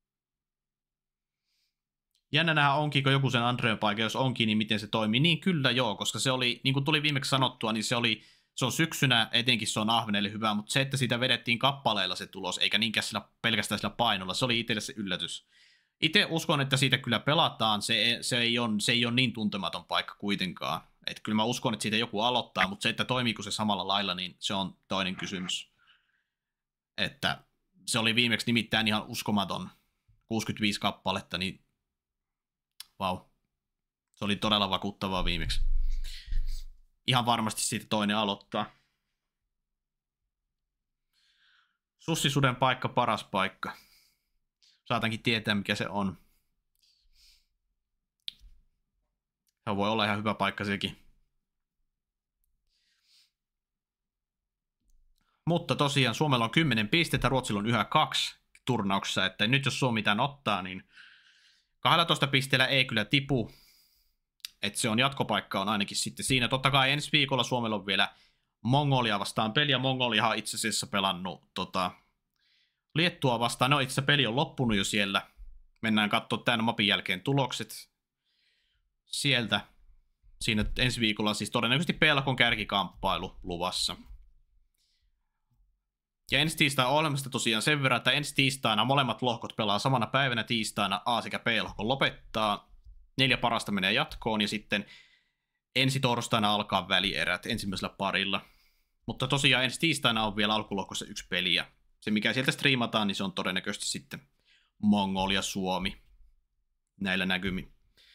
A: Jännä nähdä onkin, kun joku sen Andreen paikka, jos onkin, niin miten se toimii. Niin kyllä joo, koska se oli, niin kuin tuli viimeksi sanottua, niin se oli, se on syksynä, etenkin se on Ahvenelle hyvä, mutta se, että siitä vedettiin kappaleilla se tulos, eikä niinkään sillä, pelkästään sillä painolla, se oli itselle se yllätys. Itse uskon, että siitä kyllä pelataan, se, se, ei, ole, se ei ole niin tuntematon paikka kuitenkaan. Että kyllä mä uskon, että siitä joku aloittaa, mutta se, että toimiiko se samalla lailla, niin se on toinen kysymys. Että se oli viimeksi nimittäin ihan uskomaton kuusikymmentäviisi kappaletta, niin vau. Se oli todella vakuuttavaa viimeksi. Ihan varmasti siitä toinen aloittaa. Sussisuden paikka, paras paikka. Saatankin tietää, mikä se on. Se voi olla ihan hyvä paikka sekin. Mutta tosiaan Suomella on kymmenen pistettä, Ruotsilla on yhä kaksi turnauksessa, että nyt jos Suomi tämän ottaa, niin kaksitoista pisteellä ei kyllä tipu. Että se on jatkopaikka on ainakin sitten siinä. Totta kai ensi viikolla Suomella on vielä Mongolia vastaan peli, ja Mongolia on itse asiassa pelannut tota, Liettua vastaan. No itse asiassa peli on loppunut jo siellä. Mennään katsoa tämän mapin jälkeen tulokset sieltä. Siinä ensi viikolla siis todennäköisesti Pelkon kärkikamppailu luvassa. Ja ensi tiistain olemasta tosiaan sen verran, että ensi tiistaina molemmat lohkot pelaa samana päivänä tiistaina A sekä B-lohko lopettaa. Neljä parasta menee jatkoon ja sitten ensi torstaina alkaa välierät ensimmäisellä parilla. Mutta tosiaan ensi tiistaina on vielä alkulohkossa yksi peli ja se mikä sieltä striimataan, niin se on todennäköisesti sitten Mongolia Suomi näillä näkymin.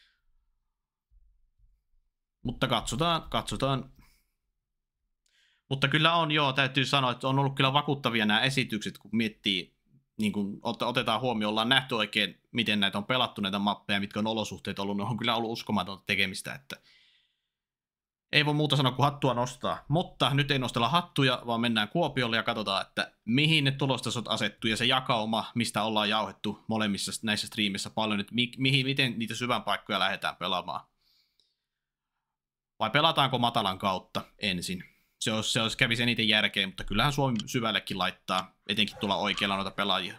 A: Mutta katsotaan, katsotaan. Mutta kyllä on, joo, täytyy sanoa, että on ollut kyllä vakuuttavia nämä esitykset, kun miettii, niin kun otetaan huomioon, ollaan nähty oikein, miten näitä on pelattu, näitä mappeja, mitkä on olosuhteet ollut, ne on kyllä ollut uskomatonta tekemistä, että ei voi muuta sanoa kuin hattua nostaa. Mutta nyt ei nostella hattuja, vaan mennään Kuopiolle ja katsotaan, että mihin ne tulostasot asettuu ja se jakauma, mistä ollaan jauhettu molemmissa näissä striimissä paljon, että mi- mihin, miten niitä syvän paikkoja lähdetään pelaamaan. Vai pelataanko matalan kautta ensin? Se olisi, se olisi kävisi eniten järkeä, mutta kyllähän Suomi syvällekin laittaa, etenkin tuolla oikealla noita pelaajia.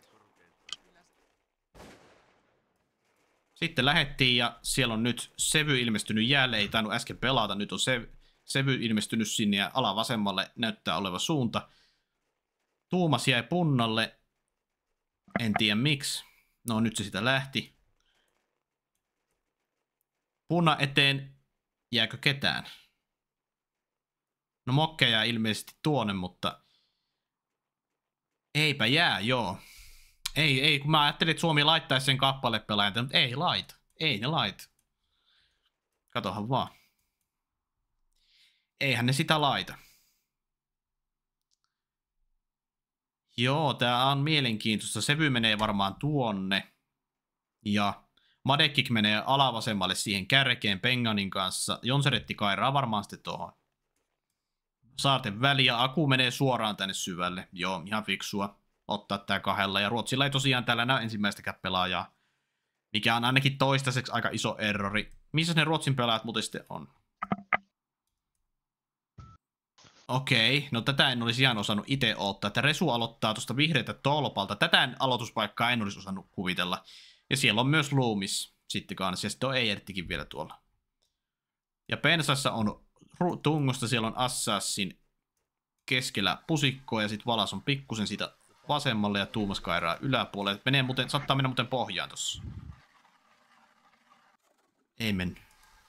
A: Sitten lähettiin ja siellä on nyt Sevy ilmestynyt jäälle, ei tainnut äsken pelata, nyt on Sevy, Sevy ilmestynyt sinne ja alavasemmalle näyttää oleva suunta. Tuumas jäi punnalle, en tiedä miksi, no nyt se sitä lähti. Punna eteen, jääkö ketään? No Mokke jää ilmeisesti tuonne, mutta eipä jää, joo. Ei, ei, kun mä ajattelin, että Suomi laittaisi sen kappalepelaajan, mutta ei laita. Ei ne laita. Katohan vaan. Eihän ne sitä laita. Joo, tää on mielenkiintoista. Sevy menee varmaan tuonne. Ja Madekik menee alavasemmalle siihen kärkeen Penganin kanssa. Jonseretti kairaa varmaan sitten tuohon. Saarten väli ja Aku menee suoraan tänne syvälle. Joo, ihan fiksua ottaa tää kahdella. Ja Ruotsilla ei tosiaan täällä näy ensimmäistäkään pelaajaa, mikä on ainakin toistaiseksi aika iso errori. Missä ne Ruotsin pelaajat muuten sitten on? Okei, no tätä en olisi ihan osannut itse ottaa. Että Resu aloittaa tuosta vihreätä tolpalta. Tätä aloituspaikkaa en olisi osannut kuvitella. Ja siellä on myös Loomis sitten kanssa. Ja sitten on Eijerttikin vielä tuolla. Ja Pensassa on tungosta, siellä on Assassin keskellä pusikkoa ja sitten Valas on pikkusen siitä vasemmalle ja Tuumas kairaa yläpuolelle. Menee muuten, saattaa mennä muuten pohjaan tossa. Ei mennyt.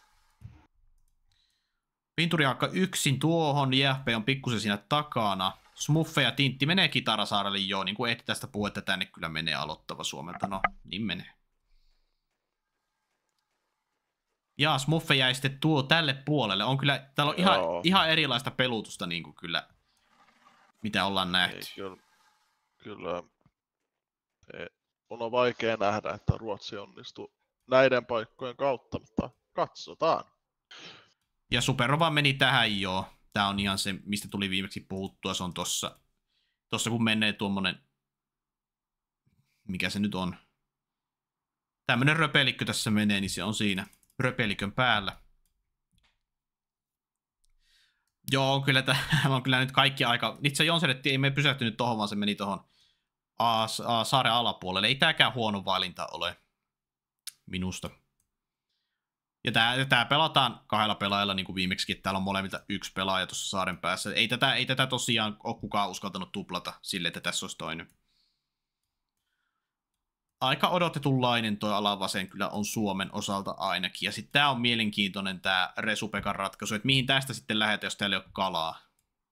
A: Pinturi alkaa yksin tuohon, J F P on pikkusen siinä takana. Smuffe ja Tintti menee Kitarasaarelle joo, niin kuin Ed tästä puhuu, että tänne kyllä menee aloittava Suomelta. No, niin menee. Ja Smuffe jäi sitten tuo tälle puolelle. On kyllä, täällä on ihan, ihan erilaista pelutusta niin kuin kyllä, mitä ollaan nähty.
C: Ei, kyllä, kyllä ei, on vaikea nähdä, että Ruotsi onnistuu näiden paikkojen kautta, mutta katsotaan.
A: Ja Superova meni tähän joo. Tää on ihan se, mistä tuli viimeksi puhuttua. Se on tossa, tossa kun menee tuommoinen, mikä se nyt on. Tämmönen röpelikkö tässä menee, niin se on siinä röpelikön päällä. Joo, kyllä täällä on kyllä nyt kaikki aika... Itse Jonseretti ei me pysähtynyt tohon, vaan se meni tohon A, A, saaren alapuolelle. Ei tääkään huono valinta ole minusta. Ja tää, tää pelataan kahdella pelaajalla niin kuin viimeksikin. Täällä on molemmilta yksi pelaaja tuossa saaren päässä. Ei tätä, ei tätä tosiaan ole kukaan uskaltanut tuplata sille, että tässä olisi toinen. Aika odotetunlainen toi alavasen kyllä on Suomen osalta ainakin. Ja sitten tää on mielenkiintoinen tää Resupekan ratkaisu, että mihin tästä sitten lähdetään, jos täällä ei ole kalaa.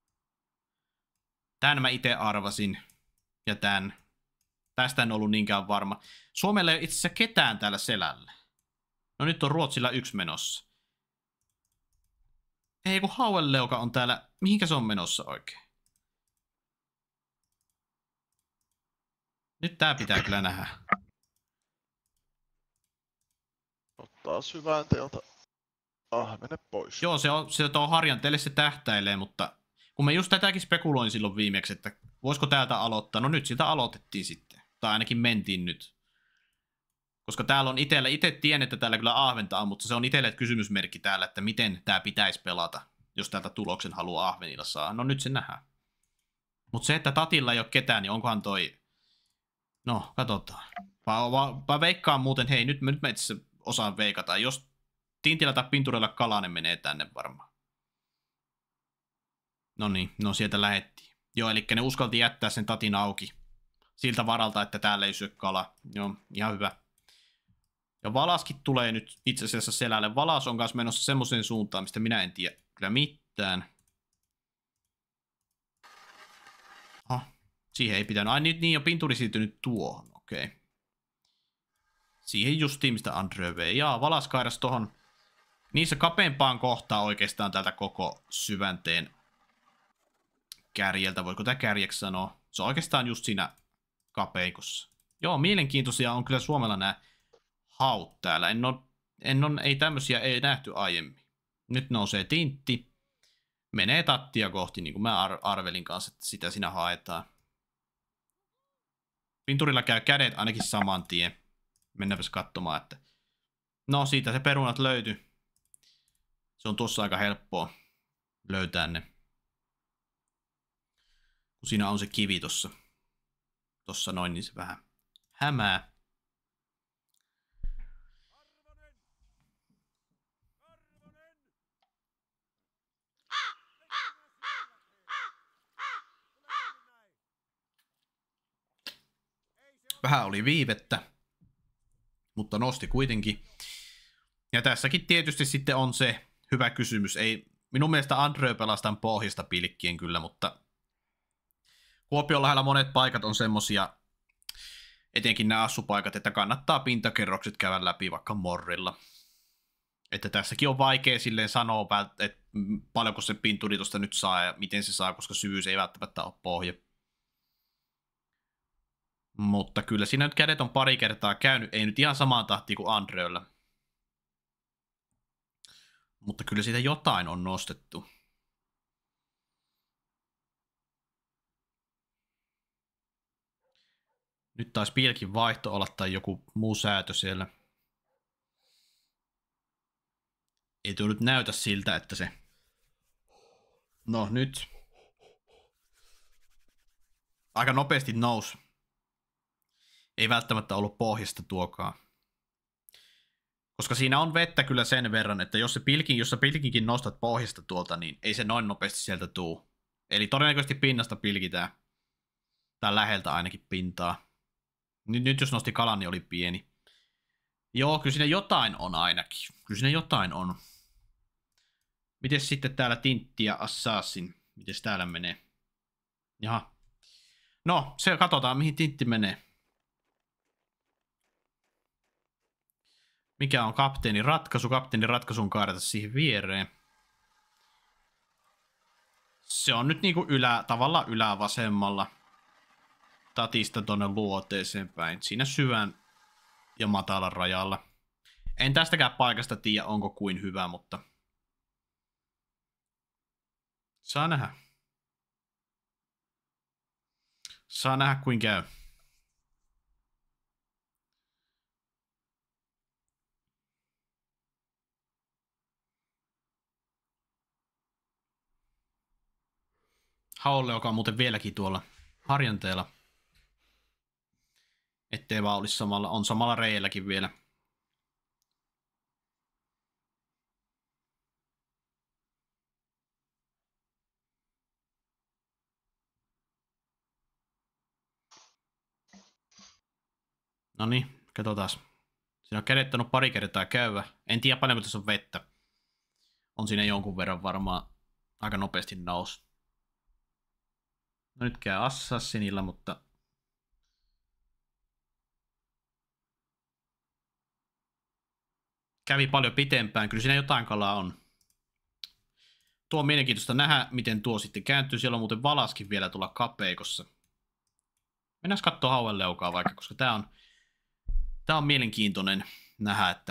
A: Tän mä itse arvasin. Ja tän. Tästä en ollut niinkään varma. Suomella ei ole itse asiassa ketään täällä selällä. No nyt on Ruotsilla yksi menossa. Ei kun Hauenleuka on täällä. Mihinkä se on menossa oikein? Nyt tää pitää kyllä nähdä.
C: Ottaa syvään teolta. Ah, mene pois.
A: Joo, se on, se on harjanteelle se tähtäilee, mutta kun mä just tätäkin spekuloin silloin viimeksi, että voisiko täältä aloittaa. No nyt siltä aloitettiin sitten. Tai ainakin mentiin nyt. Koska täällä on itsellä, itse tiedän, että täällä kyllä ahventa on, mutta se on itselle kysymysmerkki täällä, että miten tää pitäisi pelata, jos täältä tuloksen haluaa ahvenilla saa. No nyt se nähdään. Mutta se, että Tatilla ei ole ketään, niin onkohan toi... No, katsotaan. Mä, mä, mä veikkaan muuten, hei, nyt, nyt mä itse osaan veikata. Jos Tintillä tai Pinturilla Kalanen menee tänne varmaan. No niin, no sieltä lähettiin. Joo, eli ne uskalti jättää sen Tatin auki. Siltä varalta, että täällä ei syö kala. Joo, ihan hyvä. Ja Valaskin tulee nyt itse asiassa selälle. Valas on kanssa menossa semmoiseen suuntaan, mistä minä en tiedä kyllä mitään. Oh, siihen ei pitänyt. Ai nyt niin, jo Pinturi siirtynyt tuohon. Okei. Okay. Siihen justiin, mistä Andrö vei. Jaa, Valas kairas tohon niissä kapeampaan kohtaan oikeastaan tältä koko syvänteen kärjeltä. Voiko tää kärjeksi sanoa? Se on oikeastaan just siinä kapeikossa. Joo, mielenkiintoisia on kyllä Suomella nämä haut täällä. En on, en on, ei tämmöisiä ei nähty aiemmin. Nyt nousee Tintti. Menee Tattia kohti, niin kuin mä ar- arvelin kanssa, että sitä siinä haetaan. Pinturilla käy kädet ainakin saman tien. Mennäänpäs katsomaan, että... No, siitä se perunat löytyi. Se on tuossa aika helppoa löytää ne. Kun siinä on se kivi tossa. Tossa noin, niin se vähän hämää. Vähän oli viivettä, mutta nosti kuitenkin. Ja tässäkin tietysti sitten on se hyvä kysymys. Ei, minun mielestä Andrö pelastan pohjasta pilkkien kyllä, mutta Kuopion lähellä monet paikat on semmosia, etenkin nämä assupaikat, että kannattaa pintakerrokset käydä läpi vaikka morrilla. Että tässäkin on vaikea silleen sanoa, että paljonko se pinturi tuosta nyt saa ja miten se saa, koska syvyys ei välttämättä ole pohja. Mutta kyllä siinä nyt kädet on pari kertaa käynyt, ei nyt ihan samaan tahtiin kuin Andröllä. Mutta kyllä siitä jotain on nostettu. Nyt taisi pilkin vaihto olla tai joku muu säätö siellä. Ei tuo nyt näytä siltä, että se... No nyt. Aika nopeasti nousi. Ei välttämättä ollut pohjasta tuokaan. Koska siinä on vettä kyllä sen verran, että jos, se pilkin, jos sä pilkinkin nostat pohjasta tuolta, niin ei se noin nopeasti sieltä tuu. Eli todennäköisesti pinnasta pilkitään. Tai läheltä ainakin pintaa. Nyt, nyt jos nosti kalan, niin oli pieni. Joo, kyllä siinä jotain on ainakin. Kyllä siinä jotain on. Mites sitten täällä Tintti ja Assassin? Mites täällä menee? Jaha. No, se katsotaan mihin tintti menee. Mikä on kapteenin ratkaisu? Kapteenin ratkaisun kaadata siihen viereen. Se on nyt niinku ylä, tavallaan ylävasemmalla. Tatista tonne luoteeseen päin. Siinä syvän ja matalan rajalla. En tästäkään paikasta tiedä, onko kuin hyvä, mutta saa nähdä. Saa nähdä kuin käy. Haolle, joka on muuten vieläkin tuolla harjanteella. Ettei vaan olisi samalla, on samalla reilläkin vielä. Noniin, katsotaan. Siinä on kädettanut pari kertaa käydä. En tiedä paljonko tässä on vettä. On siinä jonkun verran varmaan aika nopeasti nousi. No nyt käy Assassinilla, mutta kävi paljon pitempään. Kyllä siinä jotain kalaa on. Tuo on mielenkiintoista nähdä, miten tuo sitten kääntyy. Siellä on muuten valaskin vielä tuolla kapeikossa. Mennään katsoa hauenleukaa vaikka, koska tää on, tää on mielenkiintoinen nähdä, että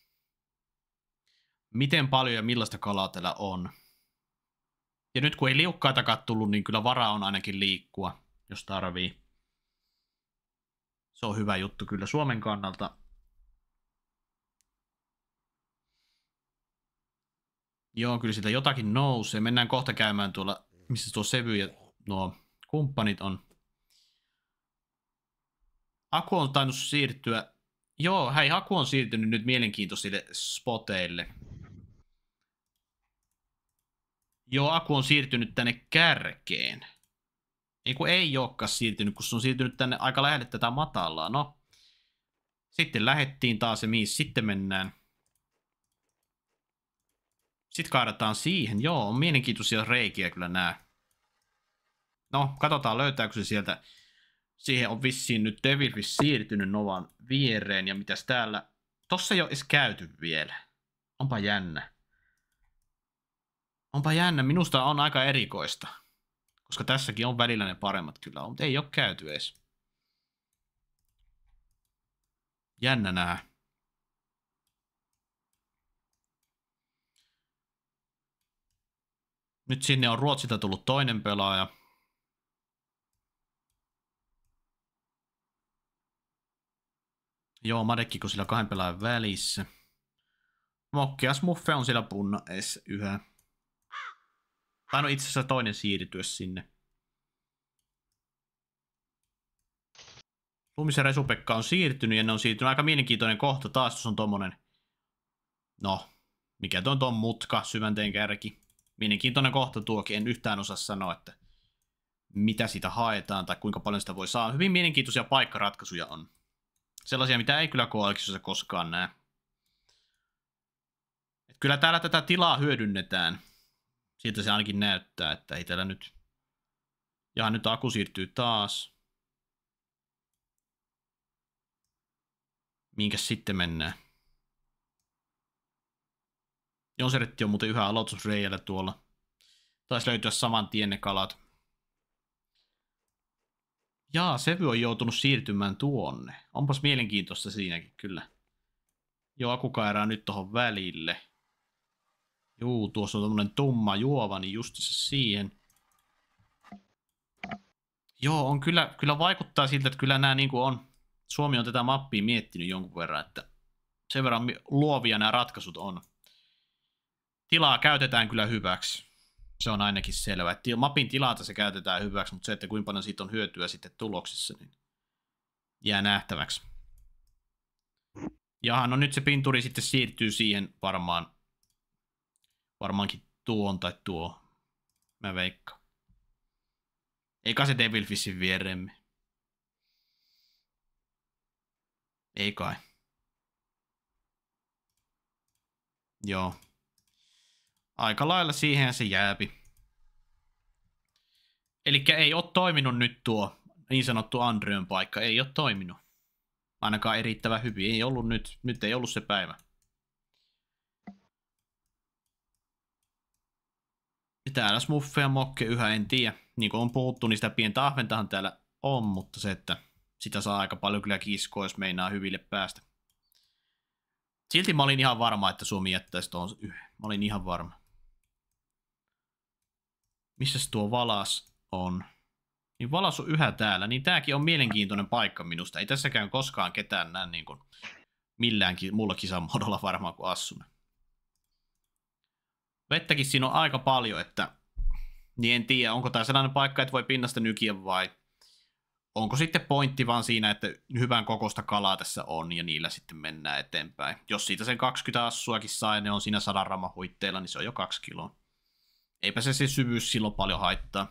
A: miten paljon ja millaista kalaa täällä on. Ja nyt kun ei liukkaitakaan tullut, niin kyllä varaa on ainakin liikkua, jos tarvii. Se on hyvä juttu kyllä Suomen kannalta. Joo, kyllä sitä jotakin nousee. Mennään kohta käymään tuolla, missä tuo Sevy ja nuo kumppanit on. Aku on tainnut siirtyä. Joo, hei, Aku on siirtynyt nyt mielenkiintoisille spoteille. Joo, Aku on siirtynyt tänne kärkeen. Ei kun ei olekaan siirtynyt, kun se on siirtynyt tänne aika lähelle tätä matalaa. No, sitten lähettiin taas ja mihin sitten mennään. Sitten kaadataan siihen. Joo, on mielenkiintoisia reikiä kyllä nää. No, katsotaan löytääkö se sieltä. Siihen on vissiin nyt Devilfish siirtynyt Novan viereen. Ja mitäs täällä? Tossa ei ole edes käyty vielä. Onpa jännä. Onpa jännä. Minusta on aika erikoista. Koska tässäkin on välillä ne paremmat kyllä on, mutta ei ole käyty edes. Jännä nää. Nyt sinne on Ruotsista tullut toinen pelaaja. Joo, Madekkiko sillä kahden pelaajan välissä. Mokkias Muffe on siellä punna S yhä. Tai no itse asiassa toinen siirtyä sinne. Lumisen Resupekka on siirtynyt ja ne on siirtynyt. Aika mielenkiintoinen kohta taas, jos on tommonen. No, mikä tuo on ton mutka, syvänteen kärki. Mielenkiintoinen kohta tuokin. En yhtään osaa sanoa, että mitä sitä haetaan tai kuinka paljon sitä voi saada. Hyvin mielenkiintoisia paikkaratkaisuja on. Sellaisia, mitä ei kyllä koaliksessa koskaan näe. Et kyllä täällä tätä tilaa hyödynnetään. Siitä se ainakin näyttää, että ei täällä nyt. Ja nyt Aku siirtyy taas. Minkäs sitten mennään? Jonseretti on muuten yhä aloitusreijällä tuolla. Taisi löytyä saman tien ne kalat. Jaa, Sevy on joutunut siirtymään tuonne. Onpas mielenkiintoista siinäkin kyllä. Joo, Aku kaeraa nyt tohon välille. Juu, tuossa on tommonen tumma juova, niin just se siihen. Joo, on kyllä, kyllä vaikuttaa siltä, että kyllä nämä niinku on. Suomi on tätä mappia miettinyt jonkun verran, että sen verran luovia nämä ratkaisut on. Tilaa käytetään kyllä hyväksi. Se on ainakin selvä. Että mapin tilata se käytetään hyväksi, mutta se, että kuinka paljon siitä on hyötyä sitten tuloksissa, niin jää nähtäväksi. Jaha, no nyt se pinturi sitten siirtyy siihen varmaan, varmaankin tuon tai tuo. Mä veikkaan. Eikä se Devilfishin vieremme. Ei kai. Joo. Aika lailla siihen se jääpi. Elikkä ei ole toiminut nyt tuo niin sanottu Andreön paikka. Ei ole toiminut. Ainakaan erittävän hyvin. Ei ollut nyt. Nyt ei ollut se päivä. Ja täällä Smuffe ja Mokke yhä en tiedä. Niin kuin on puhuttu, niin sitä pientä ahventahan täällä on, mutta se, että sitä saa aika paljon kyllä kiskoa, jos meinaa hyville päästä. Silti mä olin ihan varma, että Suomi jättäisi tuon yhden. Mä olin ihan varma. Missäs tuo Valas on? Niin Valas on yhä täällä. Niin tääkin on mielenkiintoinen paikka minusta. Ei tässäkään koskaan ketään näe niin kuin millään muulla kisamuodolla varmaan kuin Assunen. Vettäkin siinä on aika paljon, että niin en tiedä, onko tämä sellainen paikka, että voi pinnasta nykiä vai onko sitten pointti vaan siinä, että hyvän kokoista kalaa tässä on ja niillä sitten mennään eteenpäin. Jos siitä sen kaksikymmentä assuakin saa ja ne on siinä sadan raman huitteilla, niin se on jo kaksi kiloa. Eipä se se syvyys silloin paljon haittaa.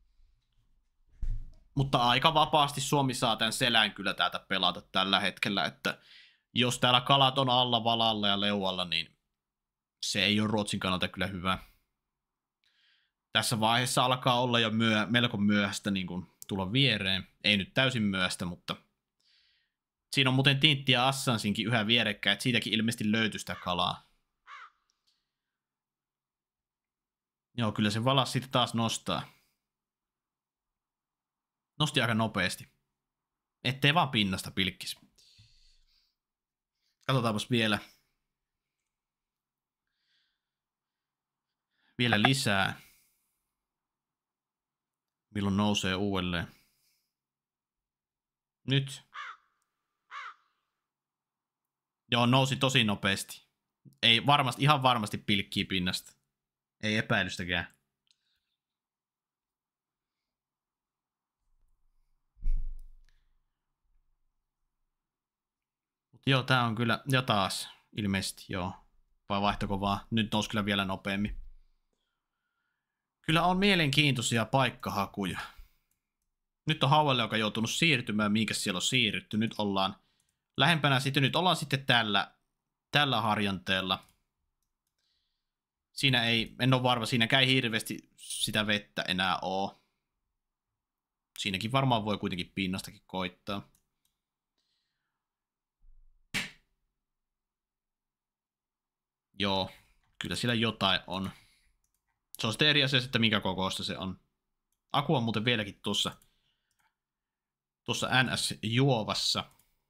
A: Mutta aika vapaasti Suomi saa tämän selän kyllä täältä pelata tällä hetkellä, että jos täällä kalat on alla, valalla ja leualla, niin se ei ole Ruotsin kannalta kyllä hyvä. Tässä vaiheessa alkaa olla jo myö, melko myöhäistä niin kuin tulla viereen. Ei nyt täysin myöhäistä, mutta siinä on muuten Tintti ja Assansinkin yhä vierekkäin, että siitäkin ilmeisesti löytyy sitä kalaa. Joo, kyllä se Valas sitten taas nostaa. Nosti aika nopeasti. Ettei vaan pinnasta pilkkisi. Katsotaanpas vielä. Vielä lisää. Milloin nousee uudelleen. Nyt. Joo, nousi tosi nopeasti. Ei varmasti, ihan varmasti pilkkii pinnasta. Ei epäilystäkään. Mut joo, tää on kyllä, ja taas ilmeisesti joo. Vai vaihtako vaan? Nyt nousi kyllä vielä nopeammin. Kyllä on mielenkiintoisia paikkahakuja. Nyt on Hauelle, joka on joutunut siirtymään, minkä siellä on siirrytty. Nyt ollaan lähempänä sitten, nyt ollaan sitten tällä, tällä harjanteella. Siinä ei, en ole varma, siinäkään ei hirveästi sitä vettä enää ole. Siinäkin varmaan voi kuitenkin pinnastakin koittaa. Joo, kyllä siellä jotain on. Se on sitten eri asia, että minkä kokoista se on. Aku on muuten vieläkin tuossa, tuossa N S-juovassa.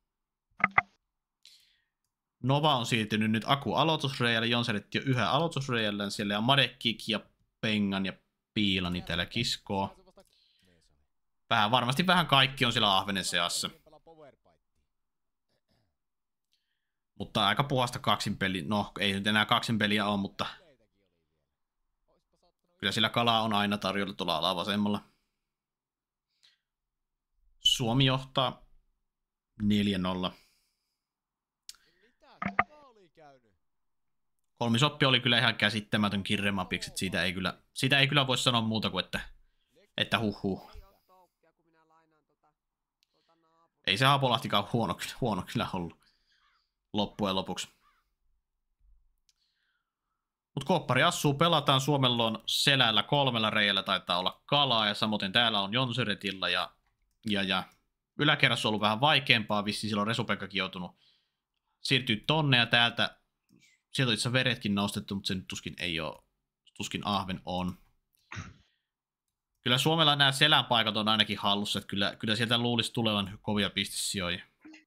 A: Nova on siirtynyt nyt Aku aloitusreijalle, Jonseretti jo yhä aloitusreijalle. Siellä on Madekik ja Pengan ja Piilani täällä kiskoo. Vähän, varmasti vähän kaikki on siellä ahvenen seassa. Mutta aika puhasta kaksinpeliä. No, ei nyt enää kaksinpeliä ole, mutta kyllä sillä kalaa on aina tarjolla tuolla alavasemmalla. Suomi johtaa neljä nolla. Kolmisoppi oli kyllä ihan käsittämätön kirremapiksi, että siitä ei kyllä, siitä ei kyllä voi sanoa muuta kuin, että, että huhhuh. Ei se Haapolahtikaan huono, huono kyllä ollut loppujen lopuksi. Mutta Koppari Assuu pelataan. Suomella on selällä kolmella reijällä taitaa olla kalaa ja samoin täällä on Jonseretilla ja, ja, ja yläkerrassa on ollut vähän vaikeampaa. Vissiin silloin Resupekkakin joutunut siirtyä tonne ja täältä sieltä on itse veretkin nostettu, mutta se nyt tuskin ei ole, tuskin ahven on. Kyllä Suomella nämä selän paikat on ainakin hallussa, että kyllä, kyllä sieltä luulisi tulevan kovia pistesijoja.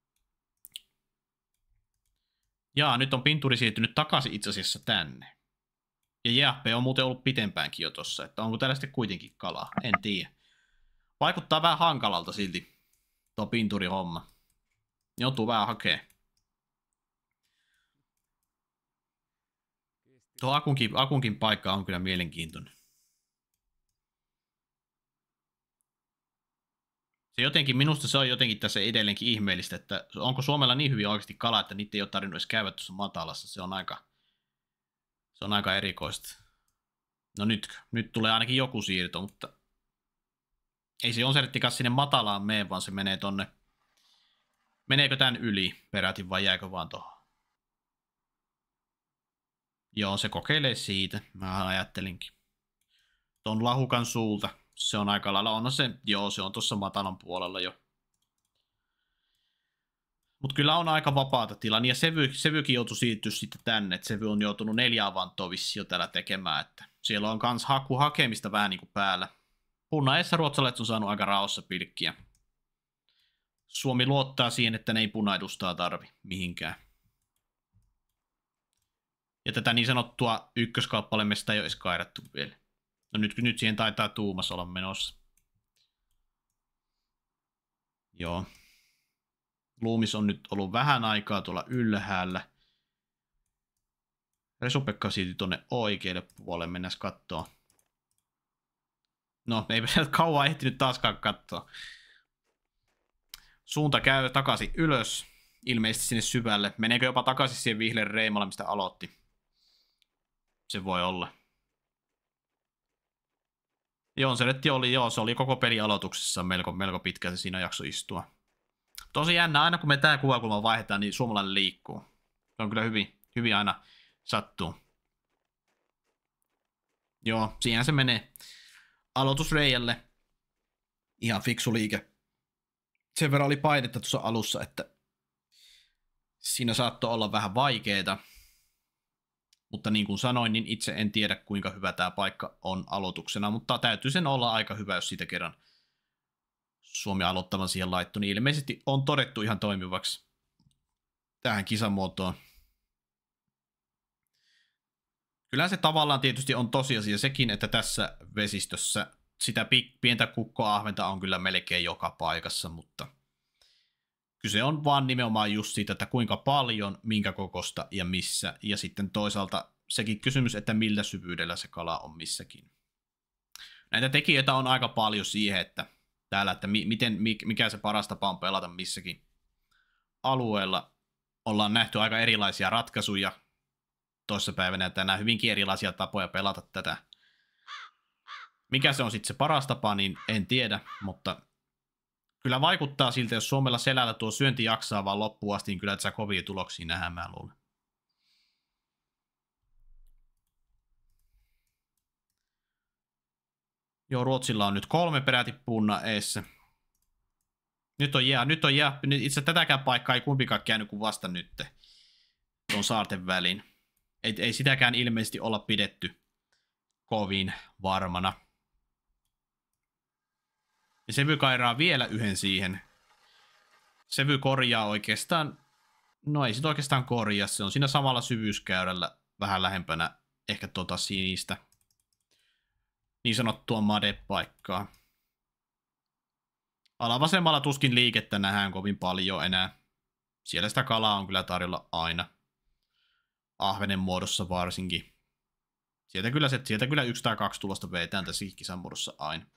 A: Jaa, nyt on Pinturi siirtynyt takaisin itse asiassa tänne. Ja J F P on muuten ollut pitempäänkin jo tossa, että onko täällä sitten kuitenkin kalaa, en tiedä. Vaikuttaa vähän hankalalta silti tuo Pinturi homma. Joutuu vähän hakemaan. Tuo Akunkin, Akunkin paikka on kyllä mielenkiintoinen. Se jotenkin, minusta se on jotenkin tässä edelleenkin ihmeellistä, että onko Suomella niin hyvin oikeasti kalaa, että niitä ei ole tarvinnut edes käydä tuossa matalassa. Se on aika, se on aika erikoista. No nyt, nyt tulee ainakin joku siirto, mutta ei se Jonserettikaan sinne matalaan mene, vaan se menee tonne. Meneekö tän yli peräti vai jääkö vaan tohon? Joo, se kokeilee siitä. Mä ajattelinkin. Ton lahukan suulta Se on aika lailla, on se, joo, se on tuossa matalan puolella jo. Mutta kyllä on aika vapaata tilaa, ja Sevy, Sevykin joutui siirtyä sitten tänne, että Sevy on joutunut neljä avantoa vissiin jo täällä tekemään, että siellä on kans haku hakemista vähän niin kuin päällä. Punaessa ruotsalaiset on saanut aika raossa pilkkiä. Suomi luottaa siihen, että ne ei punaedustaa tarvi mihinkään. Ja tätä niin sanottua ykköskauppalemesta ei ole edes kairattu vielä. No nyt, nyt siihen taitaa Tuumas olla menossa. Joo. Luumis on nyt ollut vähän aikaa tuolla ylhäällä. Resupekka siirtyi tuonne oikealle puolelle, mennään katsoa. No, ei sieltä kauan ehtinyt taaskaan katsoa. Suunta käy takaisin ylös, ilmeisesti sinne syvälle. Meneekö jopa takaisin siihen Vihleen Reimalla, mistä aloitti? Se voi olla. Joo, se oli, joo, se oli koko peli aloituksessa melko, melko pitkä se siinä jakso istua. Tosi jännä, aina kun me tää kuvakulma vaihdetaan, niin suomalainen liikkuu. Se on kyllä hyvin, hyvin aina sattuu. Joo, siinä se menee. Aloitusreijälle. Ihan fiksu liike. Sen verran oli painetta tuossa alussa, että siinä saattoi olla vähän vaikeeta. Mutta niin kuin sanoin, niin itse en tiedä kuinka hyvä tämä paikka on aloituksena, mutta täytyy sen olla aika hyvä, jos siitä kerran Suomi aloittavan siihen laittu, niin ilmeisesti on todettu ihan toimivaksi tähän kisamuotoon. Kyllä se tavallaan tietysti on tosiasia sekin, että tässä vesistössä sitä pientä kukkoahventa on kyllä melkein joka paikassa, mutta kyse on vaan nimenomaan just siitä, että kuinka paljon, minkä kokosta ja missä, ja sitten toisaalta sekin kysymys, että millä syvyydellä se kala on missäkin. Näitä tekijöitä on aika paljon siihen, että täällä, että miten, mikä se paras tapa on pelata missäkin alueella. Ollaan nähty aika erilaisia ratkaisuja toissapäivänä ja tänään hyvinkin erilaisia tapoja pelata tätä. Mikä se on sitten se paras tapa, niin en tiedä, mutta kyllä vaikuttaa siltä, jos Suomella selällä tuo syönti jaksaa vaan loppuun asti, niin kyllä että kovia tuloksia nähdään, mä luulen. Joo, Ruotsilla on nyt kolme peräti punna eessä. Nyt on jää, nyt on jää. Itse tätäkään paikkaa ei kumpikaan käynyt kuin vasta nyt tuon saarten väliin. Ei, ei sitäkään ilmeisesti olla pidetty kovin varmana. Ja Sevy kairaa vielä yhden siihen. Sevy korjaa oikeastaan, no ei sit oikeastaan korjaa, se on siinä samalla syvyyskäyrällä vähän lähempänä ehkä tota sinistä. Niin sanottua made-paikkaa. Alavasemmalla tuskin liikettä nähdään kovin paljon enää. Siellä sitä kalaa on kyllä tarjolla aina. Ahvenen muodossa varsinkin. Sieltä kyllä, se, sieltä kyllä yksi tai kaksi tulosta vetään tässä kisan muodossa aina.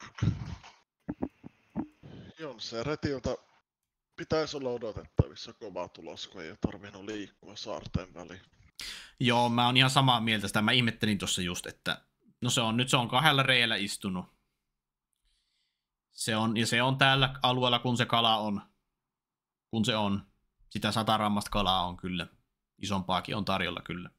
C: Jonsse Retiltä pitäisi olla odotettavissa kova tulos, kun ei ole tarvinnut liikkua saarten väliin.
A: Joo, mä oon ihan samaa mieltä sitä. Mä ihmettelin tuossa just, että no se on, nyt se on kahdella reellä istunut. Se on, ja se on täällä alueella, kun se kala on. Kun se on. Sitä satarammasta kalaa on kyllä. Isompaakin on tarjolla kyllä.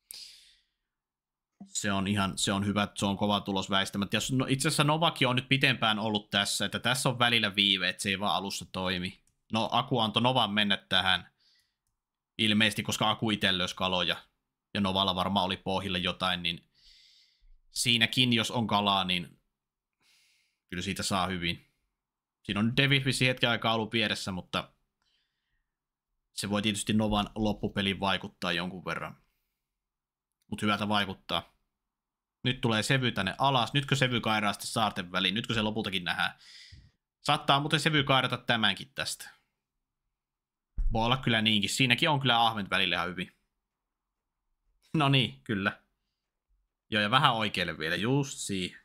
A: Se on ihan, se on hyvä, se on kova tulos väistämättä. Ja no, itse asiassa Novakin on nyt pitempään ollut tässä, että tässä on välillä viive, että se ei vaan alussa toimi. No Aku antoi Novan mennä tähän. Ilmeisesti, koska Aku itse löysi kaloja. Ja Novalla varmaan oli pohjille jotain, niin siinäkin, jos on kalaa, niin kyllä siitä saa hyvin. Siinä on David vissiin hetken aikaa ollut vieressä, mutta se voi tietysti Novan loppupeliin vaikuttaa jonkun verran. Mutta hyvältä vaikuttaa. Nyt tulee Sevy tänne alas. Nytkö Sevy kairaa sitten saarten väliin? Nytkö se lopultakin nähdään? Saattaa muuten Sevy kairata tämänkin tästä. Voi olla kyllä niinkin. Siinäkin on kyllä ahvent välillä ihan hyvin. No niin, kyllä. Joo, ja vähän oikealle vielä. Just siihen.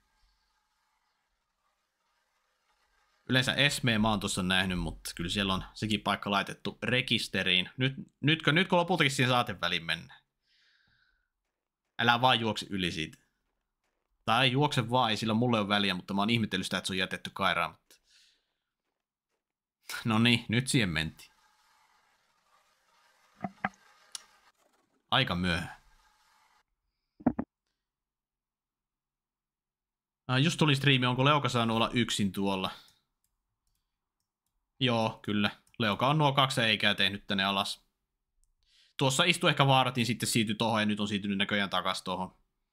A: Yleensä Esmeen mä oon tuossa nähnyt, mutta kyllä siellä on sekin paikka laitettu rekisteriin. Nyt, nytkö, nytkö lopultakin siihen saaten väliin mennään? Älä vaan juokse yli siitä. Tai juokse vaan, ei sillä mulle ole väliä, mutta mä oon ihmetellyt sitä, että se on jätetty kairaamatta. No niin, nyt siihen mentiin. Aika myöhään. Äh, just tuli striimi, onko Leuka saanut olla yksin tuolla? Joo, kyllä. Leuka on nuo kaksi eikää tehnyt tänne alas. Tuossa istui ehkä Vaaratin, sitten siirtyi tohon ja nyt on siirtynyt näköjään takas tohon.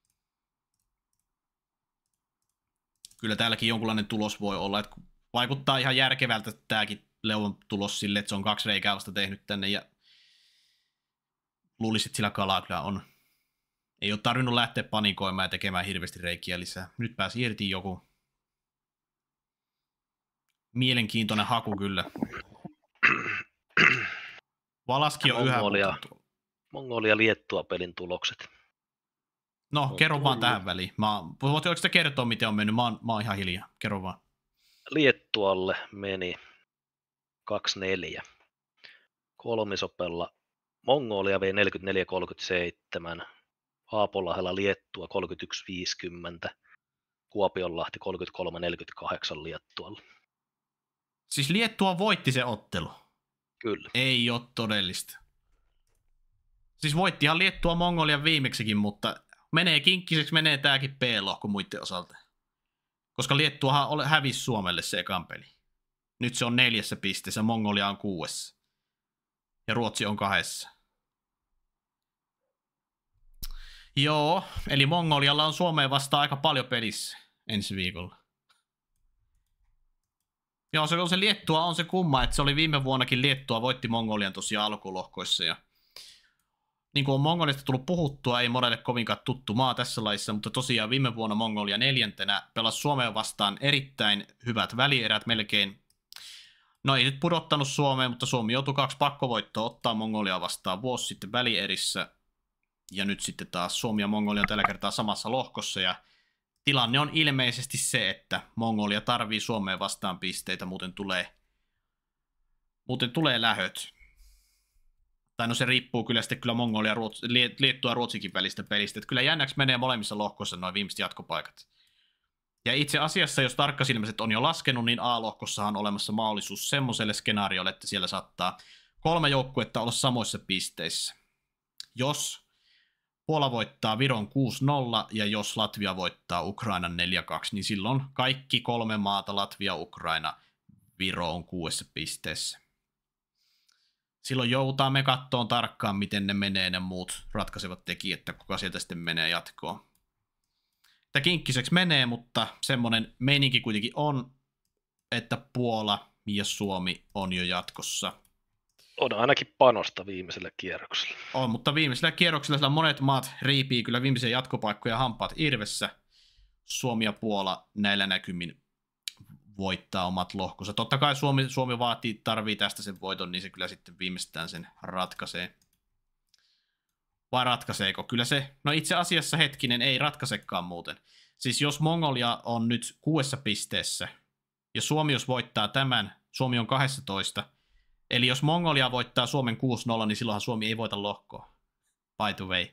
A: Kyllä täälläkin jonkunlainen tulos voi olla, että vaikuttaa ihan järkevältä tääkin Leuan tulos sille, että se on kaksi reikää vasta tehnyt tänne ja luulisin, että sillä kalaa kyllä on. Ei ole tarvinnut lähteä panikoimaan ja tekemään hirveästi reikiä lisää. Nyt pääsi irti joku. Mielenkiintoinen haku kyllä. Valaski on yhä.
B: Mongolia, Mongolia Liettua pelin tulokset.
A: No, kerro vaan tähän väliin. Mä, voitko sitä kertoa, miten on mennyt? Mä oon, mä oon ihan hiljaa. Kerro vaan.
B: Liettualle meni kaksi neljä. Kolmisopella Mongolia vei neljäkymmentäneljä kolmekymmentäseitsemän. Haapolahdella Liettua kolmekymmentäyksi viisikymmentä. Kuopionlahti kolmekymmentäkolme neljäkymmentäkahdeksan Liettualla.
A: Siis Liettua voitti se ottelu?
B: Kyllä.
A: Ei ole todellista. Siis voittihan Liettua Mongolian viimeksikin, mutta menee kinkkiseksi, menee tääkin P-lohko muiden osalta. Koska Liettuahan hävisi Suomelle se ekan peli. Nyt se on neljässä pisteessä, Mongolia on kuudessa. Ja Ruotsi on kahdessa. Joo, eli Mongolialla on Suomeen vastaan aika paljon pelissä ensi viikolla. Joo, se on se Liettua on se kumma, että se oli viime vuonnakin Liettua voitti Mongolian tosiaan alkulohkoissa ja niin kuin on Mongoliasta tullut puhuttua, ei monelle kovinkaan tuttu maa tässä laissa, mutta tosiaan viime vuonna Mongolia neljäntenä pelasi Suomeen vastaan erittäin hyvät välierät melkein. No ei nyt pudottanut Suomeen, mutta Suomi joutui kaksi pakkovoittoa ottaa Mongolia vastaan vuosi sitten välierissä. Ja nyt sitten taas Suomi ja Mongolia on tällä kertaa samassa lohkossa ja tilanne on ilmeisesti se, että Mongolia tarvii Suomeen vastaan pisteitä, muuten tulee, muuten tulee lähöt. Tai no se riippuu kyllä sitten kyllä Mongolia, Ruotsi, Liettua ja Ruotsikin välistä pelistä. Että kyllä jännäksi menee molemmissa lohkossa noin viimeiset jatkopaikat. Ja itse asiassa, jos tarkkasilmäiset on jo laskenut, niin A-lohkossahan on olemassa mahdollisuus semmoiselle skenaariolle, että siellä saattaa kolme joukkuetta olla samoissa pisteissä. Jos Puola voittaa Viron kuusi nolla ja jos Latvia voittaa Ukrainan neljä kaksi, niin silloin kaikki kolme maata, Latvia, Ukraina, Viro on kuudessa pisteessä. Silloin joudutaan me kattoon tarkkaan, miten ne menee ne muut ratkaisevat tekijät, että kuka sieltä sitten menee jatkoon. Tämä kinkkiseksi menee, mutta semmoinen meininki kuitenkin on, että Puola ja Suomi on jo jatkossa.
B: On ainakin panosta viimeisellä kierroksella.
A: On, mutta viimeisellä kierroksella monet maat riipii kyllä viimeisiä jatkopaikkoja hampaat irvessä. Suomi ja Puola näillä näkymin voittaa omat lohkonsa. Totta kai Suomi, Suomi vaatii, tarvii tästä sen voiton, niin se kyllä sitten viimeistään sen ratkaisee. Vai ratkaiseeko? Kyllä se, no itse asiassa hetkinen, ei ratkaisekaan muuten. Siis jos Mongolia on nyt kuudessa pisteessä, ja Suomi jos voittaa tämän, Suomi on kaksitoista, eli jos Mongolia voittaa Suomen kuusi nolla, niin silloinhan Suomi ei voita lohkoa. By the way.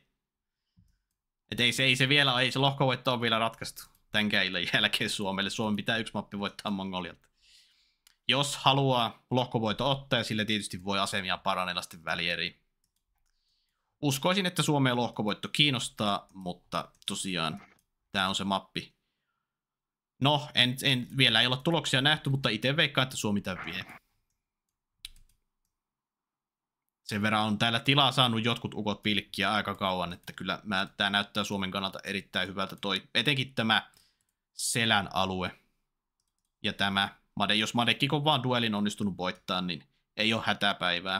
A: Et ei se, ei se vielä, ei se lohkovoitto ole vielä ratkaistu tämänkään illan jälkeen Suomelle. Suomi pitää yksi mappi voittaa Mongolialta. Jos haluaa lohkovoito ottaa, ja sille tietysti voi asemia parannella sitten välieriin. Uskoisin, että Suomeen lohkovoitto kiinnostaa, mutta tosiaan tämä on se mappi. No, en, en, vielä ei ole tuloksia nähty, mutta itse veikkaan, että Suomi tämän vie. Sen verran on täällä tilaa saanut jotkut ukot pilkkiä aika kauan, että kyllä tämä näyttää Suomen kannalta erittäin hyvältä toi, etenkin tämä selän alue. Ja tämä, Made, jos Madekik on vaan duelin onnistunut voittaa, niin ei ole hätäpäivää.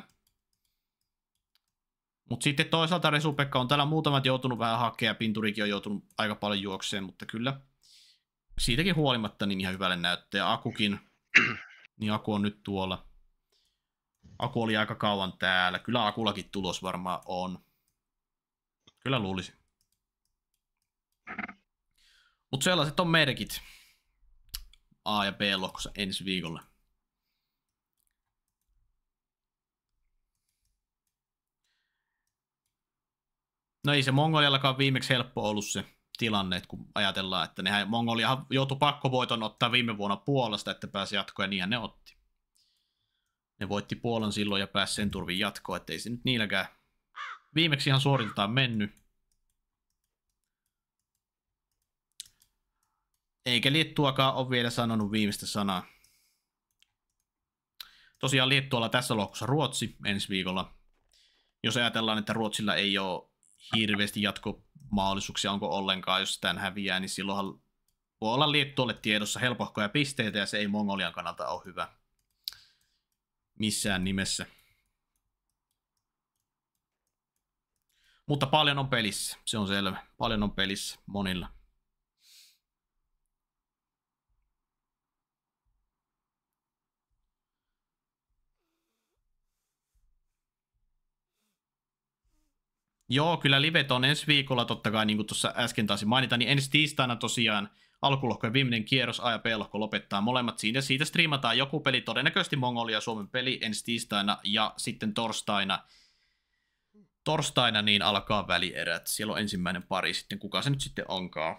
A: Mutta sitten toisaalta Resu-Pekka on täällä muutamat joutunut vähän hakemaan, Pinturikin on joutunut aika paljon juokseen, mutta kyllä siitäkin huolimatta niin ihan hyvälle näyttää. Ja Akukin, niin Aku on nyt tuolla. Aku oli aika kauan täällä. Kyllä Akullakin tulos varmaan on. Kyllä luulisin. Mutta sellaiset on merkit A- ja B-lohkossa ensi viikolla. No ei se Mongoliallakaan viimeksi helppo ollut se tilanne, että kun ajatellaan, että nehän Mongolia joutui pakkovoiton ottaa viime vuonna Puolasta, että pääsi jatkoon, ja niinhän ne otti. Ne voitti Puolan silloin ja pääsi sen turvin jatkoon, ettei se nyt niilläkään viimeksi ihan suoriltaan mennyt. Eikä Liettuakaan ole vielä sanonut viimeistä sanaa. Tosiaan Liettualla tässä lohkossa Ruotsi ensi viikolla. Jos ajatellaan, että Ruotsilla ei ole hirveästi jatkomahdollisuuksia, onko ollenkaan, jos tämän häviää, niin silloinhan voi olla Liettualle tiedossa helpohkoja pisteitä, ja se ei Mongolian kannalta ole hyvä missään nimessä. Mutta paljon on pelissä, se on selvä. Paljon on pelissä monilla. Joo, kyllä livet on ensi viikolla, totta kai niin kuin tuossa äsken taisin mainita, niin ensi tiistaina tosiaan alkulohkojen viimeinen kierros, A ja B-lohko lopettaa molemmat siinä. Siitä striimataan joku peli, todennäköisesti Mongolia Suomen peli ensi tiistaina, ja sitten torstaina, torstaina niin alkaa välierät. Siellä on ensimmäinen pari sitten, kuka se nyt sitten onkaan.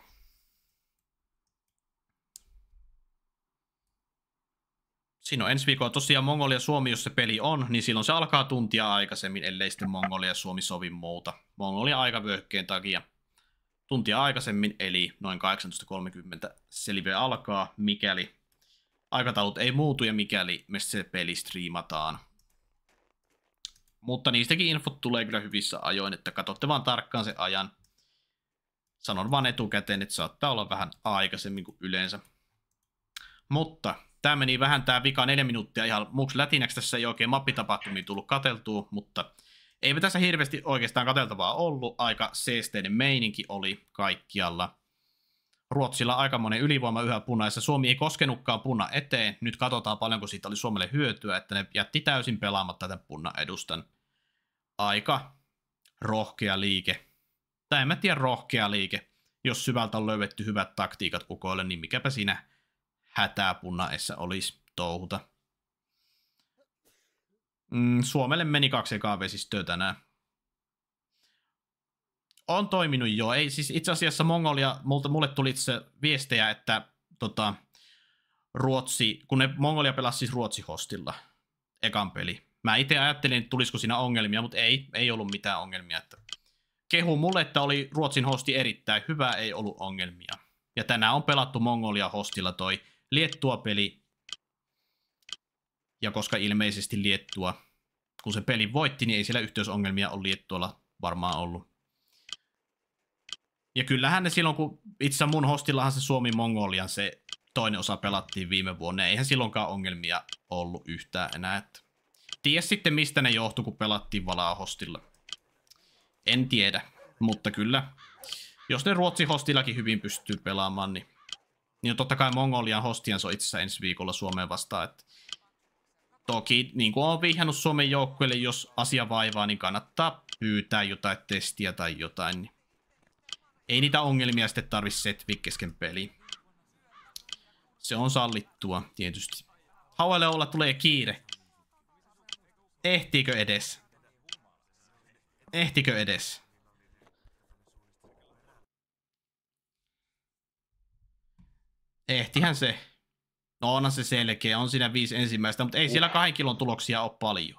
A: Siinä on ensi viikolla tosiaan Mongolia Suomi, jos se peli on, niin silloin se alkaa tuntia aikaisemmin, ellei sitten Mongolia Suomi sovi muuta. Mongolia aikavyöhykkeen takia tuntia aikaisemmin, eli noin kahdeksantoista kolmekymmentä se live alkaa, mikäli aikataulut ei muutu ja mikäli me se peli striimataan. Mutta niistäkin infot tulee kyllä hyvissä ajoin, että katsotte vaan tarkkaan se ajan. Sanon vaan etukäteen, että saattaa olla vähän aikaisemmin kuin yleensä. Mutta tämä meni vähän tämä vika neljä minuuttia ihan muuksi lätinäksi. Tässä ei oikein mappitapahtumia tullut katseltua, mutta eipä tässä hirveästi oikeastaan katseltavaa ollut. Aika seesteinen meininki oli kaikkialla. Ruotsilla aika monen ylivoima yhä punaisessa. Suomi ei koskenutkaan punna eteen. Nyt katsotaan paljonko siitä oli Suomelle hyötyä, että ne jätti täysin pelaamatta tämän punnan edustan. Aika rohkea liike. Tai en mä tiedä rohkea liike. Jos syvältä on löydetty hyvät taktiikat ukoille, niin mikäpä siinä hätää punnaessa olisi touhuta. Mm, Suomelle meni kaksi ekaa vesistöä tänään. On toiminut jo. Ei, siis itse asiassa Mongolia, multa, mulle tuli itse viestejä, että tota, Ruotsi, kun ne Mongolia pelasi siis Ruotsi-hostilla ekan peli. Mä itse ajattelin, että tulisiko siinä ongelmia, mutta ei, ei ollut mitään ongelmia. Että kehu mulle, että oli Ruotsin hosti erittäin hyvä, ei ollut ongelmia. Ja tänään on pelattu Mongolia hostilla toi Liettua-peli. Ja koska ilmeisesti Liettua, kun se peli voitti, niin ei siellä yhteysongelmia ole Liettualla varmaan ollut. Ja kyllähän ne silloin, kun itse mun hostillahan se Suomi-Mongolian se toinen osa pelattiin viime vuonna, eihän silloinkaan ongelmia ollut yhtään enää. Että ties sitten, mistä ne johtui, kun pelattiin Valaa hostilla. En tiedä, mutta kyllä, jos ne Ruotsin hostillakin hyvin pystyy pelaamaan, niin, niin totta kai Mongolian hostian se on itse asiassa ensi viikolla Suomeen vastaan. Että toki, niin kuin olen vihjannut Suomen joukkueelle, jos asia vaivaa, niin kannattaa pyytää jotain testiä tai jotain. Niin ei niitä ongelmia sitten tarvitse setviä kesken peliin. Se on sallittua, tietysti. Hauelle olla tulee kiire. Ehtiikö edes? Ehtikö edes? Ehtihän se. No onhan se selkeä, on siinä viisi ensimmäistä, mutta ei siellä kahden kilon tuloksia ole paljon.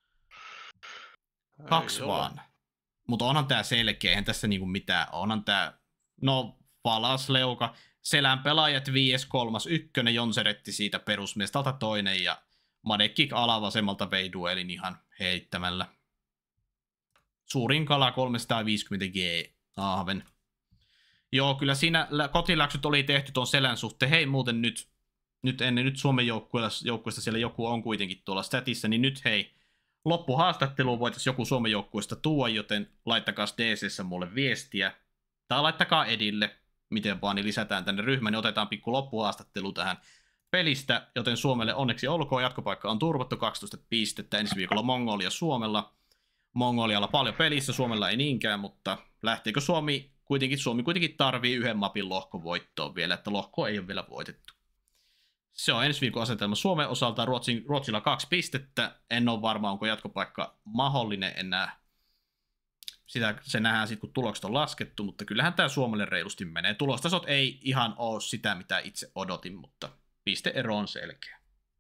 A: Kaksi ei vaan. Mutta onhan tää selkeä, eihän tässä niinku mitään. Onhan tää, no Valas leuka, selän pelaajat viides, kolmas, ykkönen, Jonseretti siitä perusmestalta toinen ja Madekik alavasemmalta vei duelin ihan heittämällä. Suurin kala kolmesataaviisikymmentä G ahven. Joo, kyllä siinä kotiläksyt oli tehty tuon selän suhteen. Hei muuten nyt, nyt ennen nyt Suomen joukkueesta siellä joku on kuitenkin tuolla statissa, niin nyt hei, loppuhaastatteluun voitaisiin joku Suomen joukkueesta tuoda, joten laittakaa D C:ssä mulle viestiä. Tai laittakaa Edille, miten vaan, niin lisätään tänne ryhmään, niin otetaan pikku loppuhaastattelu tähän pelistä, joten Suomelle onneksi olkoon, jatkopaikka on turvattu, kaksitoista pistettä ensi viikolla Mongolia Suomella. Mongolialla paljon pelissä, Suomella ei niinkään, mutta lähteekö Suomi, kuitenkin Suomi kuitenkin tarvii yhden mapin lohkovoittoon vielä, että lohko ei ole vielä voitettu. Se on ensi viikon asetelma Suomen osalta, Ruotsin, Ruotsilla kaksi pistettä, en ole varma, onko jatkopaikka mahdollinen enää. Sitä, se nähdään sitten, kun tulokset on laskettu, mutta kyllähän tämä Suomelle reilusti menee. Tulostasot ei ihan ole sitä, mitä itse odotin, mutta pisteero on selkeä.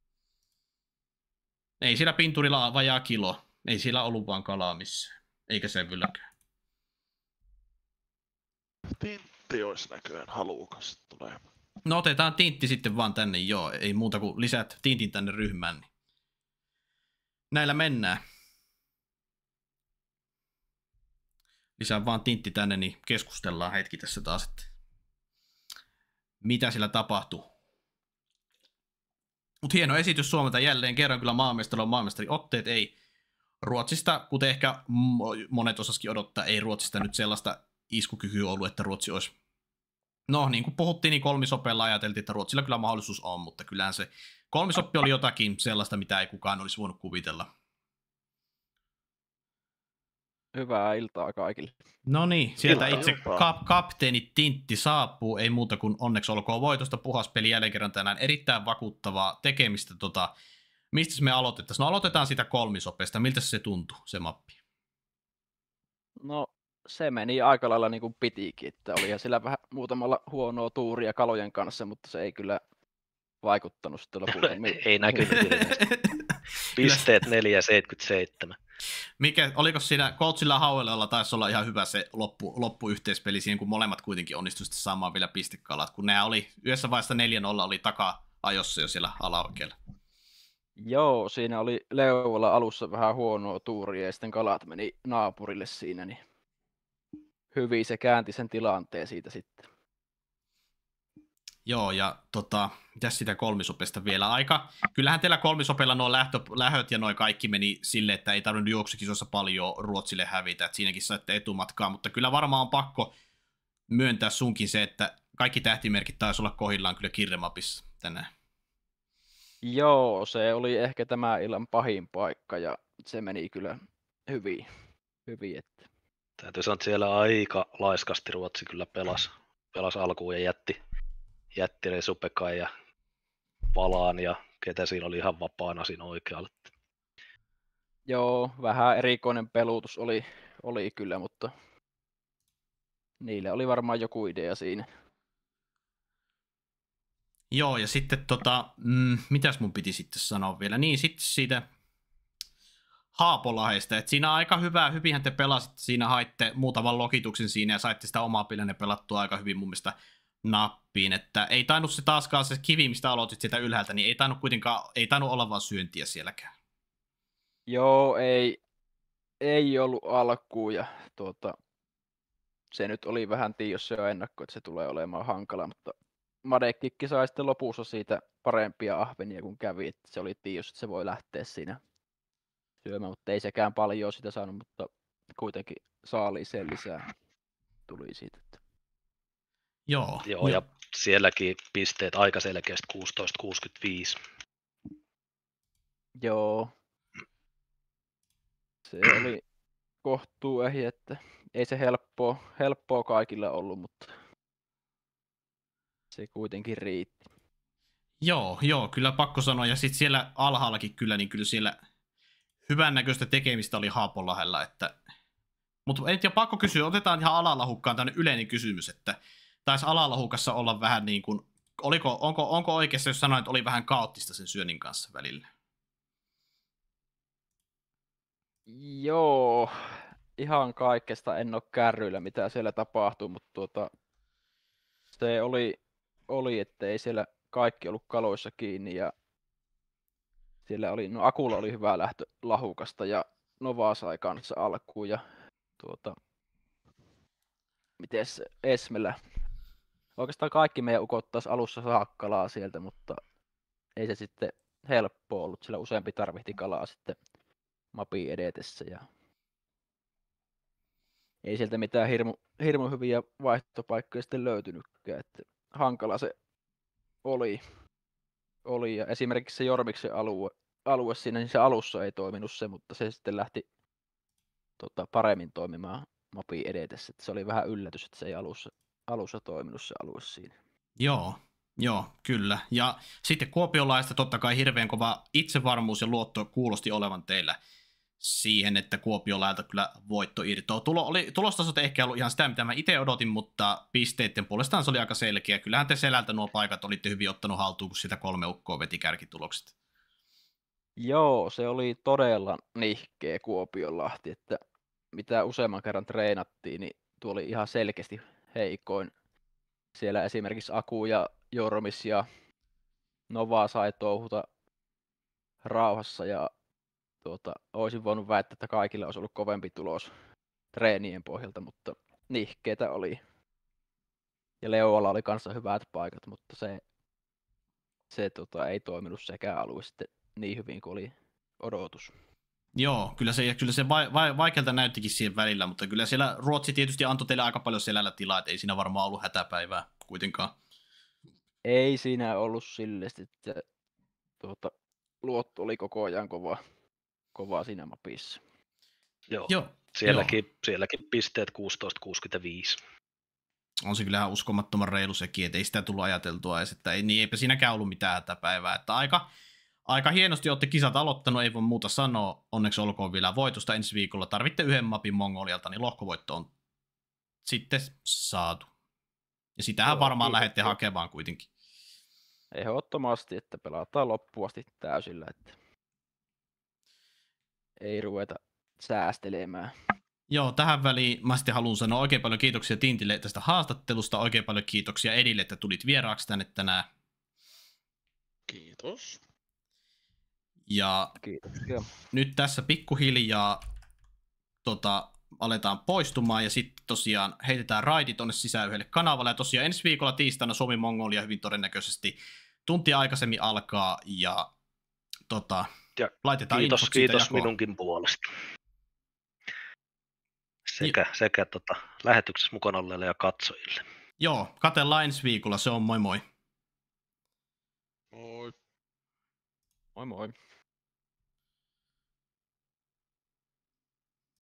A: Ei sillä pinturilla vajaa kilo. Ei sillä ollut vaan kalaa missään. Eikä sevylläkään.
C: Tintti olisi näköjään halukas tulee.
A: No otetaan Tintti sitten vaan tänne, joo. Ei muuta kuin lisät Tintin tänne ryhmään. Niin. Näillä mennään. Lisää vaan Tintti tänne, niin keskustellaan hetki tässä taas, että mitä sillä tapahtuu. Mutta hieno esitys Suomelta jälleen kerran, kyllä maamestari on maamestari otteet, ei Ruotsista, kuten ehkä monet osaskin odottaa, ei Ruotsista nyt sellaista iskukykyä ollut, että Ruotsi olisi. No niin kuin puhuttiin, niin kolmisopeella ajateltiin, että Ruotsilla kyllä mahdollisuus on, mutta kyllähän se kolmisoppi oli jotakin sellaista, mitä ei kukaan olisi voinut kuvitella.
D: Hyvää iltaa kaikille.
A: No niin, sieltä
C: Ilta,
A: itse
C: iltaa.
A: kap- kapteeni Tintti saapuu, ei muuta kuin onneksi olkoon voitosta, puhas peli jälleen kerran tänään, erittäin vakuuttavaa tekemistä. Tota, mistä me aloitettaisiin? No aloitetaan sitä kolmisopesta, miltä se tuntuu, se mappi?
D: No se meni aika lailla niin kuin pitikin, että olihan sillä vähän muutamalla huonoa tuuria kalojen kanssa, mutta se ei kyllä vaikuttanut sitten lopulta.
B: Ei näkynyt ilmeisesti. Pisteet neljä seitsemänkymmentäseitsemän.
A: Mikä, oliko siinä coachilla Hauelella taisi olla ihan hyvä se loppu, loppuyhteispeli siihen, kun molemmat kuitenkin onnistuivat saamaan vielä pistekalat, kun nämä oli yhdessä vaiheessa neljä nolla oli taka-ajossa jo siellä alaoikealla.
D: Joo, siinä oli Leuvolla alussa vähän huonoa tuuria ja sitten kalat meni naapurille siinä, niin hyvin se käänti sen tilanteen siitä sitten.
A: Joo, ja tota, mitäs sitä kolmisopesta vielä aika? Kyllähän teillä kolmisopella nuo lähtö, lähöt ja noi kaikki meni silleen, että ei tarvinnut juoksukisossa paljon Ruotsille hävitä, että siinäkin saitte etumatkaa, mutta kyllä varmaan on pakko myöntää sunkin se, että kaikki tähtimerkit taisi olla kohdillaan kyllä kirjamapissa tänään.
D: Joo, se oli ehkä tämä illan pahin paikka ja se meni kyllä hyvin. hyvin että.
B: Täytyy sanoa, että siellä aika laiskasti Ruotsi kyllä pelasi, pelasi alkuun ja jätti, jätti Resupekan ja Palaan ja ketä siinä oli ihan vapaana siinä oikealla.
D: Joo, vähän erikoinen pelutus oli, oli kyllä, mutta niille oli varmaan joku idea siinä.
A: Joo, ja sitten tota, mm, mitäs mun piti sitten sanoa vielä? Niin, sitten siitä Haapolahesta, että siinä on aika hyvä, hyvinhän te pelasitte, siinä haitte muutaman lokituksen siinä ja saitte sitä omaa pilänne pelattua aika hyvin mun mielestä nappiin, että ei tainnut se taaskaan se kivi, mistä aloitit sitä ylhäältä, niin ei tainnut kuitenkaan, ei tainnut olla vaan syöntiä sielläkään.
D: Joo, ei, ei ollut alkuun ja tuota, se nyt oli vähän tiedossa jo ennakko, että se tulee olemaan hankala, mutta Madekikki sai sitten lopussa siitä parempia ahvenia kun kävi, että se oli tiedossa, että se voi lähteä siinä syömään, mutta ei sekään paljon sitä saanut, mutta kuitenkin saaliiseen lisää tuli siitä.
A: Joo.
B: Joo, ja sielläkin pisteet aika selkeästi kuusitoista kuusikymmentäviisi.
D: Joo. Se oli kohtuu ehi, että ei se helppoa, helppoa kaikilla ollut, mutta se kuitenkin riitti.
A: Joo, joo, kyllä pakko sanoa. Ja sitten siellä alhaallakin kyllä, niin kyllä siellä hyvännäköistä tekemistä oli Haapolahella. Että... Mutta en tiedä, pakko kysyä, otetaan ihan alalahukkaan tämmöinen yleinen kysymys, että taisi alalahukassa olla vähän niin kuin, oliko, onko, onko oikeassa, jos sanoin, että oli vähän kaoottista sen syönnin kanssa välillä?
D: Joo, ihan kaikesta en ole kärryillä, mitä siellä tapahtui, mutta tuota, se oli, oli, että ei siellä kaikki ollut kaloissa kiinni ja siellä oli, no Akulla oli hyvä lähtö lahukasta ja Nova sai kanssa alkuun ja tuota, mites Esmellä, oikeastaan kaikki meidän ukot taas alussa saa kalaa sieltä, mutta ei se sitten helppoa ollut, sillä useampi tarvitsi kalaa sitten mapin edetessä ja ei sieltä mitään hirmu, hirmu hyviä vaihtopaikkoja sitten löytynytkään, että hankala se oli, oli. Ja esimerkiksi se Jormiksen alue, alue siinä, niin se alussa ei toiminut se, mutta se sitten lähti tota, paremmin toimimaan mapin edetessä, että se oli vähän yllätys, että se ei alussa, alussa toiminut se alue siinä.
A: Joo, joo, kyllä. Ja sitten kuopiolaista totta kai hirveän kova itsevarmuus ja luotto kuulosti olevan teillä siihen, että Kuopiolailta kyllä voitto irtoaa. Tulo, oli, tulostasot ehkä ollut ihan sitä, mitä mä itse odotin, mutta pisteiden puolestaan se oli aika selkeä. Kyllähän te selältä nuo paikat olitte hyvin ottanut haltuun, kun sitä kolme ukkoa veti kärkitulokset.
D: Joo, se oli todella nihkeä Kuopionlahti, että mitä useamman kerran treenattiin, niin tuo oli ihan selkeästi heikoin. Siellä esimerkiksi Aku ja Joromis ja Nova sai touhuta rauhassa ja tuota, olisin voinut väittää, että kaikilla olisi ollut kovempi tulos treenien pohjalta, mutta nihkeitä oli. Ja Leoalla oli kanssa hyvät paikat, mutta se, se tota, ei toiminut sekään alue sitten niin hyvin kuin oli odotus.
A: Joo, kyllä se, kyllä se vai, vai, vaikealta näyttikin siihen välillä, mutta kyllä siellä Ruotsi tietysti antoi teille aika paljon selällä tilaa, että ei siinä varmaan ollut hätäpäivää kuitenkaan.
D: Ei siinä ollut sillesti, että tuota, luotto oli koko ajan kova, kova siinä mapissa.
B: Joo.
A: Joo,
B: Sielläkin,
A: joo.
B: sielläkin pisteet kuusitoista kuusikymmentäviisi.
A: On se kyllähän uskomattoman reilu sekin, että ei sitä tullut ajateltua edes, että ei, niin eipä siinäkään ollut mitään hätäpäivää. Että aika, aika hienosti olette kisat aloittanut, ei voi muuta sanoa. Onneksi olkoon vielä voitosta ensi viikolla. Tarvitte yhden mapin Mongolialta, niin lohkovoitto on sitten saatu. Ja sitähän
D: Joo,
A: varmaan
D: kiitos.
A: lähdette hakemaan kuitenkin.
D: Ehdottomasti, että pelataan loppuun asti täysillä, että ei ruveta säästelemään.
A: Joo, tähän väliin mä sitten haluan sanoa oikein paljon kiitoksia Tintille tästä haastattelusta. Oikein paljon kiitoksia Edille, että tulit vieraaksi tänne tänään.
C: Kiitos.
A: Ja
D: Kiitoksia.
A: nyt tässä pikkuhiljaa tota, aletaan poistumaan ja sitten tosiaan heitetään raidi tonne sisään yhdelle kanavalle. Ja tosiaan ensi viikolla tiistaina Suomi-Mongolia hyvin todennäköisesti tuntia aikaisemmin alkaa ja tota,
B: Ja
A: laitetaan
B: kiitos,
A: infot siitä
B: kiitos
A: jakoon.
B: minunkin puolesta. Sekä, sekä tota, lähetyksessä mukana olleille ja katsojille.
A: Joo, katsellaan ensi viikolla. Se on moi moi.
C: Moi.
D: Moi moi.